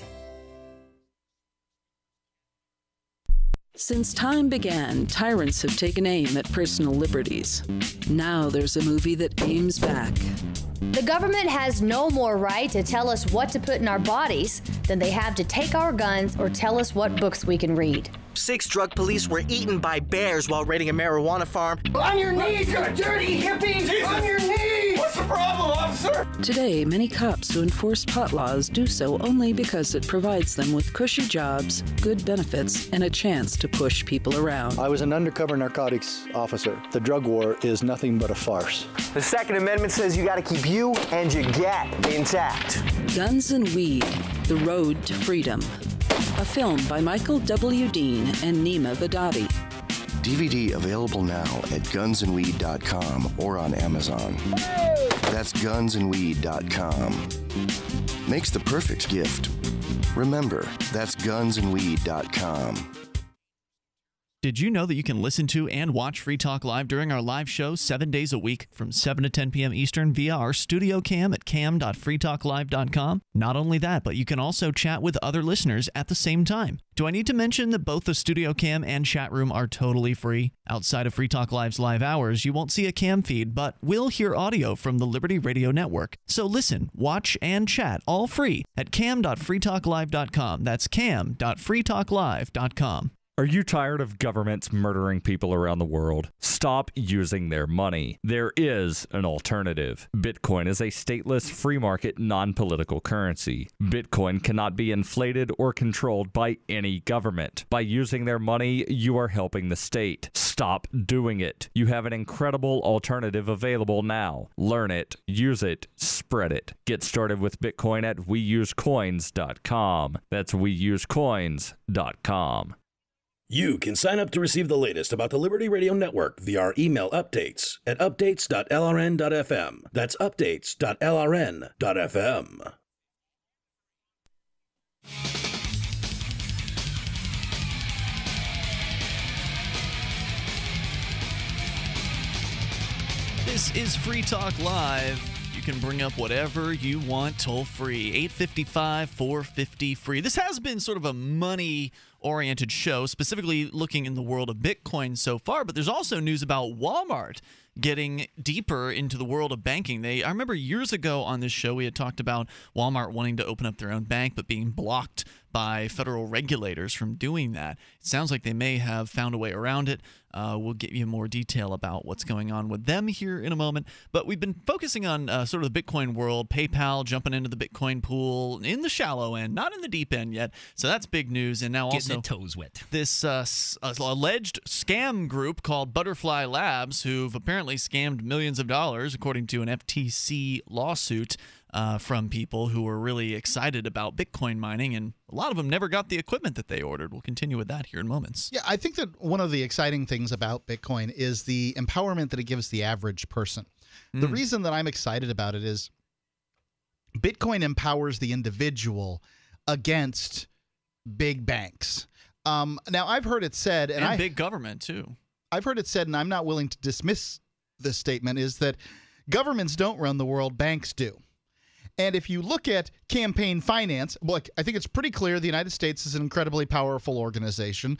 [SPEAKER 23] Since time began, tyrants have taken aim at personal liberties. Now there's a movie that aims back.
[SPEAKER 24] The government has no more right to tell us what to put in our bodies than they have to take our guns or tell us what books we can read.
[SPEAKER 25] 6 drug police were eaten by bears while raiding a marijuana farm.
[SPEAKER 26] On your knees, you dirty hippies! Jesus. On your knees! What's the problem, officer?
[SPEAKER 23] Today, many cops who enforce pot laws do so only because it provides them with cushy jobs, good benefits, and a chance to push people around.
[SPEAKER 27] I was an undercover narcotics officer. The drug war is nothing but a farce.
[SPEAKER 26] The Second Amendment says you gotta keep you and your gat intact.
[SPEAKER 23] Guns and Weed, The Road to Freedom. A film by Michael W. Dean and Nima Vadadi.
[SPEAKER 28] DVD available now at gunsandweed.com or on Amazon. That's gunsandweed.com. Makes the perfect gift. Remember, that's gunsandweed.com.
[SPEAKER 9] Did you know that you can listen to and watch Free Talk Live during our live show 7 days a week from 7 to 10 p.m. Eastern via our studio cam at cam.freetalklive.com? Not only that, but you can also chat with other listeners at the same time. Do I need to mention that both the studio cam and chat room are totally free? Outside of Free Talk Live's live hours, you won't see a cam feed, but we'll hear audio from the Liberty Radio Network. So listen, watch, and chat all free at cam.freetalklive.com. That's cam.freetalklive.com.
[SPEAKER 3] Are you tired of governments murdering people around the world? Stop using their money. There is an alternative. Bitcoin is a stateless, free market, non-political currency. Bitcoin cannot be inflated or controlled by any government. By using their money, you are helping the state. Stop doing it. You have an incredible alternative available now. Learn it, use it, spread it. Get started with Bitcoin at weusecoins.com. That's weusecoins.com.
[SPEAKER 4] You can sign up to receive the latest about the Liberty Radio Network via our email updates at updates.lrn.fm. That's updates.lrn.fm.
[SPEAKER 9] This is Free Talk Live. You can bring up whatever you want toll-free. 855-450-FREE. This has been sort of a money-oriented show, specifically looking in the world of Bitcoin so far, but there's also news about Walmart getting deeper into the world of banking. I remember years ago on this show we had talked about Walmart wanting to open up their own bank but being blocked by federal regulators from doing that. It sounds like they may have found a way around it. We'll give you more detail about what's going on with them here in a moment. But we've been focusing on sort of the Bitcoin world, PayPal jumping into the Bitcoin pool in the shallow end, not in the deep end yet. So that's big news. And now
[SPEAKER 6] Getting
[SPEAKER 9] also
[SPEAKER 6] their toes wet.
[SPEAKER 9] This alleged scam group called Butterfly Labs, who've apparently scammed millions of dollars, according to an FTC lawsuit. From people who were really excited about Bitcoin mining, and a lot of them never got the equipment that they ordered. We'll continue with that here in moments.
[SPEAKER 1] Yeah, I think that one of the exciting things about Bitcoin is the empowerment that it gives the average person. The reason that I'm excited about it is Bitcoin empowers the individual against big banks. Now, I've heard it said,
[SPEAKER 9] and big government, too.
[SPEAKER 1] I've heard it said, and I'm not willing to dismiss this statement, is that governments don't run the world, banks do. And if you look at campaign finance, look, I think it's pretty clear the United States is an incredibly powerful organization.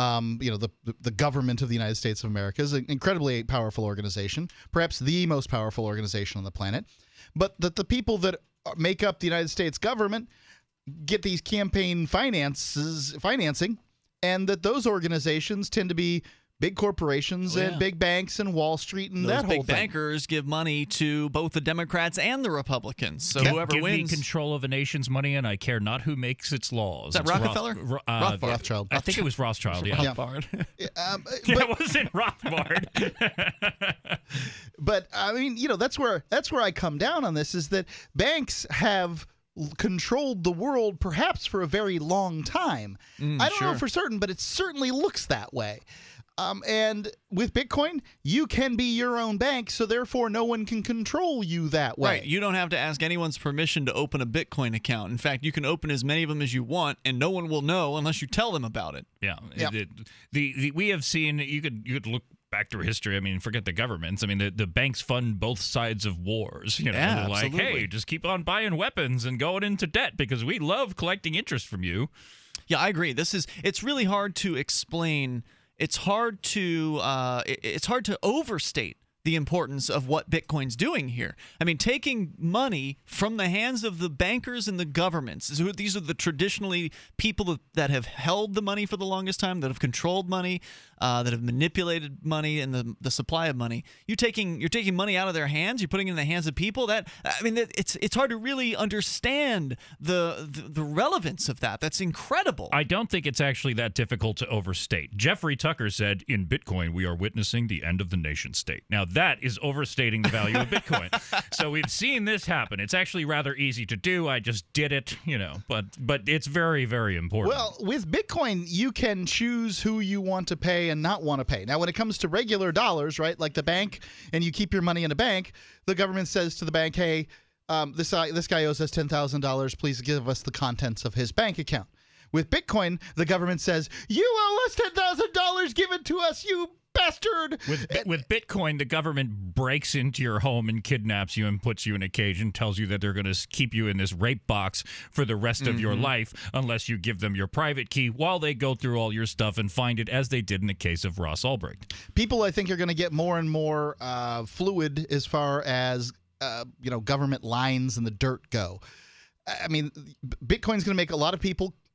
[SPEAKER 1] The government of the United States of America is an incredibly powerful organization, perhaps the most powerful organization on the planet. But that the people that make up the United States government get these campaign financing, and that those organizations tend to be big corporations and big banks and Wall Street and
[SPEAKER 9] Those
[SPEAKER 1] that whole
[SPEAKER 9] big
[SPEAKER 1] thing.
[SPEAKER 9] bankers give money to both the Democrats and the Republicans. So
[SPEAKER 6] Give
[SPEAKER 9] whoever wins.
[SPEAKER 6] me control of a nation's money, and I care not who makes its laws.
[SPEAKER 9] Is that
[SPEAKER 6] It's
[SPEAKER 9] Rockefeller?
[SPEAKER 1] Rothschild.
[SPEAKER 6] I think it was Rothschild. Yeah,
[SPEAKER 9] Rothbard.
[SPEAKER 6] That wasn't Rothbard.
[SPEAKER 1] But I mean, that's where I come down on this, is that banks have controlled the world perhaps for a very long time. I don't know for certain, but it certainly looks that way. And with Bitcoin, you can be your own bank, so therefore no one can control you that way.
[SPEAKER 9] Right. You don't have to ask anyone's permission to open a Bitcoin account. In fact, you can open as many of them as you want, and no one will know unless you tell them about it.
[SPEAKER 6] Yeah. We have seen, you could look back through history. I mean, forget the governments. I mean, the banks fund both sides of wars. They're like, hey, just keep on buying weapons and going into debt because we love collecting interest from you.
[SPEAKER 9] Yeah, I agree. It's really hard to explain. It's hard to overstate the importance of what Bitcoin's doing here. I mean, taking money from the hands of the bankers and the governments. These are the traditionally people that have held the money for the longest time, that have controlled money, that have manipulated money and the supply of money. You're taking money out of their hands. You're putting it in the hands of people. It's hard to really understand the relevance of that. That's incredible.
[SPEAKER 6] I don't think it's actually that difficult to overstate. Jeffrey Tucker said, "In Bitcoin, we are witnessing the end of the nation state." Now, that is overstating the value of Bitcoin. So we've seen this happen. It's actually rather easy to do. I just did it, but it's very, very important.
[SPEAKER 1] Well, with Bitcoin, you can choose who you want to pay and not want to pay. Now, when it comes to regular dollars, right, like the bank, and you keep your money in a bank, the government says to the bank, hey, this guy owes us $10,000. Please give us the contents of his bank account. With Bitcoin, the government says, you owe us $10,000. Give it to us, you bastard.
[SPEAKER 6] With Bitcoin, the government breaks into your home and kidnaps you and puts you in a cage and tells you that they're going to keep you in this rape box for the rest of your life unless you give them your private key while they go through all your stuff and find it, as they did in the case of Ross Ulbricht.
[SPEAKER 1] People, I think, are going to get more and more fluid as far as government lines in the dirt go. I mean, Bitcoin's going to make a lot of people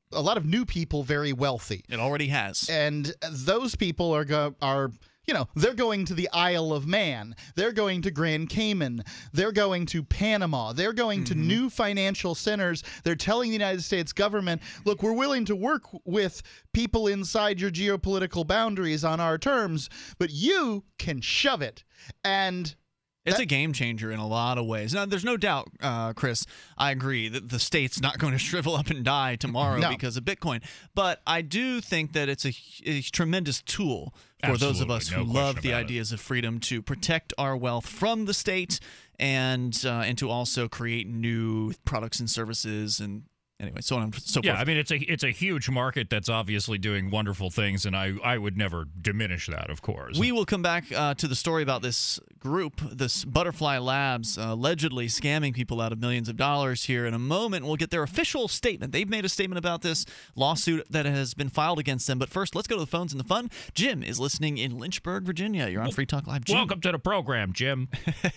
[SPEAKER 1] a lot of new people very wealthy.
[SPEAKER 9] It already has.
[SPEAKER 1] And those people are they're going to the Isle of Man. They're going to Grand Cayman. They're going to Panama. They're going to new financial centers. They're telling the United States government, look, we're willing to work with people inside your geopolitical boundaries on our terms, but you can shove it. And
[SPEAKER 9] it's a game changer in a lot of ways. Now, there's no doubt, Chris, I agree that the state's not going to shrivel up and die tomorrow because of Bitcoin. But I do think that it's a tremendous tool for those of us who love the ideas of freedom to protect our wealth from the state and to also create new products and services and anyway, so on and so forth.
[SPEAKER 6] Yeah, I mean, it's a huge market that's obviously doing wonderful things, and I would never diminish that, of course.
[SPEAKER 9] We will come back to the story about this group, this Butterfly Labs, allegedly scamming people out of millions of dollars here in a moment. We'll get their official statement. They've made a statement about this lawsuit that has been filed against them. But first, let's go to the phones and the fun. Jim is listening in Lynchburg, Virginia. You're on Free Talk Live. Jim.
[SPEAKER 6] Welcome to the program, Jim.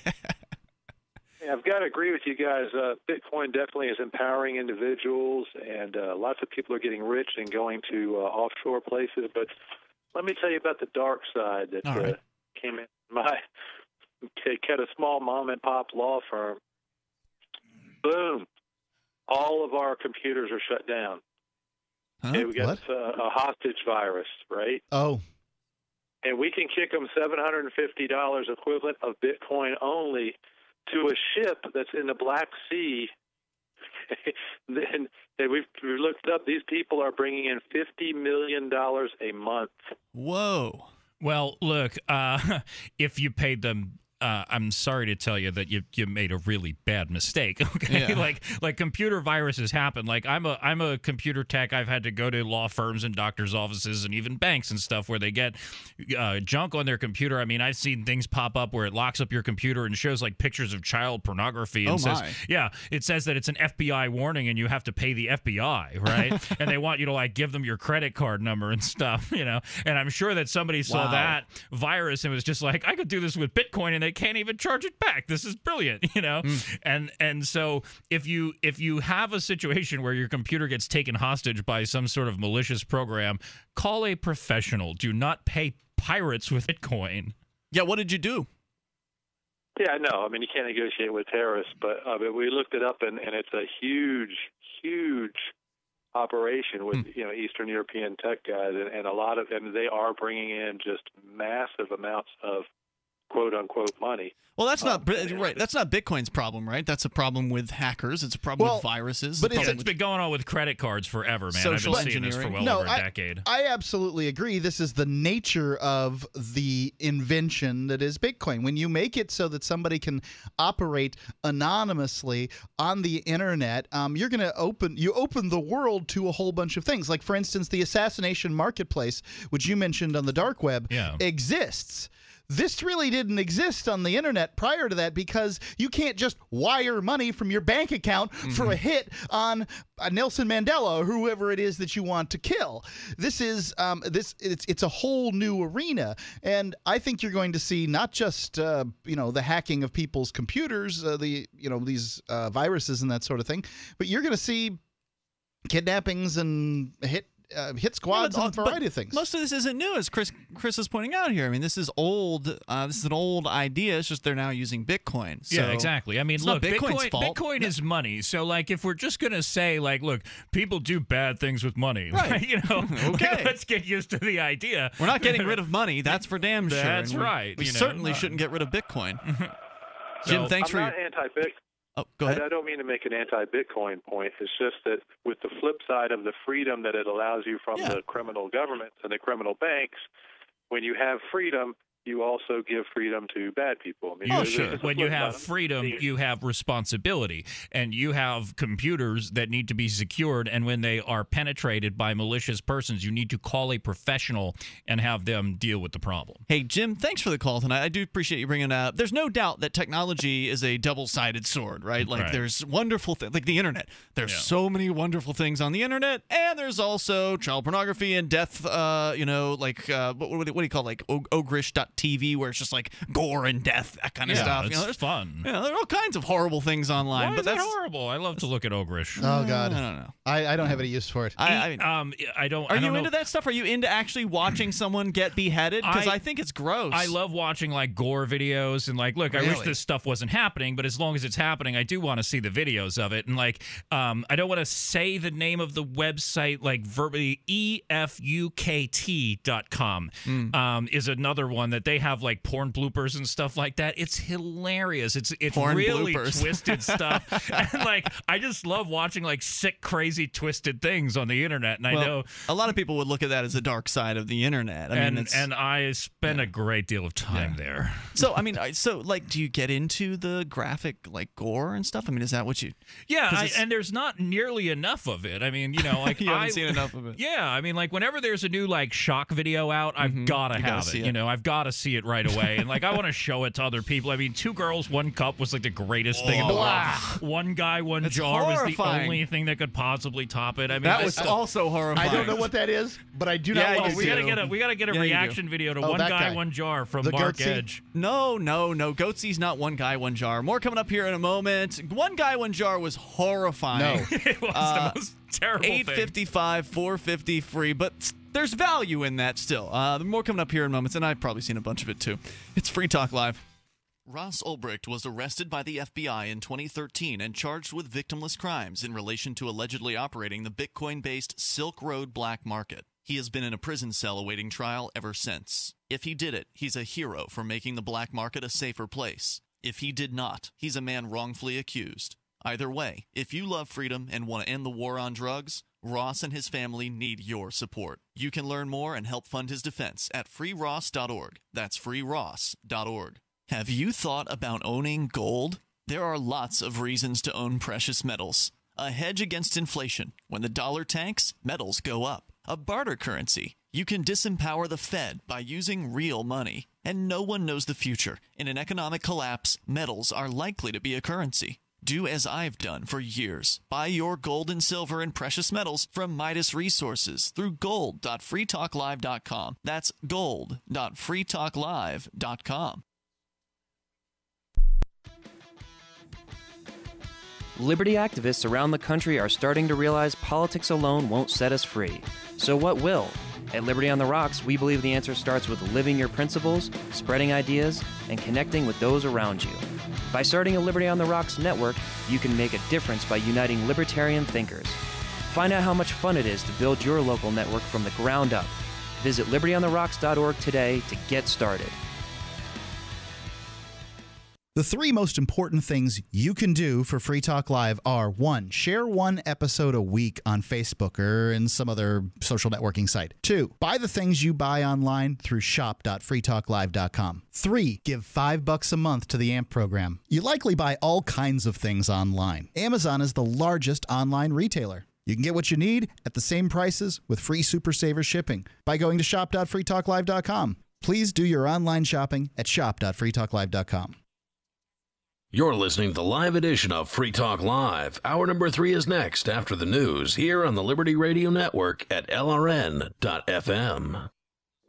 [SPEAKER 7] I've got to agree with you guys. Bitcoin definitely is empowering individuals, and lots of people are getting rich and going to offshore places. But let me tell you about the dark side that came in. Had a small mom-and-pop law firm. Boom. All of our computers are shut down. Okay, we got a hostage virus, right?
[SPEAKER 1] Oh.
[SPEAKER 7] And we can kick them $750 equivalent of Bitcoin only to a ship that's in the Black Sea. Then we've looked up. These people are bringing in $50 million a month.
[SPEAKER 9] Whoa.
[SPEAKER 6] Well, look, if you paid them, I'm sorry to tell you that you made a really bad mistake. Okay,
[SPEAKER 9] Yeah.
[SPEAKER 6] like computer viruses happen. Like I'm a computer tech. I've had to go to law firms and doctors' offices and even banks and stuff where they get junk on their computer. I mean, I've seen things pop up where it locks up your computer and shows like pictures of child pornography and it says that it's an FBI warning and you have to pay the FBI, right? And they want you to like give them your credit card number and stuff, And I'm sure that somebody saw that virus and was just like, I could do this with Bitcoin and they can't even charge it back. This is brilliant, And so if you have a situation where your computer gets taken hostage by some sort of malicious program, call a professional. Do not pay pirates with Bitcoin.
[SPEAKER 9] Yeah, what did you do?
[SPEAKER 7] Yeah, no, I mean, you can't negotiate with terrorists, but we looked it up, and it's a huge, huge operation with Eastern European tech guys, and they are bringing in just massive amounts of quote unquote money.
[SPEAKER 9] Well, that's not right. That's not Bitcoin's problem, right? That's a problem with hackers. It's a problem with viruses.
[SPEAKER 6] But it's been going on with credit cards forever, man.
[SPEAKER 9] Social
[SPEAKER 6] I've been seeing this for well over a decade.
[SPEAKER 1] I absolutely agree. This is the nature of the invention that is Bitcoin. When you make it so that somebody can operate anonymously on the internet, you're going to open the world to a whole bunch of things. Like, for instance, the assassination marketplace, which you mentioned on the dark web, exists. This really didn't exist on the internet prior to that because you can't just wire money from your bank account for a hit on Nelson Mandela or whoever it is that you want to kill. This is it's a whole new arena, and I think you're going to see not just the hacking of people's computers, these viruses and that sort of thing, but you're going to see kidnappings and hit squads and a variety of things.
[SPEAKER 9] Most of this isn't new, as Chris is pointing out here. I mean, this is old. This is an old idea. It's just they're now using Bitcoin. So
[SPEAKER 6] yeah, exactly. I mean, look, Bitcoin is money. So, like, if we're just gonna say, like, look, people do bad things with money,
[SPEAKER 9] right?
[SPEAKER 6] Okay, let's get used to the idea.
[SPEAKER 9] We're not getting rid of money. That's for damn sure.
[SPEAKER 6] That's right.
[SPEAKER 9] We certainly shouldn't get rid of Bitcoin. Jim, thanks for
[SPEAKER 7] your. I'm not anti-Bitcoin.
[SPEAKER 9] Oh, go ahead.
[SPEAKER 7] I don't mean to make an anti-Bitcoin point. It's just that with the flip side of the freedom that it allows you from the criminal governments and the criminal banks, when you have freedom, you also give freedom to bad people. I mean,
[SPEAKER 6] When you have freedom, you have responsibility, and you have computers that need to be secured, and when they are penetrated by malicious persons, you need to call a professional and have them deal with the problem.
[SPEAKER 9] Hey, Jim, thanks for the call tonight. I do appreciate you bringing it up. There's no doubt that technology is a double-sided sword, right? Like, there's wonderful things, like the internet. There's so many wonderful things on the internet, and there's also child pornography and death, what do you call, like, ogrish.tv TV where it's just like gore and death, that kind of stuff.
[SPEAKER 6] It's
[SPEAKER 9] there's
[SPEAKER 6] fun.
[SPEAKER 9] There are all kinds of horrible things online.
[SPEAKER 6] Why
[SPEAKER 9] but
[SPEAKER 6] is that
[SPEAKER 9] that's
[SPEAKER 6] horrible? I love to look at ogreish.
[SPEAKER 1] Oh God,
[SPEAKER 9] I don't know.
[SPEAKER 1] I don't have any use for it.
[SPEAKER 9] I
[SPEAKER 6] don't.
[SPEAKER 9] Are
[SPEAKER 6] I don't
[SPEAKER 9] you
[SPEAKER 6] know.
[SPEAKER 9] into that stuff? Are you into actually watching someone get beheaded? Because I think it's gross.
[SPEAKER 6] I love watching like gore videos and like, look, I wish
[SPEAKER 9] Really?
[SPEAKER 6] this stuff wasn't happening, but as long as it's happening, I do want to see the videos of it. And like, I don't want to say the name of the website, like verbally, EFUKT.com is another one that they have like porn bloopers and stuff like that. It's hilarious. It's
[SPEAKER 9] Porn
[SPEAKER 6] really
[SPEAKER 9] bloopers.
[SPEAKER 6] twisted stuff. And like, I just love watching like sick, crazy, twisted things on the internet. And I know
[SPEAKER 9] a lot of people would look at that as the dark side of the internet. I mean,
[SPEAKER 6] and I spend a great deal of time there.
[SPEAKER 9] So I mean, like, do you get into the graphic like gore and stuff? I mean, is that what you?
[SPEAKER 6] Yeah, and there's not nearly enough of it. I mean, like
[SPEAKER 9] you haven't seen enough of it.
[SPEAKER 6] Yeah, I mean, like whenever there's a new like shock video out, I've got to have it. I've got to see it right away, and like I want to show it to other people. I mean, 2 Girls, 1 Cup was like the greatest thing in the world. One Guy, One Jar was the only thing that could possibly top it. I mean,
[SPEAKER 9] that was also horrifying.
[SPEAKER 1] I don't know what that is, but I do not want to
[SPEAKER 6] we
[SPEAKER 1] see
[SPEAKER 6] gotta
[SPEAKER 1] it.
[SPEAKER 6] get a reaction video to One Guy, One Jar from
[SPEAKER 1] The
[SPEAKER 6] Mark
[SPEAKER 1] Goatsy?
[SPEAKER 6] Edge.
[SPEAKER 9] No. Goatsee's not One Guy, One Jar. More coming up here in a moment. One Guy, One Jar was horrifying.
[SPEAKER 1] No.
[SPEAKER 6] It was the most terrible thing.
[SPEAKER 9] $8.55, $4.50 free, but there's value in that still. More coming up here in moments, and I've probably seen a bunch of it too. It's Free Talk Live. Ross Ulbricht was arrested by the FBI in 2013 and charged with victimless crimes in relation to allegedly operating the Bitcoin-based Silk Road black market. He has been in a prison cell awaiting trial ever since. If he did it, he's a hero for making the black market a safer place. If he did not, he's a man wrongfully accused. Either way, if you love freedom and want to end the war on drugs, Ross and his family need your support. You can learn more and help fund his defense at freeross.org. That's freeross.org. Have you thought about owning gold? There are lots of reasons to own precious metals. A hedge against inflation. When the dollar tanks, metals go up. A barter currency. You can disempower the Fed by using real money. And no one knows the future. In an economic collapse, metals are likely to be a currency. Do as I've done for years. Buy your gold and silver and precious metals from Midas Resources through gold.freetalklive.com. That's gold.freetalklive.com.
[SPEAKER 8] Liberty activists around the country are starting to realize politics alone won't set us free. So what will? At Liberty on the Rocks, we believe the answer starts with living your principles, spreading ideas, and connecting with those around you. By starting a Liberty on the Rocks network, you can make a difference by uniting libertarian thinkers. Find out how much fun it is to build your local network from the ground up. Visit libertyontherocks.org today to get started.
[SPEAKER 1] The 3 most important things you can do for Free Talk Live are 1. Share 1 episode a week on Facebook or in some other social networking site. 2. Buy the things you buy online through shop.freetalklive.com. 3. Give $5 a month to the AMP program. You likely buy all kinds of things online. Amazon is the largest online retailer. You can get what you need at the same prices with free Super Saver shipping by going to shop.freetalklive.com. Please do your online shopping at shop.freetalklive.com.
[SPEAKER 4] You're listening to the live edition of Free Talk Live. Hour number 3 is next after the news here on the Liberty Radio Network at LRN.FM.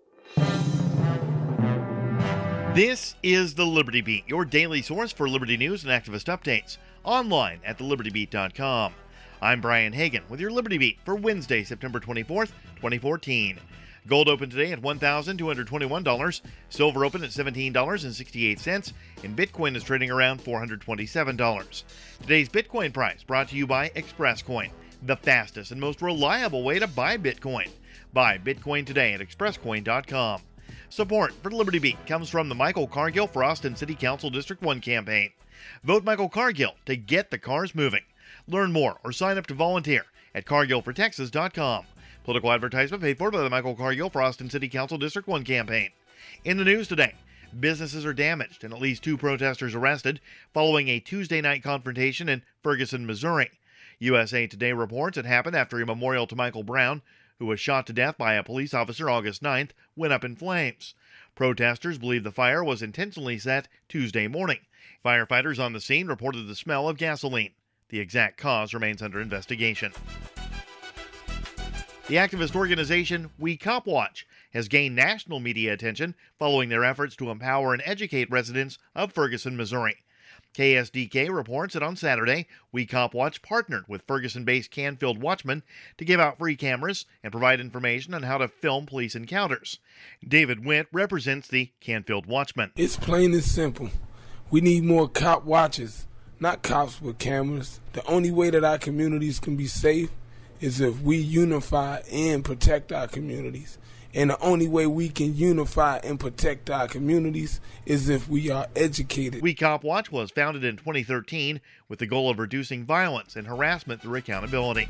[SPEAKER 11] This is the Liberty Beat, your daily source for Liberty news and activist updates, online at thelibertybeat.com. I'm Brian Hagan with your Liberty Beat for Wednesday, September 24th, 2014. Gold opened today at $1,221, silver opened at $17.68, and Bitcoin is trading around $427. Today's Bitcoin price brought to you by ExpressCoin, the fastest and most reliable way to buy Bitcoin. Buy Bitcoin today at expresscoin.com. Support for Liberty Beat comes from the Michael Cargill for Austin City Council District 1 campaign. Vote Michael Cargill to get the cars moving. Learn more or sign up to volunteer at cargillfortexas.com. Political advertisement paid for by the Michael Cargill for Austin City Council District 1 campaign. In the news today, businesses are damaged and at least 2 protesters arrested following a Tuesday night confrontation in Ferguson, Missouri. USA Today reports it happened after a memorial to Michael Brown, who was shot to death by a police officer August 9th, went up in flames. Protesters believe the fire was intentionally set Tuesday morning. Firefighters on the scene reported the smell of gasoline. The exact cause remains under investigation. The activist organization We Cop Watch has gained national media attention following their efforts to empower and educate residents of Ferguson, Missouri. KSDK reports that on Saturday, We Cop Watch partnered with Ferguson-based Canfield Watchman to give out free cameras and provide information on how to film police encounters. David Witt represents the Canfield Watchman.
[SPEAKER 10] It's plain and simple. We need more cop watches, not cops with cameras. The only way that our communities can be safe is if we unify and protect our communities. And the only way we can unify and protect our communities is if we are educated.
[SPEAKER 11] We Cop Watch was founded in 2013 with the goal of reducing violence and harassment through accountability.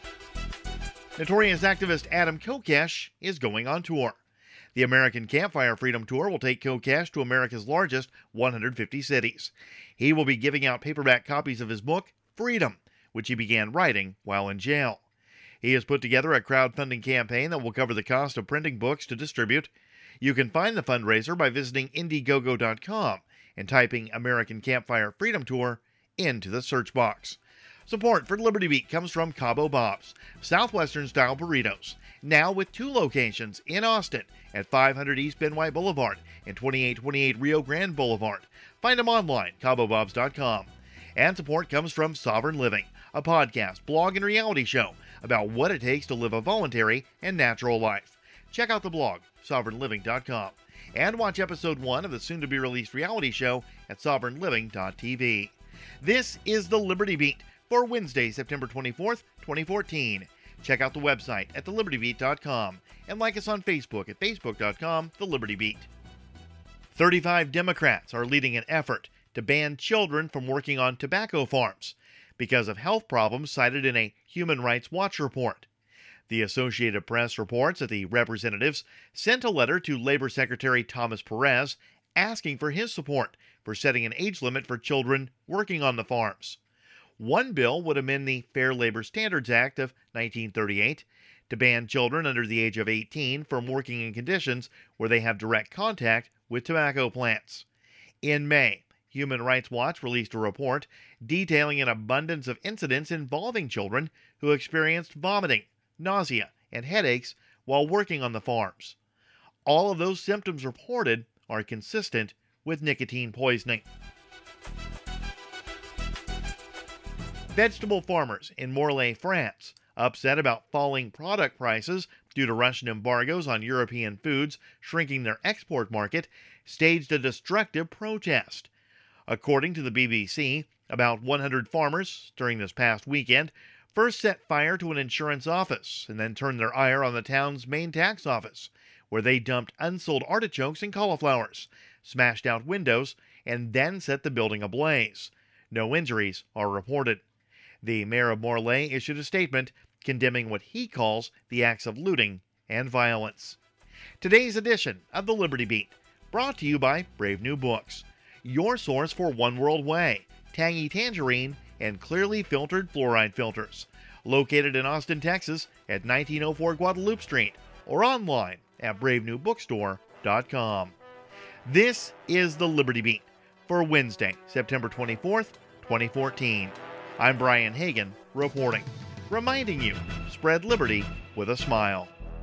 [SPEAKER 11] Notorious activist Adam Kokesh is going on tour. The American Campfire Freedom Tour will take Kokesh to America's largest 150 cities. He will be giving out paperback copies of his book, Freedom, which he began writing while in jail. He has put together a crowdfunding campaign that will cover the cost of printing books to distribute. You can find the fundraiser by visiting Indiegogo.com and typing American Campfire Freedom Tour into the search box. Support for Liberty Beat comes from Cabo Bob's, Southwestern-style burritos, now with 2 locations in Austin at 500 East Ben White Boulevard and 2828 Rio Grande Boulevard. Find them online, CaboBobs.com. And support comes from Sovereign Living, a podcast, blog, and reality show about what it takes to live a voluntary and natural life. Check out the blog, sovereignliving.com, and watch episode 1 of the soon-to-be-released reality show at sovereignliving.tv. This is the Liberty Beat for Wednesday, September 24th, 2014. Check out the website at thelibertybeat.com and like us on Facebook at facebook.com/thelibertybeat. 35 Democrats are leading an effort to ban children from working on tobacco farms because of health problems cited in a Human Rights Watch report. The Associated Press reports that the representatives sent a letter to Labor Secretary Thomas Perez asking for his support for setting an age limit for children working on the farms. One bill would amend the Fair Labor Standards Act of 1938 to ban children under the age of 18 from working in conditions where they have direct contact with tobacco plants. In May, Human Rights Watch released a report detailing an abundance of incidents involving children who experienced vomiting, nausea, and headaches while working on the farms. All of those symptoms reported are consistent with nicotine poisoning. Vegetable farmers in Morlaix, France, upset about falling product prices due to Russian embargoes on European foods shrinking their export market, staged a destructive protest. According to the BBC, about 100 farmers during this past weekend first set fire to an insurance office and then turned their ire on the town's main tax office, where they dumped unsold artichokes and cauliflowers, smashed out windows, and then set the building ablaze. No injuries are reported. The mayor of Morlaix issued a statement condemning what he calls the acts of looting and violence. Today's edition of the Liberty Beat, brought to you by Brave New Books, your source for One World Whey, tangy tangerine, and clearly filtered fluoride filters. Located in Austin, Texas at 1904 Guadalupe Street or online at bravenewbookstore.com. This is the Liberty Beat for Wednesday, September 24th, 2014. I'm Brian Hagan reporting, reminding you, spread liberty with a smile.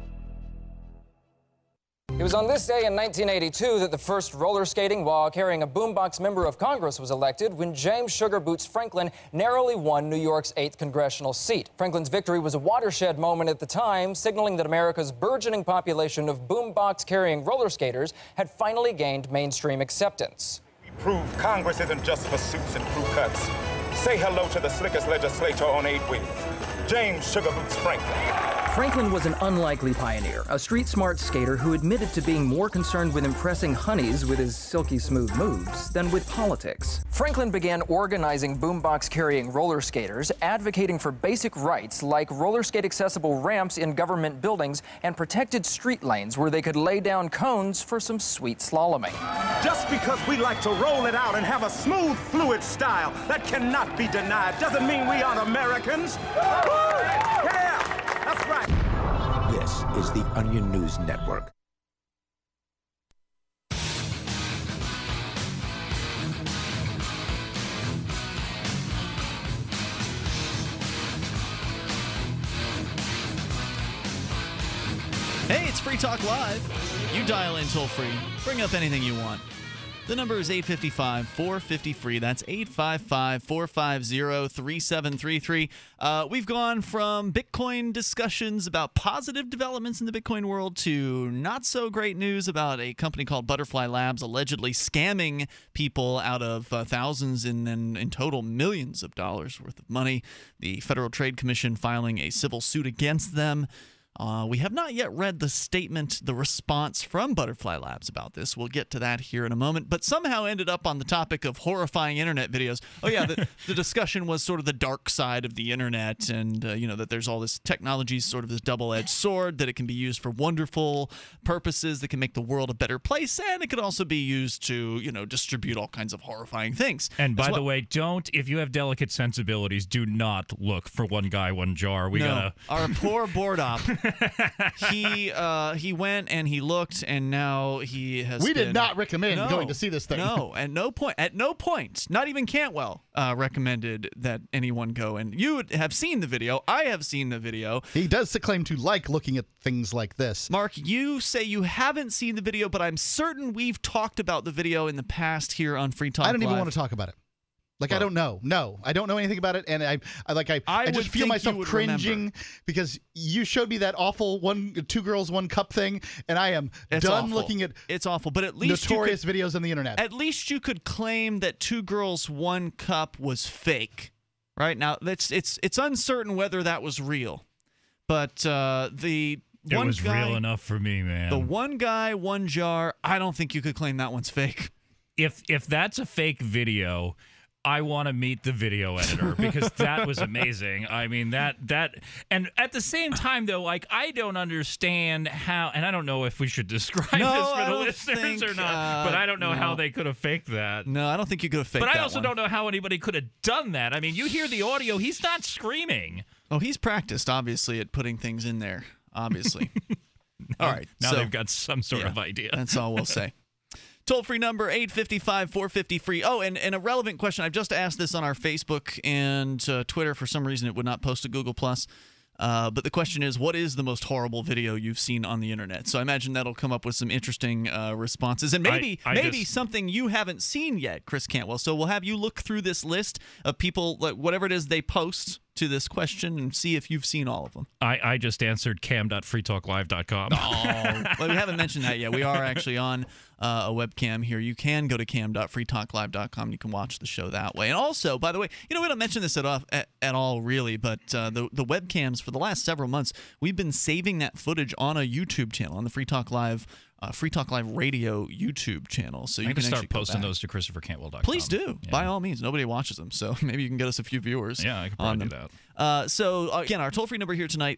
[SPEAKER 12] It was on this day in 1982 that the first roller skating while carrying a boombox member of Congress was elected when James Sugar Boots Franklin narrowly won New York's 8th congressional seat. Franklin's victory was a watershed moment at the time, signaling that America's burgeoning population of boombox-carrying roller skaters had finally gained mainstream acceptance.
[SPEAKER 13] Prove Congress isn't just for suits and crew cuts. Say hello to the slickest legislator on 8 wheels, James Sugar Boots Franklin.
[SPEAKER 17] Franklin was an unlikely pioneer, a street-smart skater who admitted to being more concerned with impressing honeys with his silky smooth moves than with politics.
[SPEAKER 12] Franklin began organizing boombox-carrying roller skaters, advocating for basic rights like roller skate-accessible ramps in government buildings and protected street lanes where they could lay down cones for some sweet slaloming.
[SPEAKER 13] Just because we like to roll it out and have a smooth, fluid style that cannot be denied doesn't mean we aren't Americans. Yeah, that's right.
[SPEAKER 19] This is the Onion News Network.
[SPEAKER 9] Hey, it's Free Talk Live. You dial in toll free. Bring up anything you want. The number is 855-450-FREE. That's 855-450-3733. We've gone from Bitcoin discussions about positive developments in the Bitcoin world to not so great news about a company called Butterfly Labs allegedly scamming people out of thousands and then in total millions of dollars worth of money. The Federal Trade Commission filing a civil suit against them. We have not yet read the statement, the response from Butterfly Labs about this. We'll get to that here in a moment, but somehow ended up on the topic of horrifying internet videos. Oh, yeah, the discussion was sort of the dark side of the internet and, that there's all this technology, sort of this double-edged sword, that it can be used for wonderful purposes that can make the world a better place, and it could also be used to, distribute all kinds of horrifying things.
[SPEAKER 6] And by the way, if you have delicate sensibilities, do not look for one guy, one jar.
[SPEAKER 9] Our poor board op. He went and he looked, and now he has.
[SPEAKER 1] We did not recommend going to see this thing.
[SPEAKER 9] No, at no point, not even Cantwell recommended that anyone go. And you have seen the video. I have seen the video.
[SPEAKER 1] He does claim to like looking at things like this.
[SPEAKER 9] Mark, you say you haven't seen the video, but I'm certain we've talked about the video in the past here on Free Talk Live.
[SPEAKER 1] I don't even want to talk about it. I don't know. No, I don't know anything about it, and I just feel myself cringing because you showed me that awful two girls, one cup thing, and I am done looking at
[SPEAKER 9] it's awful. But at least
[SPEAKER 1] notorious videos on the internet.
[SPEAKER 9] At least you could claim that two girls, one cup was fake, right? Now it's uncertain whether that was real, but it was
[SPEAKER 6] real enough for me, man.
[SPEAKER 9] The one guy, one jar. I don't think you could claim that one's fake.
[SPEAKER 6] If that's a fake video, I want to meet the video editor because that was amazing. I mean, that and at the same time, though, I don't understand how, and I don't know if we should describe this for the listeners or not, but I don't know how they could have faked that.
[SPEAKER 9] No, I don't think you could have faked that.
[SPEAKER 6] But I also don't know how anybody could have done that. I mean, you hear the audio, he's not screaming.
[SPEAKER 9] Oh, he's practiced, obviously, at putting things in there, obviously. All right.
[SPEAKER 6] Now they've got some sort of idea.
[SPEAKER 9] That's all we'll say. Toll-free number, 855-450-FREE. Oh, and a relevant question. I've just asked this on our Facebook and Twitter. For some reason, it would not post to Google+. But the question is, what is the most horrible video you've seen on the internet? So I imagine that'll come up with some interesting responses. And maybe something you haven't seen yet, Chris Cantwell. So we'll have you look through this list of people, whatever it is they post to this question, and see if you've seen all of them.
[SPEAKER 6] I just answered cam.freetalklive.com.
[SPEAKER 9] Oh, well, we haven't mentioned that yet. We are actually on a webcam here. You can go to cam.freetalklive.com. You can watch the show that way. And also, by the way, we don't mention this at all really, but the webcams for the last several months, we've been saving that footage on a YouTube channel, on the Free Talk Live Radio YouTube channel. So you can
[SPEAKER 6] start posting those to ChristopherCantwell.com.
[SPEAKER 9] Please do. Yeah. By all means. Nobody watches them, so maybe you can get us a few viewers.
[SPEAKER 6] Yeah, I could probably do that.
[SPEAKER 9] So, again, our toll-free number here tonight,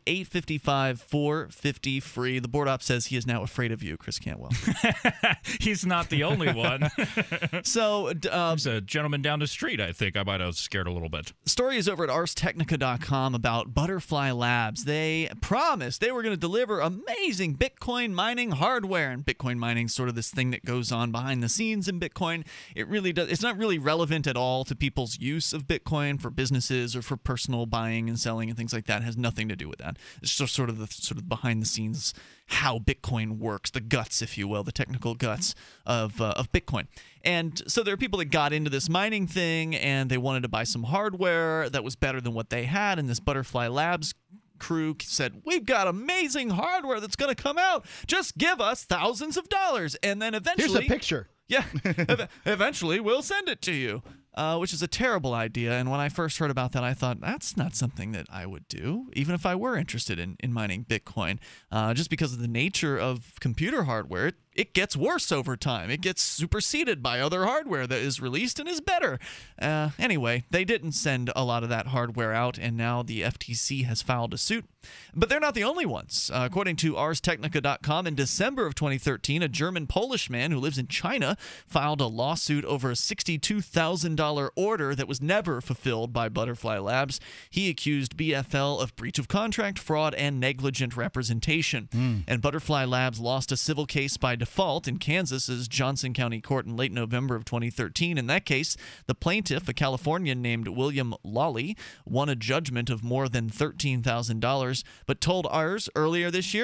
[SPEAKER 9] 855-450-FREE. The board op says he is now afraid of you, Chris Cantwell.
[SPEAKER 6] He's not the only one.
[SPEAKER 9] So,
[SPEAKER 6] there's a gentleman down the street, I think. I might have scared a little bit.
[SPEAKER 9] The story is over at ArsTechnica.com about Butterfly Labs. They promised they were going to deliver amazing Bitcoin mining hardware. And Bitcoin mining is sort of this thing that goes on behind the scenes in Bitcoin. It's not really relevant at all to people's use of Bitcoin for businesses or for personal buying and selling and things like that. It has nothing to do with that. It's just sort of behind the scenes how Bitcoin works, the guts, if you will, the technical guts of Bitcoin. And so there are people that got into this mining thing and they wanted to buy some hardware that was better than what they had, and this Butterfly Labs crew said, we've got amazing hardware that's going to come out. Just give us thousands of dollars. And then eventually...
[SPEAKER 1] Here's a picture.
[SPEAKER 9] Yeah. Eventually, we'll send it to you. Which is a terrible idea. And when I first heard about that, I thought, that's not something that I would do, even if I were interested in mining Bitcoin. Just because of the nature of computer hardware, it gets worse over time. It gets superseded by other hardware that is released and is better. Anyway, they didn't send a lot of that hardware out, and now the FTC has filed a suit. But they're not the only ones. According to ArsTechnica.com, in December of 2013, a German-Polish man who lives in China filed a lawsuit over a $62,000 order that was never fulfilled by Butterfly Labs. He accused BFL of breach of contract, fraud, and negligent representation. And Butterfly Labs lost a civil case by default in Kansas's Johnson County Court in late November of 2013. In that case, the plaintiff, a Californian named William Lawley, won a judgment of more than $13,000, but told ours earlier this year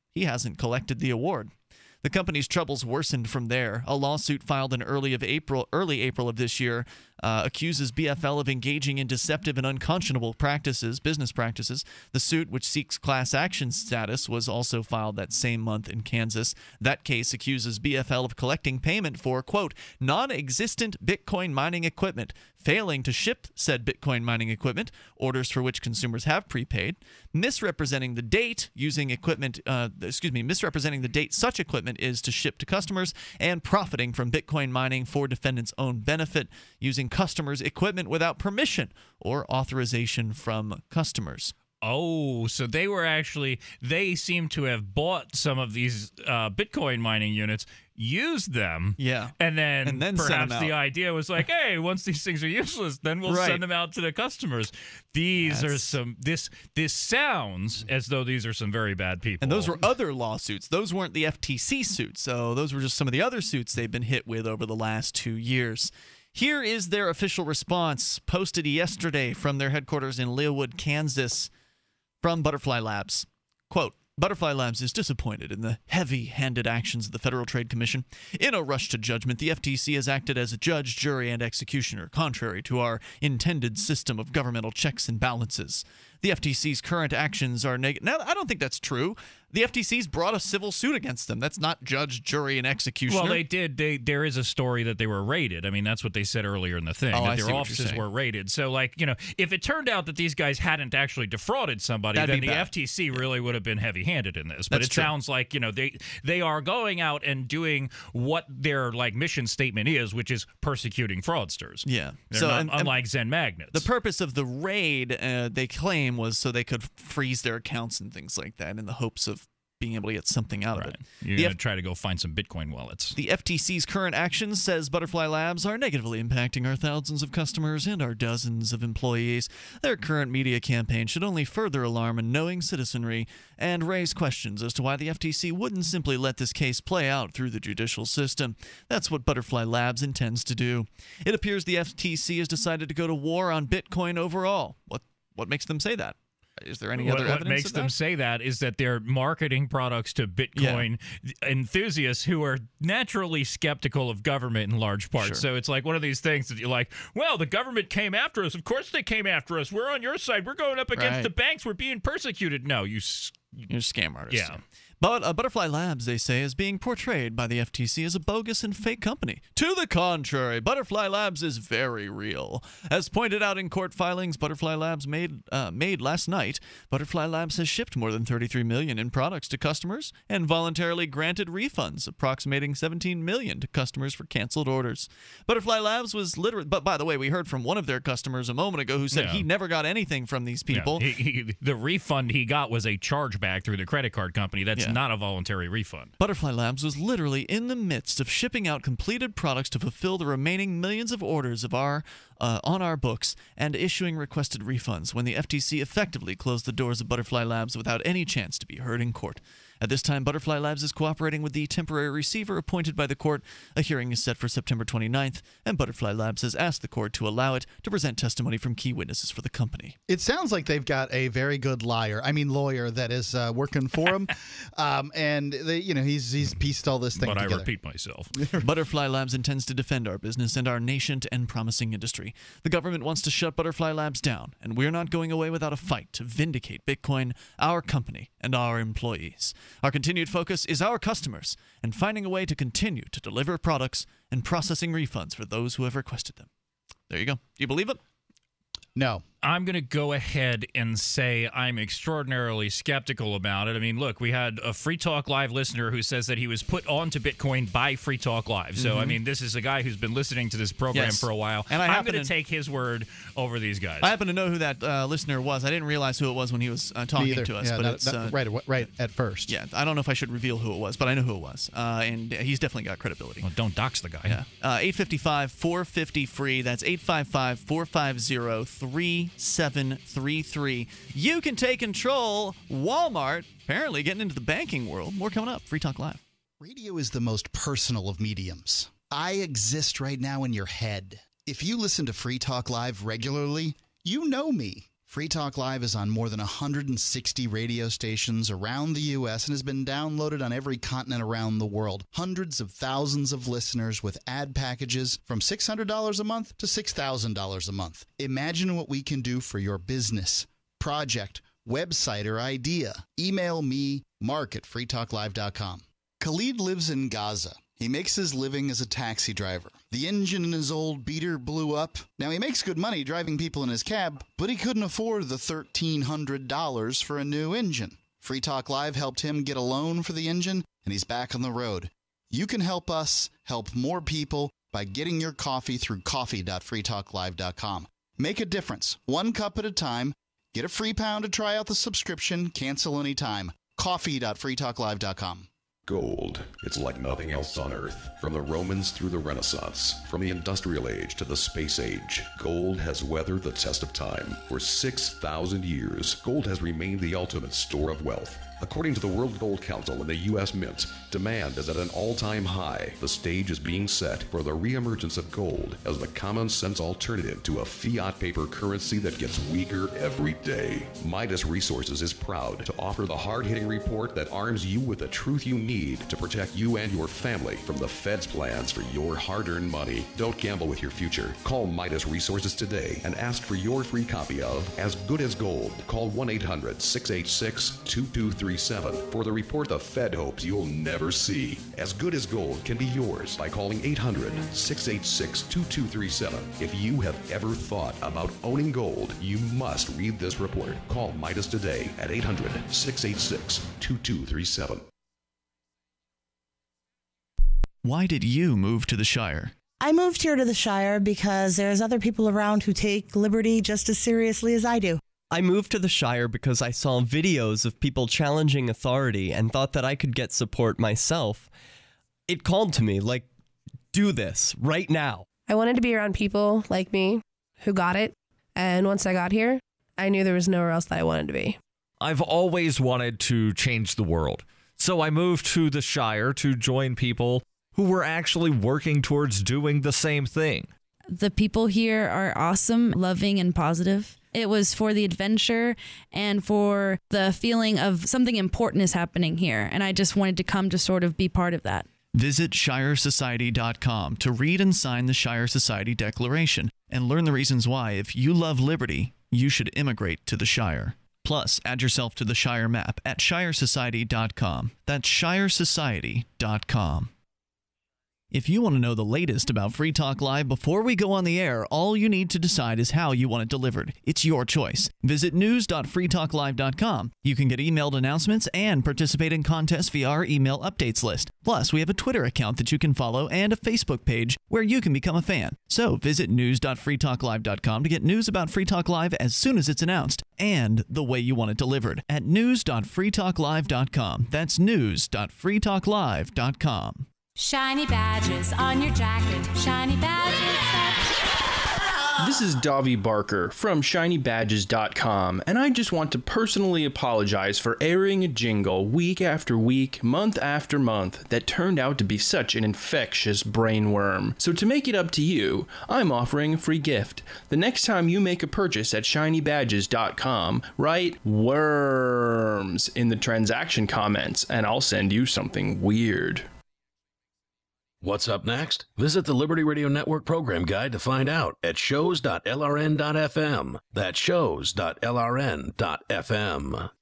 [SPEAKER 9] he hasn't collected the award. The company's troubles worsened from there. A lawsuit filed in early April of this year accuses BFL of engaging in deceptive and unconscionable business practices. The suit, which seeks class action status, was also filed that same month in Kansas. That case accuses BFL of collecting payment for, quote, non-existent Bitcoin mining equipment, failing to ship said Bitcoin mining equipment, orders for which consumers have prepaid, misrepresenting the date misrepresenting the date such equipment is to ship to customers, and profiting from Bitcoin mining for defendants' own benefit, using customers' equipment without permission or authorization from customers.
[SPEAKER 6] Oh, so they seem to have bought some of these Bitcoin mining units, used them, and then perhaps the idea was like, hey, once these things are useless, then we'll send them out to the customers. This sounds as though these are some very bad people.
[SPEAKER 9] And those were other lawsuits. Those weren't the FTC suits. So those were just some of the other suits they've been hit with over the last 2 years. Here is their official response, posted yesterday from their headquarters in Leawood, Kansas, from Butterfly Labs. Quote, Butterfly Labs is disappointed in the heavy-handed actions of the Federal Trade Commission. In a rush to judgment, the FTC has acted as a judge, jury, and executioner, contrary to our intended system of governmental checks and balances. The FTC's current actions are negative. Now, I don't think that's true. The FTC's brought a civil suit against them. That's not judge, jury, and executioner.
[SPEAKER 6] Well, they did. There is a story that they were raided. I mean, that's what they said earlier in the thing, that their offices were raided. So, if it turned out that these guys hadn't actually defrauded somebody, then the FTC really would have been heavy-handed in this. But it sounds like, they are going out and doing what their, mission statement is, which is persecuting fraudsters.
[SPEAKER 9] Yeah.
[SPEAKER 6] They're unlike Zen Magnets.
[SPEAKER 9] The purpose of the raid, they claim, was so they could freeze their accounts and things like that in the hopes of being able to get something out of it.
[SPEAKER 6] You're going to try to go find some Bitcoin wallets.
[SPEAKER 9] The FTC's current actions, says Butterfly Labs, are negatively impacting our thousands of customers and our dozens of employees. Their current media campaign should only further alarm a knowing citizenry and raise questions as to why the FTC wouldn't simply let this case play out through the judicial system. That's what Butterfly Labs intends to do. It appears the FTC has decided to go to war on Bitcoin overall. What makes them say that? Is there any other evidence
[SPEAKER 6] What makes them say that is that they're marketing products to Bitcoin enthusiasts who are naturally skeptical of government in large part. So it's like one of these things that you're like, well, the government came after us. Of course they came after us. We're on your side. We're going up against the banks. We're being persecuted. No, you're
[SPEAKER 9] scam artists.
[SPEAKER 6] Yeah.
[SPEAKER 9] But Butterfly Labs, they say, is being portrayed by the FTC as a bogus and fake company. To the contrary, Butterfly Labs is very real. As pointed out in court filings Butterfly Labs made last night, Butterfly Labs has shipped more than $33 million in products to customers and voluntarily granted refunds approximating $17 million to customers for canceled orders. Butterfly Labs was literally... But by the way, we heard from one of their customers a moment ago who said he never got anything from these people.
[SPEAKER 6] Yeah. The refund he got was a chargeback through the credit card company. That's not a voluntary refund.
[SPEAKER 9] Butterfly Labs was literally in the midst of shipping out completed products to fulfill the remaining millions of orders of on our books and issuing requested refunds when the FTC effectively closed the doors of Butterfly Labs without any chance to be heard in court. At this time, Butterfly Labs is cooperating with the temporary receiver appointed by the court. A hearing is set for September 29th, and Butterfly Labs has asked the court to allow it to present testimony from key witnesses for the company.
[SPEAKER 1] It sounds like they've got a very good lawyer that is working for them, and he's pieced all this thing together.
[SPEAKER 6] But I repeat myself.
[SPEAKER 9] Butterfly Labs intends to defend our business and our nascent and promising industry. The government wants to shut Butterfly Labs down, and we're not going away without a fight to vindicate Bitcoin, our company, and our employees. Our continued focus is our customers and finding a way to continue to deliver products and processing refunds for those who have requested them. There you go. Do you believe it?
[SPEAKER 1] No.
[SPEAKER 6] I'm going to go ahead and say I'm extraordinarily skeptical about it. I mean, look, we had a Free Talk Live listener who says that he was put onto Bitcoin by Free Talk Live. So, I mean, this is a guy who's been listening to this program for a while. And I'm going to take his word over these guys.
[SPEAKER 9] I happen to know who that listener was. I didn't realize who it was when he was talking to us.
[SPEAKER 1] Yeah, but right at first.
[SPEAKER 9] Yeah, I don't know if I should reveal who it was, but I know who it was. And he's definitely got credibility.
[SPEAKER 6] Well, don't dox the guy.
[SPEAKER 9] Yeah. 855-450-FREE. That's 855-450-3733. You can take control. Walmart apparently getting into the banking world. More coming up. Free Talk Live.
[SPEAKER 1] Radio is the most personal of mediums. I exist right now in your head. If you listen to Free Talk Live regularly, you know me. Free Talk Live is on more than 160 radio stations around the U.S. and has been downloaded on every continent around the world. Hundreds of thousands of listeners with ad packages from $600 a month to $6,000 a month. Imagine what we can do for your business, project, website, or idea. Email me, mark@freetalklive.com. Khalid lives in Gaza. He makes his living as a taxi driver. The engine in his old beater blew up. Now, he makes good money driving people in his cab, but he couldn't afford the $1,300 for a new engine. Free Talk Live helped him get a loan for the engine, and he's back on the road. You can help us help more people by getting your coffee through coffee.freetalklive.com. Make a difference, one cup at a time. Get a free pound to try out the subscription. Cancel anytime. Coffee.freetalklive.com.
[SPEAKER 2] Gold. It's like nothing else on Earth. From the Romans through the Renaissance, from the Industrial Age to the Space Age, gold has weathered the test of time. For 6,000 years, gold has remained the ultimate store of wealth. According to the World Gold Council and the U.S. Mint, demand is at an all-time high. The stage is being set for the reemergence of gold as the common-sense alternative to a fiat paper currency that gets weaker every day. Midas Resources is proud to offer the hard-hitting report that arms you with the truth you need to protect you and your family from the Fed's plans for your hard-earned money. Don't gamble with your future. Call Midas Resources today and ask for your free copy of As Good as Gold. Call 1-800-686-2237 for the report the Fed hopes you'll never see. As Good as Gold can be yours by calling 800-686-2237. If you have ever thought about owning gold, you must read this report. Call Midas today at 800-686-2237.
[SPEAKER 9] Why did you move to the Shire?
[SPEAKER 5] I moved here to the Shire because there's other people around who take liberty just as seriously as I do.
[SPEAKER 14] I moved to the Shire because I saw videos of people challenging authority and thought that I could get support myself. It called to me, like, do this right now.
[SPEAKER 15] I wanted to be around people like me who got it, and once I got here, I knew there was nowhere else that I wanted to be.
[SPEAKER 3] I've always wanted to change the world, so I moved to the Shire to join people who were actually working towards doing the same thing.
[SPEAKER 16] The people here are awesome, loving, and positive. It was for the adventure and for the feeling of something important is happening here. And I just wanted to come to sort of be part of that.
[SPEAKER 9] Visit ShireSociety.com to read and sign the Shire Society Declaration and learn the reasons why, if you love liberty, you should immigrate to the Shire. Plus, add yourself to the Shire map at ShireSociety.com. That's ShireSociety.com. If you want to know the latest about Free Talk Live before we go on the air, all you need to decide is how you want it delivered. It's your choice. Visit news.freetalklive.com. You can get emailed announcements and participate in contests via our email updates list. Plus, we have a Twitter account that you can follow and a Facebook page where you can become a fan. So visit news.freetalklive.com to get news about Free Talk Live as soon as it's announced and the way you want it delivered at news.freetalklive.com. That's news.freetalklive.com.
[SPEAKER 20] Shiny badges on your jacket, shiny badges.
[SPEAKER 21] This is Davi Barker from ShinyBadges.com, and I just want to personally apologize for airing a jingle week after week, month after month, that turned out to be such an infectious brainworm. So to make it up to you, I'm offering a free gift. The next time you make a purchase at ShinyBadges.com, write worms in the transaction comments, and I'll send you something weird.
[SPEAKER 4] What's up next? Visit the Liberty Radio Network program guide to find out at shows.lrn.fm. That's shows.lrn.fm.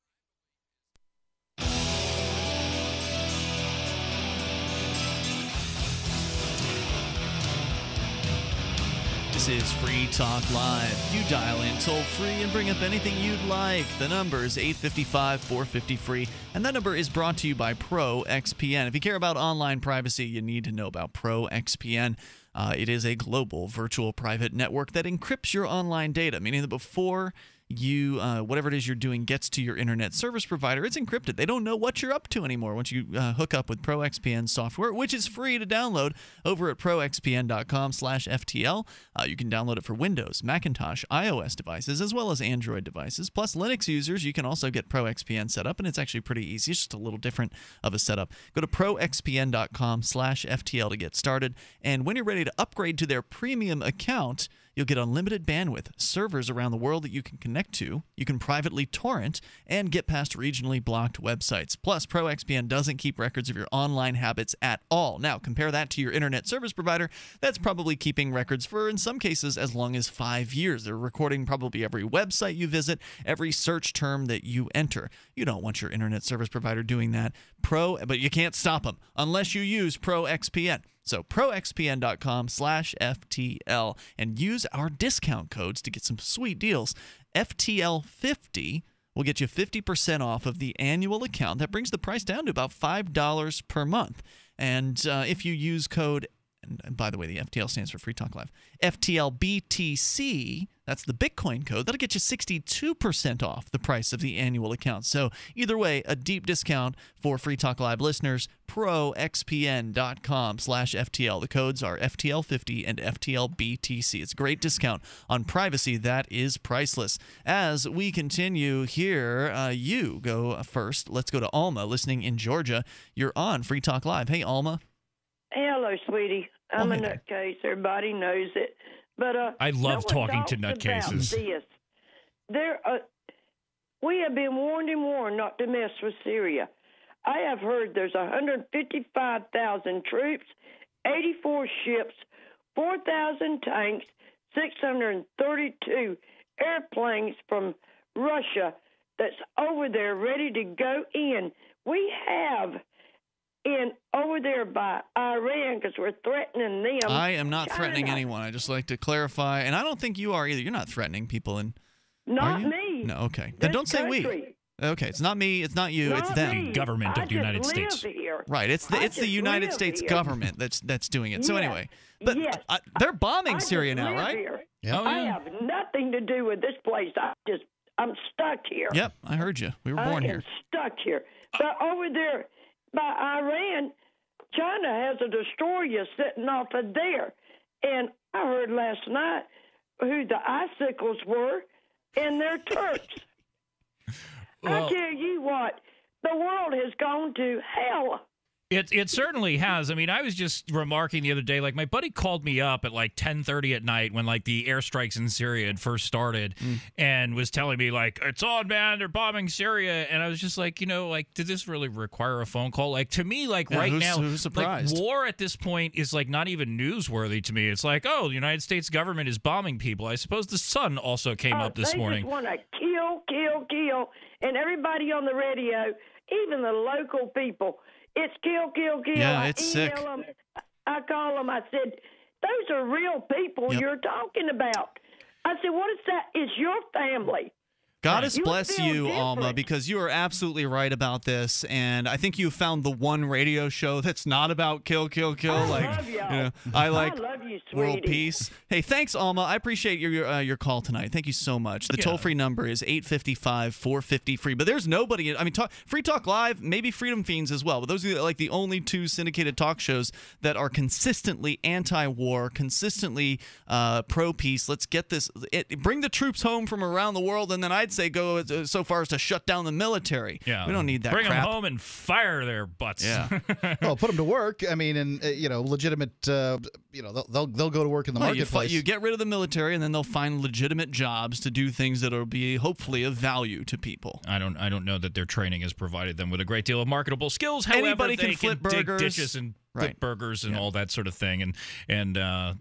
[SPEAKER 9] This is Free Talk Live. You dial in toll-free and bring up anything you'd like. The number is 855-450-FREE, and that number is brought to you by ProXPN. If you care about online privacy, you need to know about ProXPN. It is a global virtual private network that encrypts your online data, meaning that before you whatever it is you're doing gets to your internet service provider, it's encrypted. They don't know what you're up to anymore once you hook up with ProXPN software, which is free to download over at proxpn.com/FTL. You can download it for Windows, Macintosh, iOS devices, as well as Android devices. Plus, Linux users, you can also get ProXPN set up, and it's actually pretty easy. It's just a little different of a setup. Go to proxpn.com/FTL to get started, and when you're ready to upgrade to their premium account, You'll get unlimited bandwidth, servers around the world that you can connect to. You can privately torrent and get past regionally blocked websites. Plus, ProXPN doesn't keep records of your online habits at all. Now, compare that to your internet service provider. That's probably keeping records for, in some cases, as long as 5 years. They're recording probably every website you visit, every search term that you enter. You don't want your internet service provider doing that. But you can't stop them unless you use ProXPN. So proxpn.com/FTL and use our discount codes to get some sweet deals. FTL50 will get you 50% off of the annual account. That brings the price down to about $5 per month. And if you use code, and by the way, the FTL stands for Free Talk Live, FTLBTC, that's the Bitcoin code, that'll get you 62% off the price of the annual account. So either way, a deep discount for Free Talk Live listeners, proxpn.com/FTL. The codes are FTL50 and FTLBTC. It's a great discount on privacy that is priceless. As we continue here, you go first. Let's go to Alma, listening in Georgia. You're on Free Talk Live. Hey, Alma.
[SPEAKER 18] Hello, sweetie. I'm a nutcase. Everybody knows it. But
[SPEAKER 6] I love
[SPEAKER 18] no one
[SPEAKER 6] talking to
[SPEAKER 18] talks
[SPEAKER 6] nutcases.
[SPEAKER 18] about this. We have been warned and warned not to mess with Syria. I have heard there's 155,000 troops, 84 ships, 4,000 tanks, 632 airplanes from Russia that's over there ready to go in. We have over there by Iran because we're threatening them.
[SPEAKER 9] I am not
[SPEAKER 18] China.
[SPEAKER 9] threatening anyone. I just like to clarify, and I don't think you are either. You're not threatening people.
[SPEAKER 18] Not me.
[SPEAKER 9] No, okay. Then don't say we. Okay, it's not me. It's not you.
[SPEAKER 18] Not
[SPEAKER 9] it's them.
[SPEAKER 18] me.
[SPEAKER 6] The government of the United
[SPEAKER 18] live
[SPEAKER 6] States.
[SPEAKER 18] Here.
[SPEAKER 9] Right. It's the United States government that's doing it. So
[SPEAKER 18] Yes.
[SPEAKER 9] anyway, but
[SPEAKER 18] Yes.
[SPEAKER 9] They're bombing
[SPEAKER 18] I
[SPEAKER 9] Syria
[SPEAKER 18] just
[SPEAKER 9] now,
[SPEAKER 18] live
[SPEAKER 9] right?
[SPEAKER 18] here.
[SPEAKER 9] Yep. Oh,
[SPEAKER 18] I
[SPEAKER 9] yeah.
[SPEAKER 18] have nothing to do with this place. I'm stuck here.
[SPEAKER 9] Yep, I heard you. We were born
[SPEAKER 18] I
[SPEAKER 9] here.
[SPEAKER 18] am stuck here. But over there by Iran, China has a destroyer sitting off of there. And I heard last night who the icicles were, and they're Turks.
[SPEAKER 6] Well,
[SPEAKER 18] I tell you what, the world has gone to hell.
[SPEAKER 6] It certainly has. I mean, I was just remarking the other day, like my buddy called me up at like 10:30 at night when like the airstrikes in Syria had first started and was telling me like, it's on, man, they're bombing Syria. And I was just like, like, did this really require a phone call? Like to me, like right now,
[SPEAKER 9] who's surprised?
[SPEAKER 6] Like, war at this point is like not even newsworthy to me. It's like, oh, the United States government is bombing people. I suppose the Sun also came up this morning.
[SPEAKER 18] They just want to kill, and everybody on the radio, even the local people. It's kill.
[SPEAKER 9] Yeah,
[SPEAKER 18] I
[SPEAKER 9] it's sick.
[SPEAKER 18] email them. I call them. I said, those are real people you're talking about. I said, what is that? It's your family.
[SPEAKER 9] God has
[SPEAKER 18] You
[SPEAKER 9] blessed
[SPEAKER 18] feel
[SPEAKER 9] you,
[SPEAKER 18] different.
[SPEAKER 9] Alma, because you are absolutely right about this, and I think you found the one radio show that's not about kill.
[SPEAKER 18] I
[SPEAKER 9] like,
[SPEAKER 18] love y'all.
[SPEAKER 9] I like
[SPEAKER 18] I love you,
[SPEAKER 9] world
[SPEAKER 18] sweetie.
[SPEAKER 9] peace. Hey, thanks, Alma. I appreciate your call tonight. Thank you so much. The toll-free number is 855-450-FREE. But there's nobody. I mean, Free Talk Live, maybe Freedom Fiends as well. But those are like the only two syndicated talk shows that are consistently anti-war, consistently pro-peace. Let's get this. Bring the troops home from around the world, and then I'd say go so far as to shut down the military.
[SPEAKER 6] Yeah,
[SPEAKER 9] we don't need that
[SPEAKER 6] Bring
[SPEAKER 9] crap.
[SPEAKER 6] them home and fire their butts.
[SPEAKER 9] Yeah.
[SPEAKER 1] Well, put them to work. I mean, and legitimate. They'll go to work in the marketplace.
[SPEAKER 9] You get rid of the military, and then they'll find legitimate jobs to do things that will be hopefully of value to people.
[SPEAKER 6] I don't know that their training has provided them with a great deal of marketable skills. However,
[SPEAKER 9] Anybody
[SPEAKER 6] they
[SPEAKER 9] can flip burgers.
[SPEAKER 6] dig ditches and flip burgers and all that sort of thing. And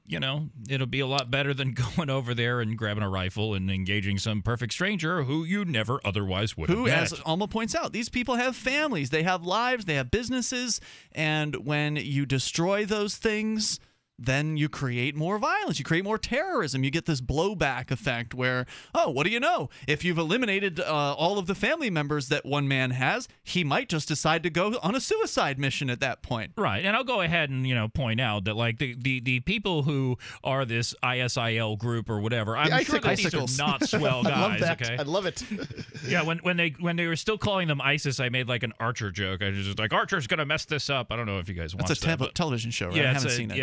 [SPEAKER 6] it'll be a lot better than going over there and grabbing a rifle and engaging some perfect stranger who you never otherwise would have
[SPEAKER 9] Who,
[SPEAKER 6] met.
[SPEAKER 9] as Alma points out, these people have families, they have lives, they have businesses, and when you destroy those things, then you create more violence. You create more terrorism. You get this blowback effect where, what do you know? If you've eliminated all of the family members that one man has, he might just decide to go on a suicide mission at that point.
[SPEAKER 6] Right, and I'll go ahead and point out that like the people who are this ISIL group or whatever, I'm sure that these are not swell guys.
[SPEAKER 1] I love that.
[SPEAKER 6] Okay,
[SPEAKER 1] I love it.
[SPEAKER 6] Yeah, when they were still calling them ISIS, I made like an Archer joke. I was just like, Archer's gonna mess this up. I don't know if you guys watched
[SPEAKER 9] That's a
[SPEAKER 6] that, but-
[SPEAKER 9] television show, right?
[SPEAKER 6] Yeah,
[SPEAKER 9] I haven't seen it.
[SPEAKER 6] Yeah, it's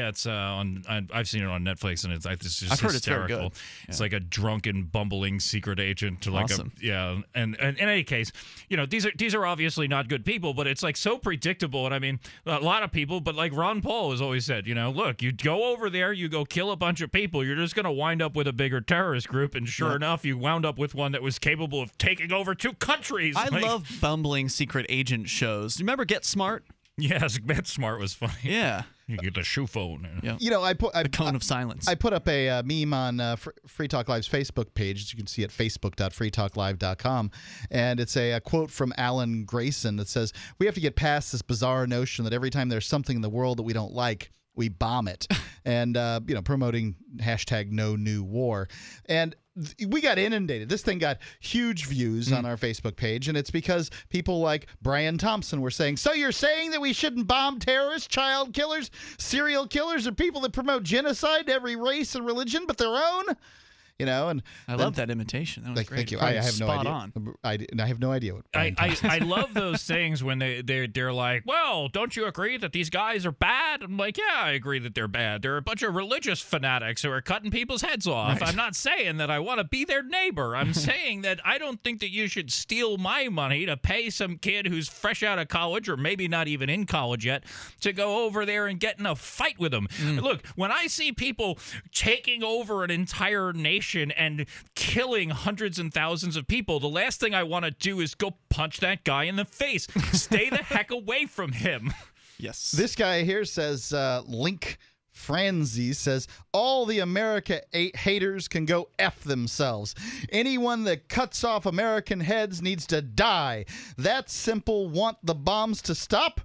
[SPEAKER 6] I've seen it on Netflix, and it's just
[SPEAKER 9] I've heard
[SPEAKER 6] hysterical.
[SPEAKER 9] it's very good.
[SPEAKER 6] It's like a drunken, bumbling secret agent to like
[SPEAKER 9] Awesome.
[SPEAKER 6] And in any case, these are obviously not good people, but it's like so predictable. And I mean, a lot of people, but like Ron Paul has always said, look, you go over there, you go kill a bunch of people, you're just going to wind up with a bigger terrorist group. And sure enough, you wound up with one that was capable of taking over 2 countries.
[SPEAKER 9] I love bumbling secret agent shows. Do you remember Get Smart?
[SPEAKER 6] Yes, Get Smart was funny.
[SPEAKER 9] Yeah.
[SPEAKER 6] You get the shoe phone.
[SPEAKER 9] Yeah. The cone of silence.
[SPEAKER 1] I put up a meme on Free Talk Live's Facebook page, as you can see at facebook.freetalklive.com, and it's a quote from Alan Grayson that says, "We have to get past this bizarre notion that every time there's something in the world that we don't like, we bomb it," and promoting hashtag No New War. And we got inundated. This thing got huge views on our Facebook page, and it's because people like Brian Thompson were saying, so you're saying that we shouldn't bomb terrorists, child killers, serial killers, or people that promote genocide to every race and religion but their own? And
[SPEAKER 9] I love that imitation. That was great.
[SPEAKER 1] Thank you. I have no
[SPEAKER 9] Spot
[SPEAKER 1] idea.
[SPEAKER 9] on.
[SPEAKER 1] I have no idea what.
[SPEAKER 6] I love those things when they're like, well, don't you agree that these guys are bad? I'm like, yeah, I agree that they're bad. They're a bunch of religious fanatics who are cutting people's heads off. Right. I'm not saying that I want to be their neighbor. I'm saying that I don't think that you should steal my money to pay some kid who's fresh out of college or maybe not even in college yet to go over there and get in a fight with them. Look, when I see people taking over an entire nation and killing hundreds and thousands of people, the last thing I want to do is go punch that guy in the face. Stay the heck away from him.
[SPEAKER 9] Yes.
[SPEAKER 1] This guy here says, Link Franzi says, all the America haters can go F themselves. Anyone that cuts off American heads needs to die. That simple. Want the bombs to stop?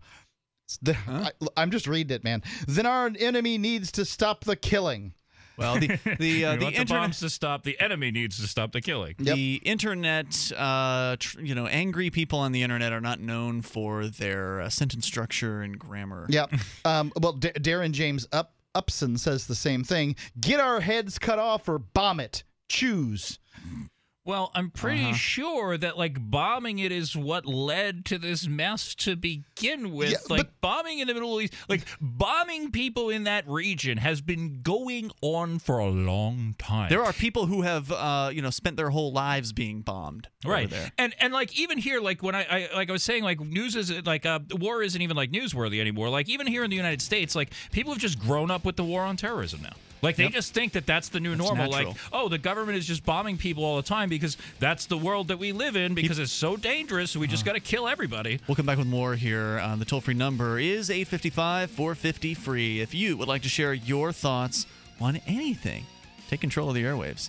[SPEAKER 1] I'm just reading it, man. Then our enemy needs to stop the killing.
[SPEAKER 9] Well, the
[SPEAKER 6] internet bombs to stop. The enemy needs to stop the killing.
[SPEAKER 9] The internet, angry people on the internet are not known for their sentence structure and grammar.
[SPEAKER 1] Yep. Darren James Upson says the same thing. Get our heads cut off or bomb it. Choose.
[SPEAKER 6] Well, I'm pretty sure that, bombing it is what led to this mess to begin with. Yeah, bombing in the Middle East, bombing people in that region has been going on for a long time.
[SPEAKER 9] There are people who have, spent their whole lives being bombed.
[SPEAKER 6] Right.
[SPEAKER 9] Over there.
[SPEAKER 6] And even here, when I was saying, news is, war isn't even, newsworthy anymore. Even here in the United States, people have just grown up with the war on terrorism now. They just think that that's the new normal.
[SPEAKER 9] Natural.
[SPEAKER 6] The government is just bombing people all the time because that's the world that we live in because it's so dangerous, so we just got to kill everybody.
[SPEAKER 9] We'll come back with more here. The toll-free number is 855-450-FREE. If you would like to share your thoughts on anything, take control of the airwaves.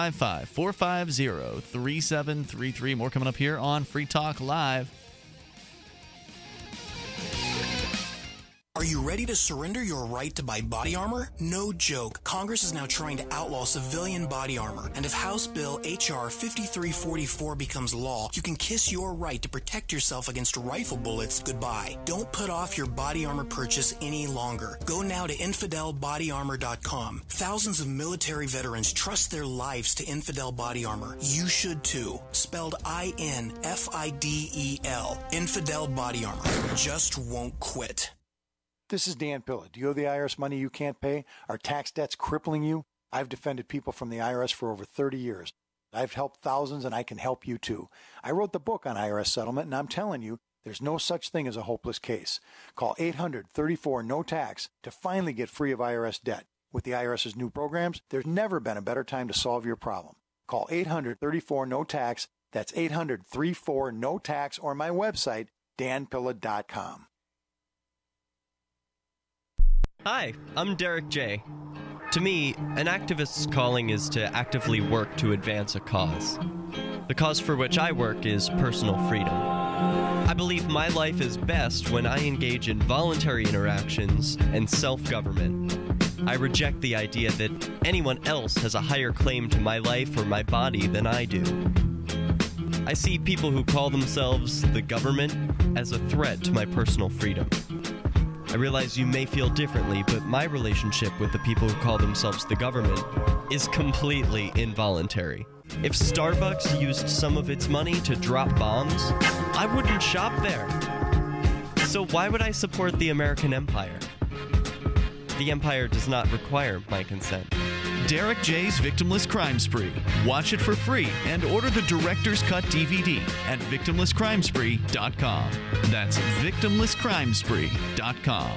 [SPEAKER 9] 855-450-3733. More coming up here on Free Talk Live.
[SPEAKER 7] Are you ready to surrender your right to buy body armor? No joke. Congress is now trying to outlaw civilian body armor. And if House Bill H.R. 5344 becomes law, you can kiss your right to protect yourself against rifle bullets goodbye. Don't put off your body armor purchase any longer. Go now to InfidelBodyArmor.com. Thousands of military veterans trust their lives to Infidel Body Armor. You should too. Spelled INFIDEL. Infidel Body Armor. Just won't quit.
[SPEAKER 22] This is Dan Pilla. Do you owe the IRS money you can't pay? Are tax debts crippling you? I've defended people from the IRS for over 30 years. I've helped thousands, and I can help you too. I wrote the book on IRS settlement, and I'm telling you, there's no such thing as a hopeless case. Call 800-34-NO-TAX to finally get free of IRS debt. With the IRS's new programs, there's never been a better time to solve your problem. Call 800-34-NO-TAX. That's 800-34-NO-TAX, or my website, danpilla.com.
[SPEAKER 14] Hi, I'm Derek J. To me, an activist's calling is to actively work to advance a cause. The cause for which I work is personal freedom. I believe my life is best when I engage in voluntary interactions and self-government. I reject the idea that anyone else has a higher claim to my life or my body than I do. I see people who call themselves the government as a threat to my personal freedom. I realize you may feel differently, but my relationship with the people who call themselves the government is completely involuntary. If Starbucks used some of its money to drop bombs, I wouldn't shop there. So why would I support the American empire? The Empire does not require my consent.
[SPEAKER 9] Derek J's Victimless Crime Spree. Watch it for free and order the Director's Cut DVD at victimlesscrimespree.com. That's victimlesscrimespree.com.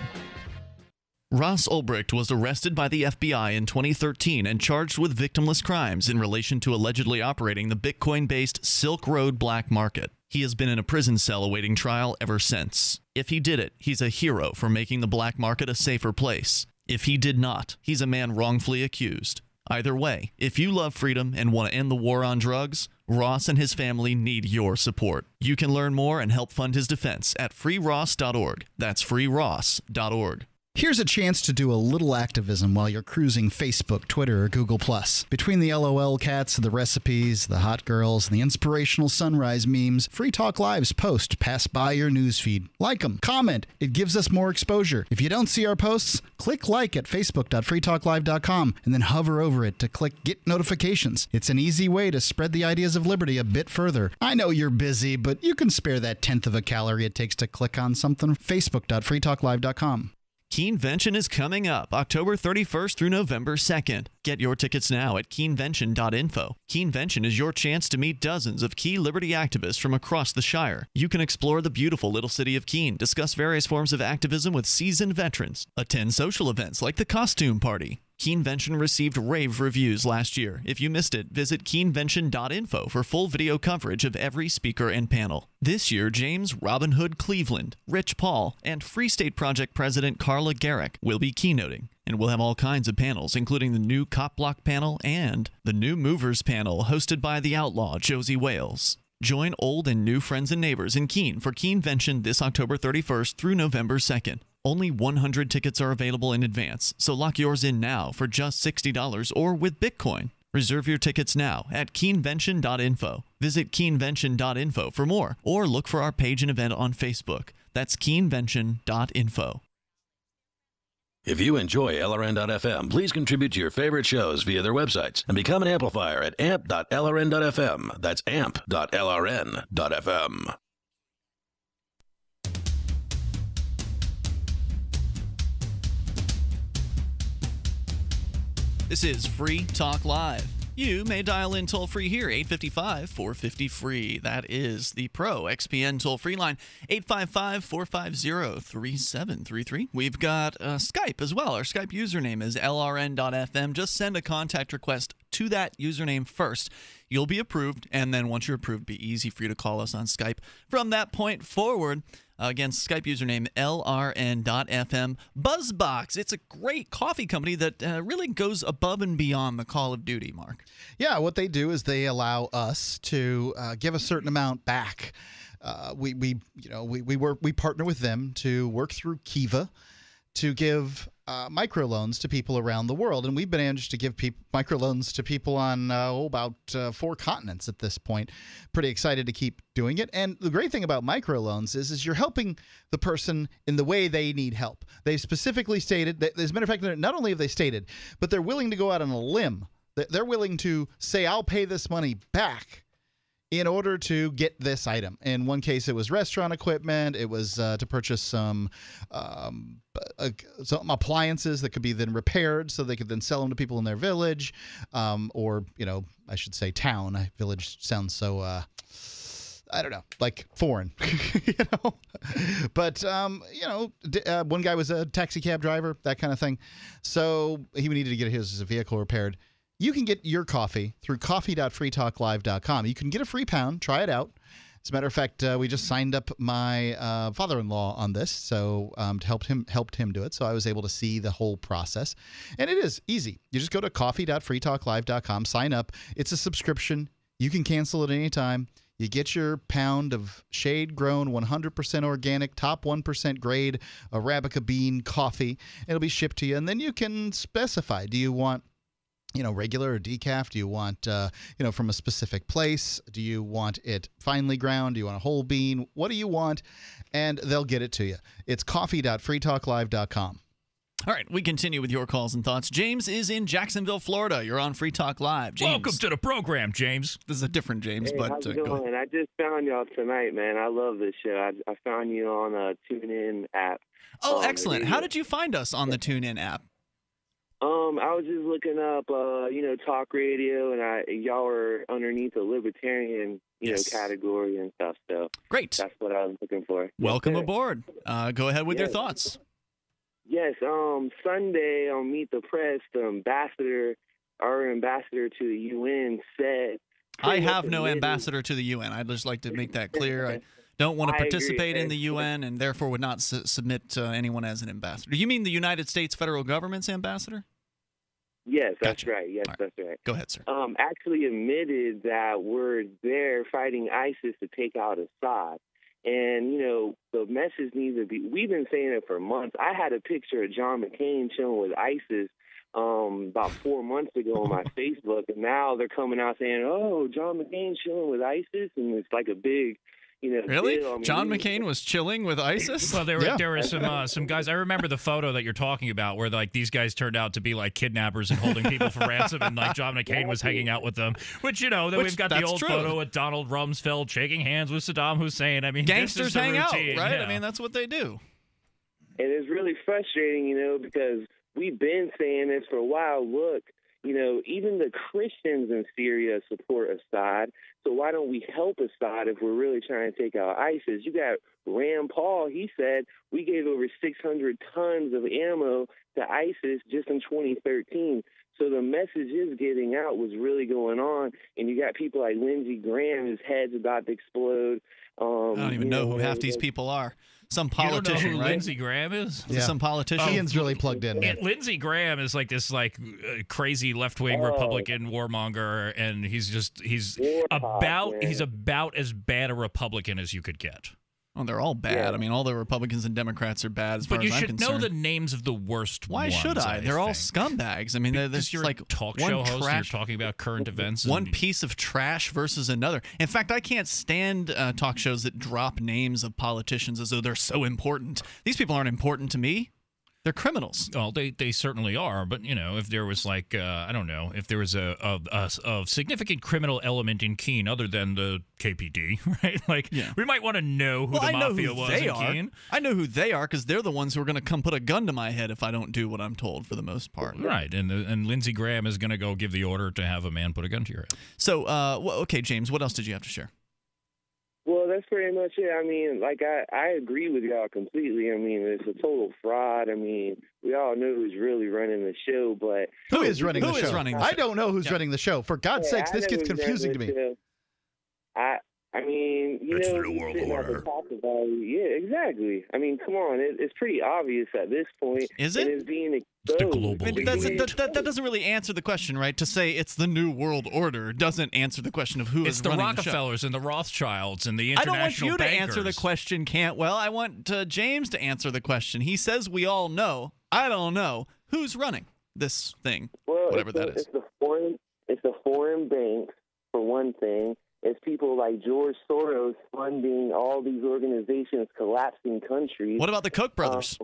[SPEAKER 9] Ross Ulbricht was arrested by the FBI in 2013 and charged with victimless crimes in relation to allegedly operating the Bitcoin-based Silk Road black market. He has been in a prison cell awaiting trial ever since. If he did it, he's a hero for making the black market a safer place. If he did not, he's a man wrongfully accused. Either way, if you love freedom and want to end the war on drugs, Ross and his family need your support. You can learn more and help fund his defense at freeross.org. That's freeross.org.
[SPEAKER 1] Here's a chance to do a little activism while you're cruising Facebook, Twitter, or Google+. Between the LOL cats, the recipes, the hot girls, and the inspirational sunrise memes, Free Talk Live's post pass by your newsfeed. Like them, comment. It gives us more exposure. If you don't see our posts, click like at facebook.freetalklive.com and then hover over it to click Get Notifications. It's an easy way to spread the ideas of liberty a bit further. I know you're busy, but you can spare that 1/10 of a calorie it takes to click on something. Facebook.freetalklive.com.
[SPEAKER 9] Keenvention is coming up October 31st through November 2nd. Get your tickets now at keenvention.info. Keenvention is your chance to meet dozens of key liberty activists from across the Shire. You can explore the beautiful little city of Keene, discuss various forms of activism with seasoned veterans, attend social events like the Costume Party. Keenvention received rave reviews last year. If you missed it, visit keenvention.info for full video coverage of every speaker and panel. This year, James Robin Hood Cleveland, Rich Paul, and Free State Project President Carla Garrick will be keynoting. And we'll have all kinds of panels, including the new Cop Block panel and the New Movers panel hosted by the outlaw Josie Wales. Join old and new friends and neighbors in Keene for Keenvention this October 31st through November 2nd. Only 100 tickets are available in advance, so lock yours in now for just $60 or with Bitcoin. Reserve your tickets now at keenvention.info. Visit keenvention.info for more, or look for our page and event on Facebook. That's keenvention.info.
[SPEAKER 4] If you enjoy LRN.FM, please contribute to your favorite shows via their websites and become an amplifier at amp.lrn.fm. That's amp.lrn.fm.
[SPEAKER 9] This is Free Talk Live. You may dial in toll-free here, 855-450-FREE. That is the Pro XPN toll-free line, 855-450-3733. We've got Skype as well. Our Skype username is lrn.fm. Just send a contact request to that username first. You'll be approved, and then once you're approved, it'll be easy for you to call us on Skype. From that point forward, again, Skype username lrn.fm. Buzzbox, it's a great coffee company that really goes above and beyond the Call of Duty, Mark.
[SPEAKER 1] Yeah, what they do is they allow us to give a certain amount back. We partner with them to work through Kiva to give microloans to people around the world, and we've been able to give microloans to people on about 4 continents at this point. Pretty excited to keep doing it. And the great thing about microloans is you're helping the person in the way they need help. They specifically stated that, as a matter of fact, not only have they stated, but they're willing to go out on a limb. They're willing to say, I'll pay this money back in order to get this item. In one case, it was restaurant equipment. It was to purchase some appliances that could be then repaired so they could then sell them to people in their village, or, I should say town. Village sounds so, I don't know, like foreign, But, one guy was a taxi cab driver, that kind of thing. So he needed to get his vehicle repaired. You can get your coffee through coffee.freetalklive.com. You can get a free pound. Try it out. As a matter of fact, we just signed up my father-in-law on this, so helped him do it. So I was able to see the whole process, and it is easy. You just go to coffee.freetalklive.com, sign up. It's a subscription. You can cancel at any time. You get your pound of shade-grown, 100% organic, top 1% grade Arabica bean coffee. It'll be shipped to you, and then you can specify. Do you want regular or decaf? Do you want, from a specific place? Do you want it finely ground? Do you want a whole bean? What do you want? And they'll get it to you. It's coffee.freetalklive.com.
[SPEAKER 9] All right, we continue with your calls and thoughts. James is in Jacksonville, Florida. You're on Free Talk Live. James.
[SPEAKER 6] Welcome to the program, James.
[SPEAKER 9] This is a different James,
[SPEAKER 8] hey,
[SPEAKER 9] but
[SPEAKER 8] how's it going? I just found y'all tonight, man. I love this show. I found you on a TuneIn app.
[SPEAKER 9] Oh, excellent. How did you find us on the TuneIn app?
[SPEAKER 8] I was just looking up, talk radio, and y'all were underneath the libertarian, category and stuff. So
[SPEAKER 9] great.
[SPEAKER 8] That's what I was looking for.
[SPEAKER 9] Welcome
[SPEAKER 8] Yes, sir.
[SPEAKER 9] aboard. Go ahead with your thoughts.
[SPEAKER 8] Yes. Sunday on Meet the Press, our ambassador to the UN said.
[SPEAKER 9] I have no ambassador to the UN. I'd just like to make that clear. I don't want to
[SPEAKER 8] I agree.
[SPEAKER 9] participate in the UN and therefore would not submit anyone as an ambassador. You mean the United States federal government's ambassador?
[SPEAKER 8] Yes, that's right. Yes, that's right.
[SPEAKER 9] Go ahead, sir.
[SPEAKER 8] Actually admitted that we're there fighting ISIS to take out Assad. And, the message needs to be, we've been saying it for months. I had a picture of John McCain chilling with ISIS about 4 months ago on my Facebook, and now they're coming out saying, oh, John McCain chilling with ISIS, and it's like a big,
[SPEAKER 9] Really?
[SPEAKER 8] deal. I mean,
[SPEAKER 9] John McCain was chilling with ISIS?
[SPEAKER 6] Well, there were some guys. I remember the photo that you're talking about, where like these guys turned out to be like kidnappers and holding people for ransom, and like John McCain was hanging out with them. Which then we've got the
[SPEAKER 9] that's
[SPEAKER 6] old
[SPEAKER 9] true.
[SPEAKER 6] photo with Donald Rumsfeld shaking hands with Saddam Hussein. I mean,
[SPEAKER 9] Gangsters
[SPEAKER 6] this is the
[SPEAKER 9] hang out,
[SPEAKER 6] routine,
[SPEAKER 9] right?
[SPEAKER 6] yeah.
[SPEAKER 9] I mean, that's what they do.
[SPEAKER 8] And it's really frustrating, because we've been saying this for a while. Look, even the Christians in Syria support Assad. So why don't we help Assad if we're really trying to take out ISIS? You got Rand Paul. He said we gave over 600 tons of ammo to ISIS just in 2013. So the message is getting out what's really going on. And you got people like Lindsey Graham, his head's about to explode.
[SPEAKER 9] I don't even know who half these people are. Some politician,
[SPEAKER 6] you don't know who
[SPEAKER 9] right?
[SPEAKER 6] Lindsey Graham is?
[SPEAKER 9] Is it some politician?
[SPEAKER 1] Ian's really plugged in.
[SPEAKER 6] Yeah, Lindsey Graham is like this crazy left-wing Republican warmonger, and he's about as bad a Republican as you could get.
[SPEAKER 9] Oh, they're all bad.
[SPEAKER 6] Yeah.
[SPEAKER 9] I mean, all the Republicans and Democrats are bad as far
[SPEAKER 6] But you
[SPEAKER 9] as I'm
[SPEAKER 6] should
[SPEAKER 9] concerned.
[SPEAKER 6] know the names of the worst
[SPEAKER 9] Why
[SPEAKER 6] ones.
[SPEAKER 9] should I? They're all
[SPEAKER 6] think.
[SPEAKER 9] scumbags. I mean, there's
[SPEAKER 6] Because you're
[SPEAKER 9] like
[SPEAKER 6] a talk
[SPEAKER 9] one
[SPEAKER 6] show host,
[SPEAKER 9] trash,
[SPEAKER 6] you're talking about current events.
[SPEAKER 9] one piece of trash versus another. In fact, I can't stand talk shows that drop names of politicians as though they're so important. These people aren't important to me. They're criminals.
[SPEAKER 6] Well, they certainly are. But, if there was like, I don't know, if there was a significant criminal element in Keene other than the KPD, right? Like, we might want to know who the mafia was in Keene.
[SPEAKER 9] I know who they are because they're the ones who are going to come put a gun to my head if I don't do what I'm told for the most part.
[SPEAKER 6] Right. And Lindsey Graham is going to go give the order to have a man put a gun to your head.
[SPEAKER 9] So, okay, James, what else did you have to share?
[SPEAKER 8] Well, that's pretty much it. I mean, like, I agree with y'all completely. I mean, it's a total fraud. I mean, we all know who's really running the show, but...
[SPEAKER 1] Who is running the show? I don't know who's
[SPEAKER 8] Yeah.
[SPEAKER 1] running the show. For God's sakes, this gets confusing to me.
[SPEAKER 8] I mean,
[SPEAKER 1] It's the New World
[SPEAKER 8] sitting at the
[SPEAKER 1] Order.
[SPEAKER 8] top of all- yeah, exactly. I mean, come on. It's pretty obvious at this point.
[SPEAKER 9] Is
[SPEAKER 8] and
[SPEAKER 9] it?
[SPEAKER 8] it's being exposed.
[SPEAKER 9] I mean, that doesn't really answer the question, right? To say it's the New World Order doesn't answer the question of who
[SPEAKER 6] It's
[SPEAKER 9] is
[SPEAKER 6] the
[SPEAKER 9] running
[SPEAKER 6] Rockefellers and the Rothschilds and the
[SPEAKER 9] I don't want
[SPEAKER 6] international
[SPEAKER 9] you to
[SPEAKER 6] bankers.
[SPEAKER 9] answer the question, Cantwell. I want James to answer the question. He says we all know. I don't know. Who's running this thing?
[SPEAKER 8] Well,
[SPEAKER 9] whatever that is.
[SPEAKER 8] It's the foreign banks, for one thing. It's people like George Soros funding all these organizations collapsing countries.
[SPEAKER 9] What about the Koch brothers?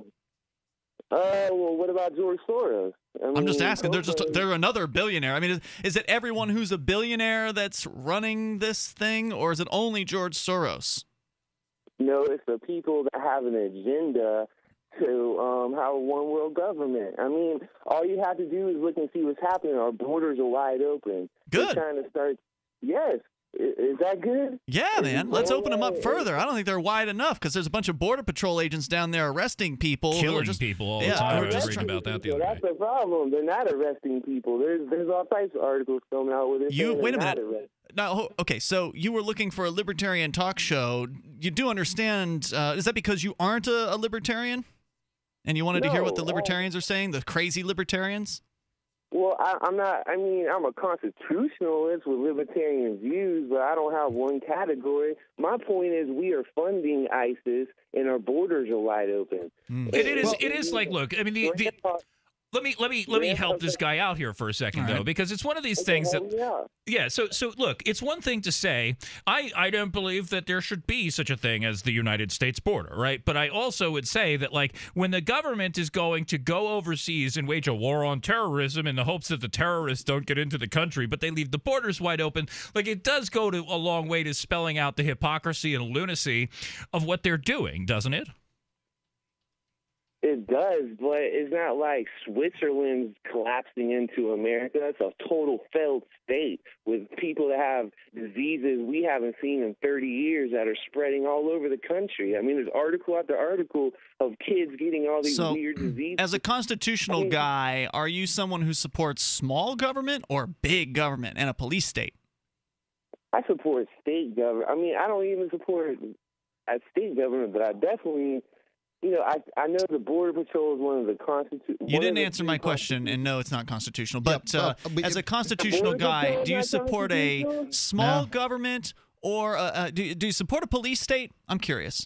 [SPEAKER 8] Well, what about George Soros?
[SPEAKER 9] I'm just asking.
[SPEAKER 8] Koch
[SPEAKER 9] They're another billionaire. I mean, is it everyone who's a billionaire that's running this thing, or is it only George Soros?
[SPEAKER 8] No, it's the people that have an agenda to have a one world government. I mean, all you have to do is look and see what's happening. Our borders are wide open.
[SPEAKER 9] Good.
[SPEAKER 8] They're trying to start. Yes. Is that good?
[SPEAKER 9] Yeah, man. Let's open them up further. I don't think they're wide enough because there's a bunch of Border Patrol agents down there arresting people. who are
[SPEAKER 6] Killing
[SPEAKER 9] just,
[SPEAKER 6] people all the time. I was reading about that the other day.
[SPEAKER 8] That's the problem. They're not arresting people. There's all types of articles coming out with it. saying
[SPEAKER 9] Wait a
[SPEAKER 8] they're not
[SPEAKER 9] minute.
[SPEAKER 8] arresting.
[SPEAKER 9] No, okay, so you were looking for a libertarian talk show. You do understand, is that because you aren't a libertarian? And you wanted to hear what the libertarians are saying, the crazy libertarians?
[SPEAKER 8] Well, I'm not. I mean, I'm a constitutionalist with libertarian views, but I don't have one category. My point is, we are funding ISIS, and our borders are wide open.
[SPEAKER 6] It is like, look, I mean, let me help this guy out here for a second, though, because it's one of these things that, so look, it's one thing to say, I don't believe that there should be such a thing as the United States border, right? But I also would say that, like, when the government is going to go overseas and wage a war on terrorism in the hopes that the terrorists don't get into the country, but they leave the borders wide open, like, it does go to a long way to spelling out the hypocrisy and lunacy of what they're doing, doesn't it?
[SPEAKER 8] It does, but it's not like Switzerland's collapsing into America. It's a total failed state with people that have diseases we haven't seen in 30 years that are spreading all over the country. I mean, there's article after article of kids getting all these weird diseases.
[SPEAKER 9] As a constitutional guy, are you someone who supports small government or big government and a police state?
[SPEAKER 8] I support state government. I mean, I don't even support a state government, but I definitely... I know the Border Patrol is one of the constitutional...
[SPEAKER 9] You didn't answer my question, and no, it's not constitutional. But as a constitutional guy, do you support a small government or do you support a police state? I'm curious.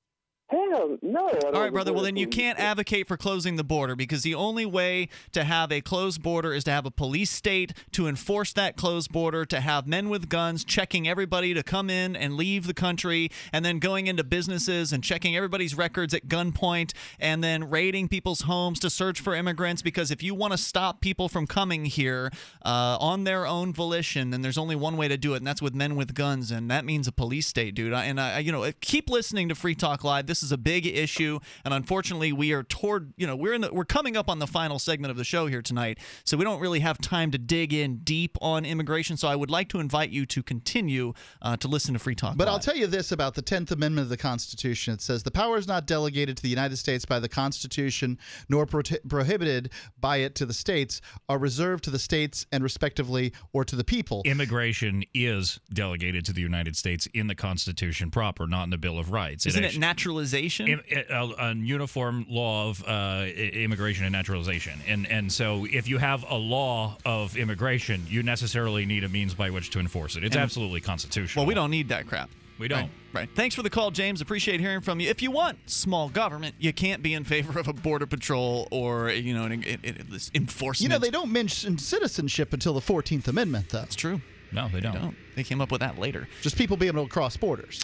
[SPEAKER 8] Hell no.
[SPEAKER 9] All right, brother. Well, then you can't advocate for closing the border because the only way to have a closed border is to have a police state to enforce that closed border, to have men with guns checking everybody to come in and leave the country, and then going into businesses and checking everybody's records at gunpoint, and then raiding people's homes to search for immigrants. Because if you want to stop people from coming here on their own volition, then there's only one way to do it, and that's with men with guns, and that means a police state, dude. Keep listening to Free Talk Live. This is a big issue, and unfortunately, we are we're coming up on the final segment of the show here tonight, so we don't really have time to dig in deep on immigration. So I would like to invite you to continue to listen to Free Talk
[SPEAKER 1] But
[SPEAKER 9] Live.
[SPEAKER 1] I'll tell you this about the 10th Amendment of the Constitution. It says the power is not delegated to the United States by the Constitution, nor prohibited by it to the states, are reserved to the states and respectively, or to the people.
[SPEAKER 6] Immigration is delegated to the United States in the Constitution proper, not in the Bill of Rights.
[SPEAKER 9] Isn't it naturalization?
[SPEAKER 6] A uniform law of immigration and naturalization. And so if you have a law of immigration, you necessarily need a means by which to enforce it. It's absolutely constitutional.
[SPEAKER 9] Well, we don't need that crap.
[SPEAKER 6] We don't.
[SPEAKER 9] Right. Thanks for the call, James. Appreciate hearing from you. If you want small government, you can't be in favor of a border patrol or this enforcement.
[SPEAKER 1] They don't mention citizenship until the 14th Amendment, though.
[SPEAKER 9] That's true.
[SPEAKER 6] No, they don't.
[SPEAKER 9] They came up with that later.
[SPEAKER 1] Just people being able to cross borders.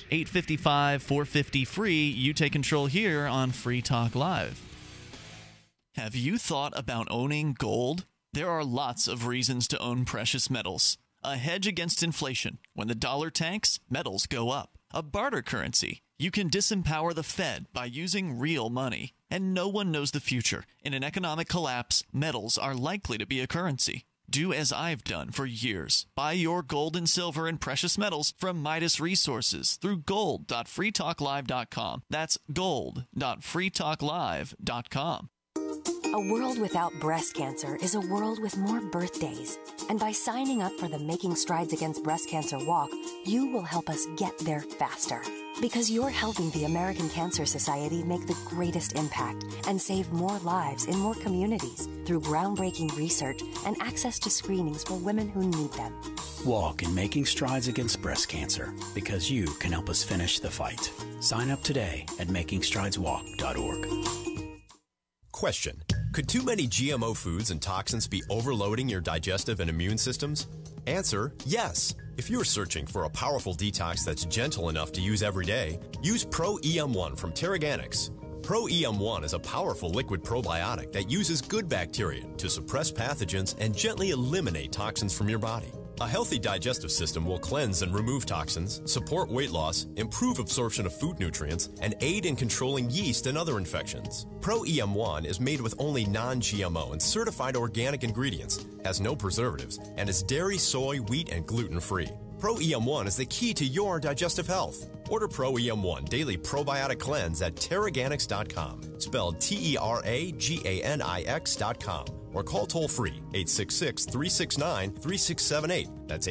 [SPEAKER 9] 855-450-FREE. You take control here on Free Talk Live. Have you thought about owning gold? There are lots of reasons to own precious metals. A hedge against inflation. When the dollar tanks, metals go up. A barter currency. You can disempower the Fed by using real money. And no one knows the future. In an economic collapse, metals are likely to be a currency. Do as I've done for years. Buy your gold and silver and precious metals from Midas Resources through gold.freetalklive.com. That's gold.freetalklive.com.
[SPEAKER 10] A world without breast cancer is a world with more birthdays. And by signing up for the Making Strides Against Breast Cancer Walk, you will help us get there faster. Because you're helping the American Cancer Society make the greatest impact and save more lives in more communities through groundbreaking research and access to screenings for women who need them.
[SPEAKER 11] Walk in Making Strides Against Breast Cancer because you can help us finish the fight. Sign up today at makingstrideswalk.org.
[SPEAKER 23] Question: could too many GMO foods and toxins be overloading your digestive and immune systems? Answer: yes. If you're searching for a powerful detox that's gentle enough to use every day, use Pro EM1 from Terraganics. Pro EM1 is a powerful liquid probiotic that uses good bacteria to suppress pathogens and gently eliminate toxins from your body. A healthy digestive system will cleanse and remove toxins, support weight loss, improve absorption of food nutrients, and aid in controlling yeast and other infections. Pro EM1 is made with only non-GMO and certified organic ingredients, has no preservatives, and is dairy, soy, wheat, and gluten-free. Pro EM1 is the key to your digestive health. Order Pro EM1 Daily Probiotic Cleanse at Terraganics.com, spelled Terraganix.com, or call toll-free 866-369-3678. That's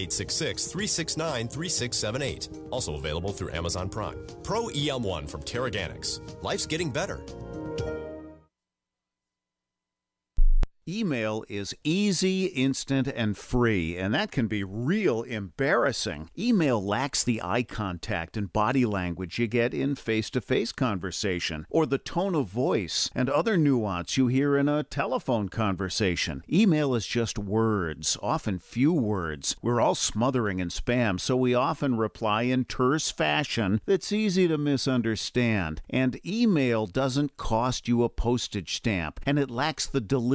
[SPEAKER 23] 866-369-3678. Also available through Amazon Prime. Pro EM1 from Terraganics. Life's getting better.
[SPEAKER 24] Email is easy, instant, and free, and that can be real embarrassing. Email lacks the eye contact and body language you get in face-to-face conversation, or the tone of voice and other nuance you hear in a telephone conversation. Email is just words, often few words. We're all smothering in spam, so we often reply in terse fashion that's easy to misunderstand. And email doesn't cost you a postage stamp, and it lacks the deliberation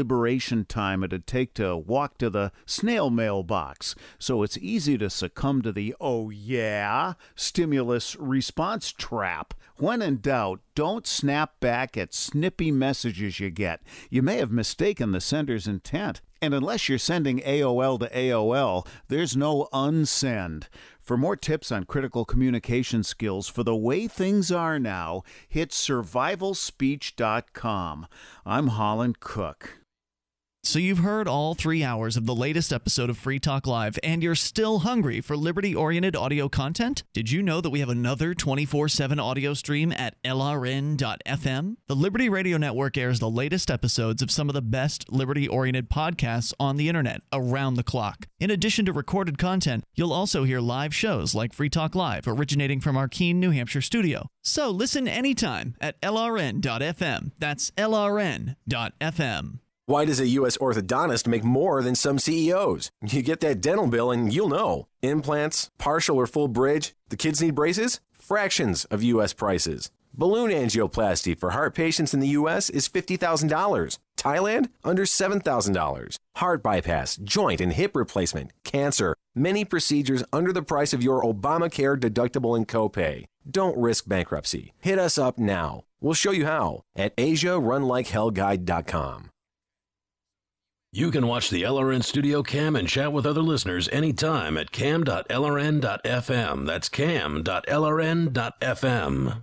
[SPEAKER 24] vacation time it'd take to walk to the snail mail box, so it's easy to succumb to the "oh yeah" stimulus response trap. When in doubt, don't snap back at snippy messages you get. You may have mistaken the sender's intent. And unless you're sending AOL to AOL, there's no unsend. For more tips on critical communication skills for the way things are now, hit survivalspeech.com. I'm Holland Cook.
[SPEAKER 9] So you've heard all 3 hours of the latest episode of Free Talk Live, and you're still hungry for liberty-oriented audio content? Did you know that we have another 24/7 audio stream at LRN.FM? The Liberty Radio Network airs the latest episodes of some of the best liberty-oriented podcasts on the internet around the clock. In addition to recorded content, you'll also hear live shows like Free Talk Live, originating from our Keene, New Hampshire studio. So listen anytime at LRN.FM. That's LRN.FM.
[SPEAKER 12] Why does a U.S. orthodontist make more than some CEOs? You get that dental bill and you'll know. Implants, partial or full bridge, the kids need braces? Fractions of U.S. prices. Balloon angioplasty for heart patients in the U.S. is $50,000. Thailand, under $7,000. Heart bypass, joint and hip replacement, cancer, many procedures under the price of your Obamacare deductible and copay. Don't risk bankruptcy. Hit us up now. We'll show you how at AsiaRunLikeHellGuide.com.
[SPEAKER 4] You can watch the LRN Studio Cam and chat with other listeners anytime at cam.lrn.fm. That's cam.lrn.fm.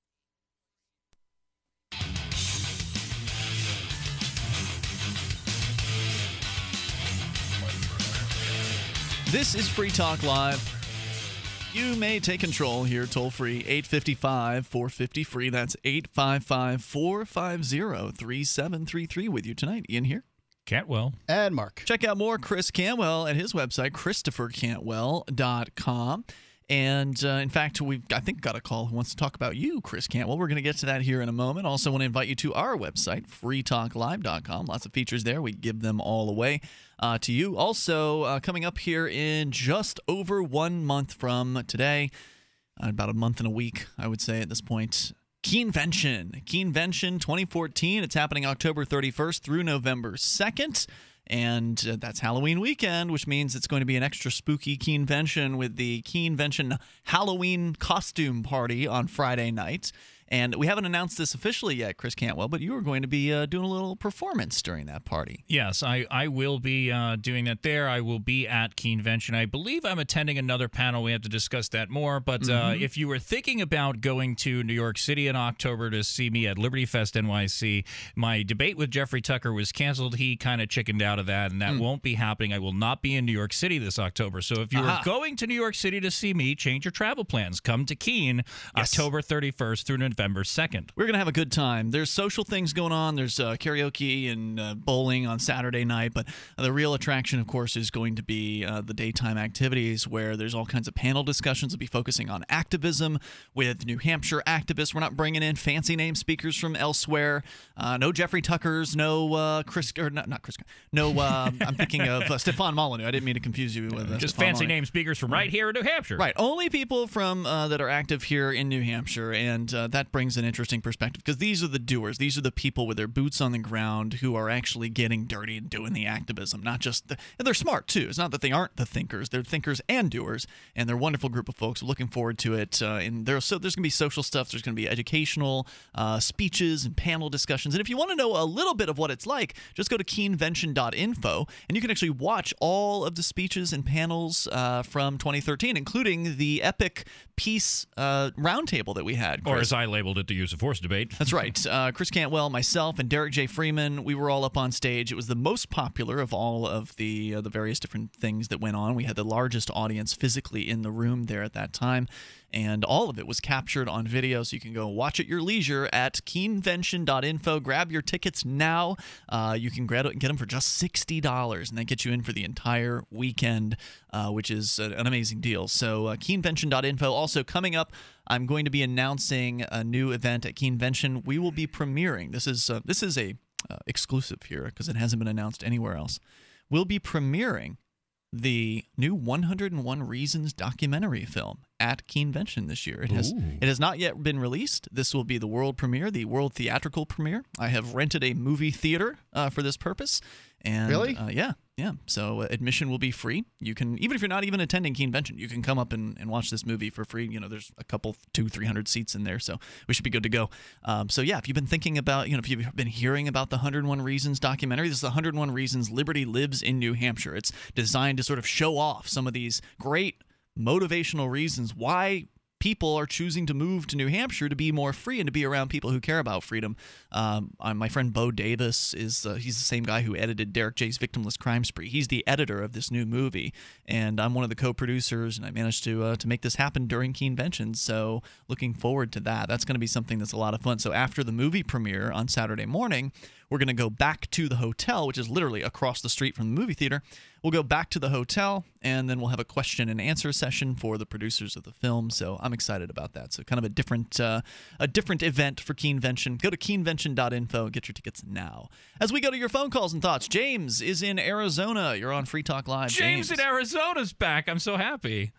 [SPEAKER 9] This is Free Talk Live. You may take control here, toll-free, 855-450-FREE. That's 855-450-3733 with you tonight. Ian here.
[SPEAKER 6] Cantwell.
[SPEAKER 1] And Mark.
[SPEAKER 9] Check out more Chris Cantwell at his website, ChristopherCantwell.com. And in fact, we've, I think, got a call who wants to talk about you, Chris Cantwell. We're going to get to that here in a moment. Also want to invite you to our website, freetalklive.com. Lots of features there. We give them all away to you. Also, coming up here in just over 1 month from today, about a month and a week, I would say at this point, Keenvention 2014. It's happening October 31st through November 2nd. And that's Halloween weekend, which means it's going to be an extra spooky Keenvention with the Keenvention Halloween costume party on Friday night. And we haven't announced this officially yet, Chris Cantwell, but you are going to be doing a little performance during that party.
[SPEAKER 6] Yes, I will be doing that there. I will be at Keenvention. I believe I'm attending another panel. We have to discuss that more. But if you were thinking about going to New York City in October to see me at Liberty Fest NYC, my debate with Jeffrey Tucker was canceled. He kind of chickened out of that, and that won't be happening. I will not be in New York City this October. So if you are going to New York City to see me, change your travel plans. Come to Keene, October 31st through November 2nd.
[SPEAKER 9] We're going to have a good time. There's social things going on. There's karaoke and bowling on Saturday night, but the real attraction, of course, is going to be the daytime activities where there's all kinds of panel discussions. We'll be focusing on activism with New Hampshire activists. We're not bringing in fancy name speakers from elsewhere. No Jeffrey Tuckers, no Chris, or not Chris, no, I'm thinking of Stefan Molyneux. I didn't mean to confuse you with
[SPEAKER 6] just
[SPEAKER 9] Stefan
[SPEAKER 6] fancy
[SPEAKER 9] Molyneux.
[SPEAKER 6] name speakers from right here in New Hampshire.
[SPEAKER 9] Right. Only people from that are active here in New Hampshire, and that brings an interesting perspective because these are the doers. These are the people with their boots on the ground who are actually getting dirty and doing the activism. Not just and they're smart too. It's not that they aren't the thinkers. They're thinkers and doers, and they're a wonderful group of folks. We're looking forward to it. And there's going to be social stuff. There's going to be educational speeches and panel discussions. And if you want to know a little bit of what it's like, just go to keenvention.info, and you can actually watch all of the speeches and panels from 2013, including the epic peace roundtable that we had, Chris.
[SPEAKER 6] Or as I labeled it, the use of force debate.
[SPEAKER 9] That's right. Chris Cantwell, myself, and Derek J. Freeman, we were all up on stage. It was the most popular of all of the various different things that went on. We had the largest audience physically in the room there at that time, and all of it was captured on video, so you can go watch at your leisure at keenvention.info. Grab your tickets now. You can get them for just $60, and that gets you in for the entire weekend, which is an amazing deal. So keenvention.info. Also coming up, I'm going to be announcing a new event at Keenvention. We will be premiering. This is a exclusive here because it hasn't been announced anywhere else. We'll be premiering the new 101 Reasons documentary film at Keenvention this year. It has not yet been released. This will be the world premiere, the world theatrical premiere. I have rented a movie theater for this purpose, And,
[SPEAKER 1] Really?
[SPEAKER 9] Yeah. So admission will be free. You can, even if you're not even attending Keenvention, you can come up and watch this movie for free. There's a couple, 200-300 seats in there, so we should be good to go. So yeah, if you've been thinking about, if you've been hearing about the 101 Reasons documentary, this is the 101 Reasons Liberty Lives in New Hampshire. It's designed to sort of show off some of these great motivational reasons why people are choosing to move to New Hampshire to be more free and to be around people who care about freedom. My friend Bo Davis he's the same guy who edited Derek J's Victimless Crime Spree. He's the editor of this new movie, and I'm one of the co-producers, and I managed to make this happen during Keenvention. So looking forward to that. That's going to be something that's a lot of fun. So after the movie premiere on Saturday morning, we're going to go back to the hotel, which is literally across the street from the movie theater. We'll go back to the hotel, and then we'll have a question and answer session for the producers of the film. So I'm excited about that. So kind of a different event for Keenvention. Go to keenvention.info and get your tickets now. As we go to your phone calls and thoughts, James is in Arizona. You're on Free Talk Live.
[SPEAKER 6] James in Arizona's back. I'm so happy.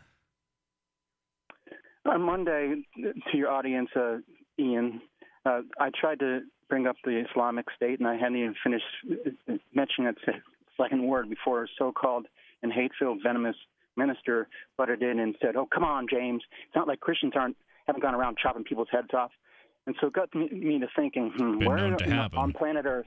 [SPEAKER 2] On Monday, to your audience, Ian, I tried to bring up the Islamic State, and I hadn't even finished mentioning its second word before a so-called and hate-filled venomous minister butted in and said, "Oh, come on, James. It's not like Christians haven't gone around chopping people's heads off." And so it got me to thinking, where on planet Earth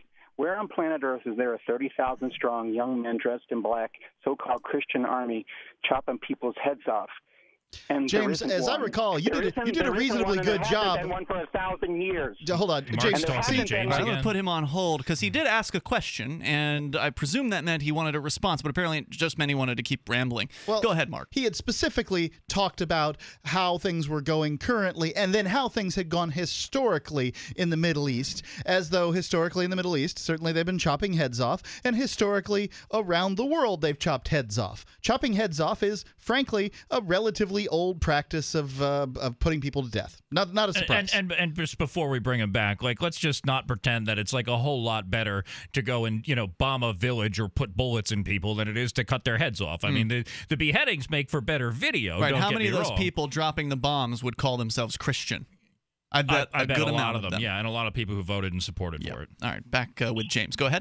[SPEAKER 2] is there a 30,000-strong young men dressed in black so-called Christian army chopping people's heads off? And
[SPEAKER 1] James, as I recall, you did a reasonably good job.
[SPEAKER 2] Been one for 1,000 years.
[SPEAKER 1] Hold on, James.
[SPEAKER 9] I'm going to put him on hold because he did ask a question, and I presume that meant he wanted a response, but apparently it just meant he wanted to keep rambling.
[SPEAKER 1] Well,
[SPEAKER 9] go ahead, Mark.
[SPEAKER 1] He had specifically talked about how things were going currently and then how things had gone historically in the Middle East, as though historically in the Middle East, certainly they've been chopping heads off, and historically around the world they've chopped heads off. Chopping heads off is, frankly, a relatively old practice of putting people to death. Not a surprise.
[SPEAKER 6] And just before we bring him back, let's just not pretend that it's a whole lot better to go and bomb a village or put bullets in people than it is to cut their heads off. I mean, the beheadings make for better video.
[SPEAKER 9] Right? How
[SPEAKER 6] many
[SPEAKER 9] of those people dropping the bombs would call themselves Christian? I bet
[SPEAKER 6] a
[SPEAKER 9] good
[SPEAKER 6] lot of them. Yeah, and a lot of people who voted and supported for it.
[SPEAKER 9] All right, back with James. Go ahead.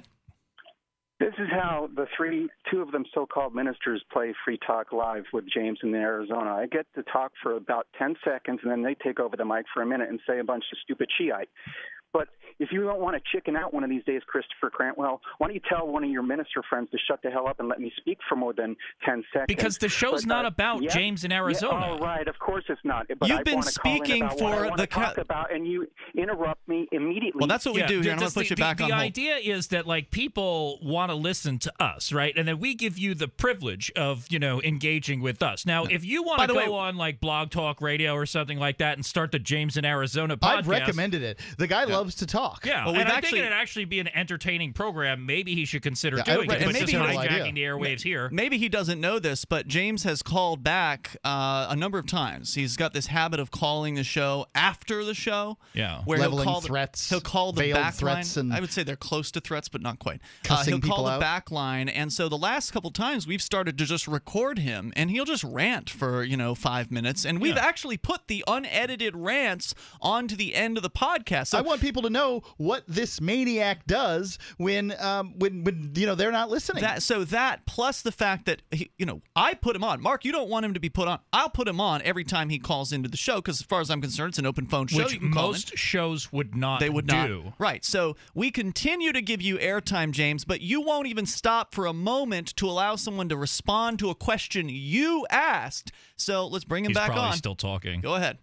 [SPEAKER 2] This is how two of them so-called ministers play Free Talk Live with James in Arizona. I get to talk for about 10 seconds, and then they take over the mic for a minute and say a bunch of stupid Shiite. But if you don't want to chicken out one of these days, Christopher Cantwell, why don't you tell one of your minister friends to shut the hell up and let me speak for more than 10 seconds?
[SPEAKER 6] Because the show's not about James in Arizona.
[SPEAKER 2] Yeah, right, of course it's not. But
[SPEAKER 9] You've been speaking for the
[SPEAKER 2] talk about, and you interrupt me immediately.
[SPEAKER 9] Well, that's what we do here. I'm going to put you back on hold.
[SPEAKER 6] The idea is that people want to listen to us, right? And then we give you the privilege of engaging with us. Now, if you want to go on Blog Talk Radio or something like that and start the James in Arizona podcast,
[SPEAKER 1] I've recommended it. The guy loves to talk.
[SPEAKER 6] Yeah, and I think it'd actually be an entertaining program. Maybe he should consider doing it. But just hijacking the airwaves here.
[SPEAKER 9] Maybe he doesn't know this, but James has called back a number of times. He's got this habit of calling the show after the show.
[SPEAKER 6] Yeah,
[SPEAKER 9] where
[SPEAKER 1] leveling threats.
[SPEAKER 9] He'll call the back
[SPEAKER 1] threats
[SPEAKER 9] line. I would say they're close to threats, but not quite.
[SPEAKER 1] Cussing
[SPEAKER 9] he'll call
[SPEAKER 1] the
[SPEAKER 9] back line, and so the last couple times we've started to just record him, and he'll just rant for 5 minutes, and we've actually put the unedited rants onto the end of the podcast. So
[SPEAKER 1] I want people to know what this maniac does when they're not listening.
[SPEAKER 9] That plus the fact that I put him on. Mark, you don't want him to be put on. I'll put him on every time he calls into the show because as far as I'm concerned, it's an open phone show.
[SPEAKER 6] Which most shows would not.
[SPEAKER 9] They would not. Right. So we continue to give you airtime, James, but you won't even stop for a moment to allow someone to respond to a question you asked. So let's bring him back on.
[SPEAKER 6] He's probably still talking.
[SPEAKER 9] Go ahead.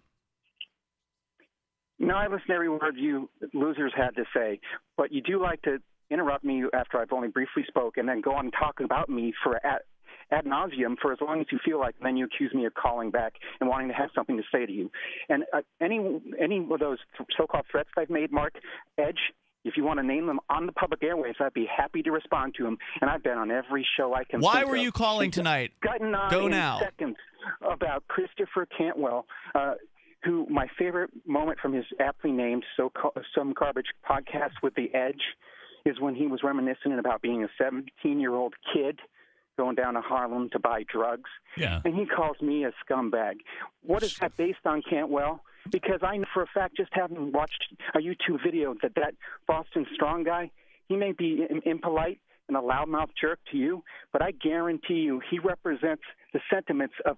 [SPEAKER 2] No, I listen to every word you losers had to say, but you do like to interrupt me after I've only briefly spoke and then go on talking about me for ad nauseum for as long as you feel like, and then you accuse me of calling back and wanting to have something to say to you. And any of those so-called threats I've made, Mark, Edge, if you want to name them on the public airwaves, I'd be happy to respond to them. And I've been on every show I can think of.
[SPEAKER 9] Why were you calling tonight?
[SPEAKER 2] Gotten on
[SPEAKER 9] Go
[SPEAKER 2] in
[SPEAKER 9] now.
[SPEAKER 2] seconds about Christopher Cantwell, who my favorite moment from his aptly named Some Garbage podcast with The Edge is when he was reminiscing about being a 17-year-old kid going down to Harlem to buy drugs.
[SPEAKER 6] Yeah.
[SPEAKER 2] And he calls me a scumbag. What is that based on, Cantwell? Because I know for a fact, just having watched a YouTube video, that Boston Strong guy, he may be impolite and a loudmouth jerk to you, but I guarantee you he represents the sentiments of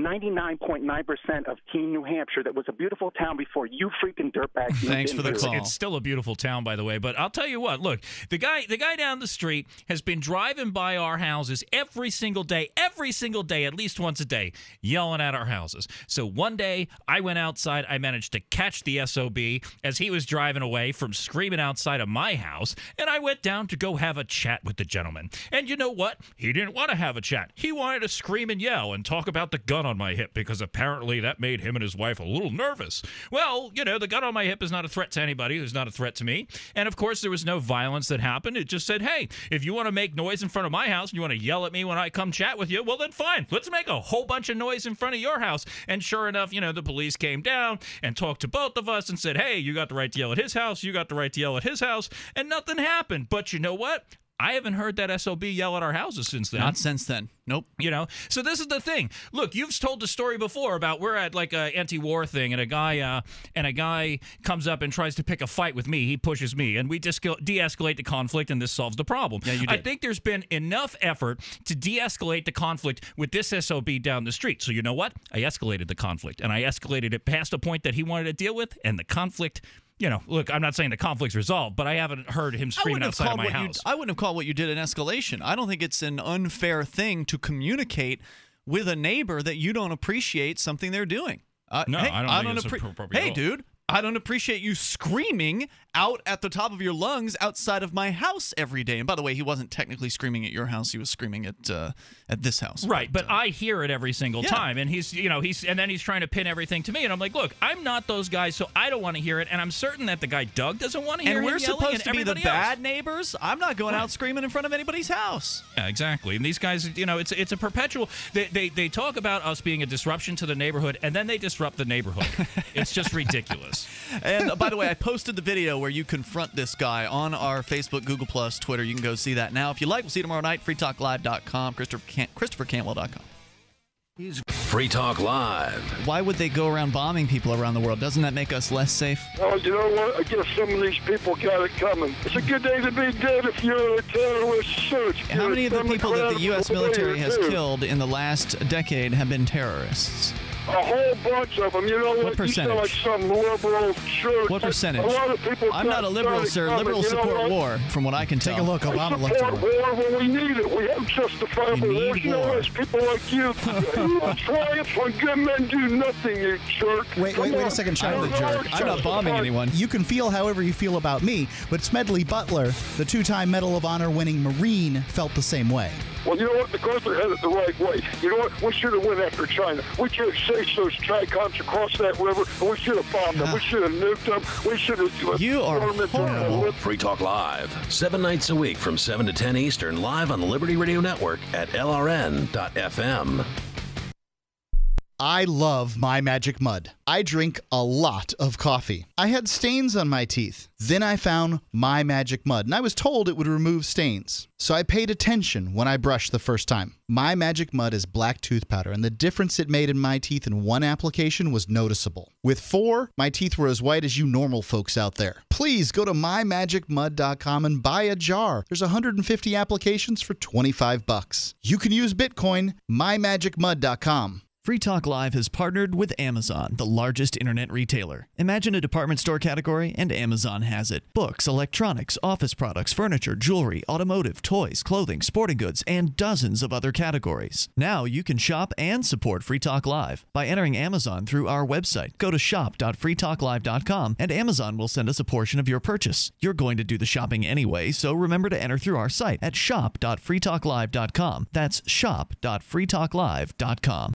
[SPEAKER 2] 99.9% of Keene, New Hampshire. That was a beautiful town before you freaking dirtbags.
[SPEAKER 9] Thanks for the call.
[SPEAKER 6] It's still a beautiful town, by the way. But I'll tell you what. Look, the guy down the street has been driving by our houses every single day, at least once a day, yelling at our houses. So one day I went outside. I managed to catch the SOB as he was driving away from screaming outside of my house, and I went down to go have a chat with the gentleman. And you know what? He didn't want to have a chat. He wanted to scream and yell and talk about the gun on my hip because apparently that made him and his wife a little nervous. Well, you know, the gun on my hip is not a threat to anybody. It's not a threat to me. And of course, there was no violence that happened. It just said, hey, if you want to make noise in front of my house and you want to yell at me when I come chat with you, well, then fine. Let's make a whole bunch of noise in front of your house. And sure enough, you know, the police came down and talked to both of us and said, hey, you got the right to yell at his house. You got the right to yell at his house. And nothing happened. But you know what? I haven't heard that SOB yell at our houses since then.
[SPEAKER 9] Not since then. Nope.
[SPEAKER 6] You know, so this is the thing. Look, you've told the story before about we're at like a anti-war thing, and a guy comes up and tries to pick a fight with me. He pushes me, and we de-escalate the conflict, and this solves the problem.
[SPEAKER 9] Yeah, you did.
[SPEAKER 6] I think there's been enough effort to de-escalate the conflict with this SOB down the street. So you know what? I escalated the conflict, and I escalated it past a point that he wanted to deal with, and the conflict. You know, look, I'm not saying the conflict's resolved, but I haven't heard him screaming outside of my house.
[SPEAKER 9] I wouldn't have called what you did an escalation. I don't think it's an unfair thing to communicate with a neighbor that you don't appreciate something they're doing.
[SPEAKER 6] No,
[SPEAKER 9] hey,
[SPEAKER 6] I don't think it's appropriate
[SPEAKER 9] Hey,
[SPEAKER 6] at all.
[SPEAKER 9] dude, I don't appreciate you screaming out at the top of your lungs outside of my house every day. And by the way, he wasn't technically screaming at your house; he was screaming at this house.
[SPEAKER 6] Right, but I hear it every single
[SPEAKER 9] Yeah.
[SPEAKER 6] time, and he's trying to pin everything to me, and I'm like, look, I'm not those guys, so I don't want to hear it, and I'm certain that the guy Doug doesn't want to hear
[SPEAKER 9] And
[SPEAKER 6] him
[SPEAKER 9] we're
[SPEAKER 6] yelling,
[SPEAKER 9] supposed
[SPEAKER 6] and
[SPEAKER 9] to be the
[SPEAKER 6] everybody else.
[SPEAKER 9] bad neighbors. I'm not going out screaming in front of anybody's house.
[SPEAKER 6] Yeah, exactly. And these guys, you know, it's a perpetual. They talk about us being a disruption to the neighborhood, and then they disrupt the neighborhood. It's just ridiculous.
[SPEAKER 9] And by the way, I posted the video where you confront this guy on our Facebook, Google+, Twitter. You can go see that now. If you like, we'll see you tomorrow night, freetalklive.com, ChristopherCantwell.com.
[SPEAKER 4] Free Talk Live.
[SPEAKER 9] Why would they go around bombing people around the world? Doesn't that make us less safe?
[SPEAKER 5] Oh, you know what? I guess some of these people got it coming. It's a good day to be dead if you're a terrorist search.
[SPEAKER 9] How many of the people that the U.S. military has killed in the last decade have been terrorists?
[SPEAKER 5] A whole bunch of them. You know what?
[SPEAKER 9] percentage?
[SPEAKER 5] You sound like some liberal church.
[SPEAKER 9] What percentage?
[SPEAKER 5] A lot of people.
[SPEAKER 9] I'm not a liberal, sir. Liberals support war, from what I can tell.
[SPEAKER 5] We support war when we need it. We have justifiable
[SPEAKER 9] We need
[SPEAKER 5] war. You know,
[SPEAKER 9] war.
[SPEAKER 5] there's people like you. You triumph when good men do nothing, you jerk.
[SPEAKER 1] Wait a second, Charlie the jerk.
[SPEAKER 9] I'm not bombing anyone.
[SPEAKER 1] You can feel however you feel about me, but Smedley Butler, the two-time Medal of Honor winning Marine, felt the same way.
[SPEAKER 5] Well, you know what? Because they're headed the right way. You know what? We should have went after China. We should have chased those tricoms across that river, and we should have bombed them. We should have nuked them. We should have...
[SPEAKER 9] You are horrible.
[SPEAKER 4] Free Talk Live, 7 nights a week from 7 to 10 Eastern, live on the Liberty Radio Network at LRN.FM.
[SPEAKER 1] I love My Magic Mud. I drink a lot of coffee. I had stains on my teeth. Then I found My Magic Mud, and I was told it would remove stains. So I paid attention when I brushed the first time. My Magic Mud is black tooth powder, and the difference it made in my teeth in one application was noticeable. With 4, my teeth were as white as you normal folks out there. Please go to mymagicmud.com and buy a jar. There's 150 applications for $25. You can use Bitcoin, mymagicmud.com.
[SPEAKER 9] Free Talk Live has partnered with Amazon, the largest internet retailer. Imagine a department store category, and Amazon has it. Books, electronics, office products, furniture, jewelry, automotive, toys, clothing, sporting goods, and dozens of other categories. Now you can shop and support Free Talk Live by entering Amazon through our website. Go to shop.freetalklive.com, and Amazon will send us a portion of your purchase. You're going to do the shopping anyway, so remember to enter through our site at shop.freetalklive.com. That's shop.freetalklive.com.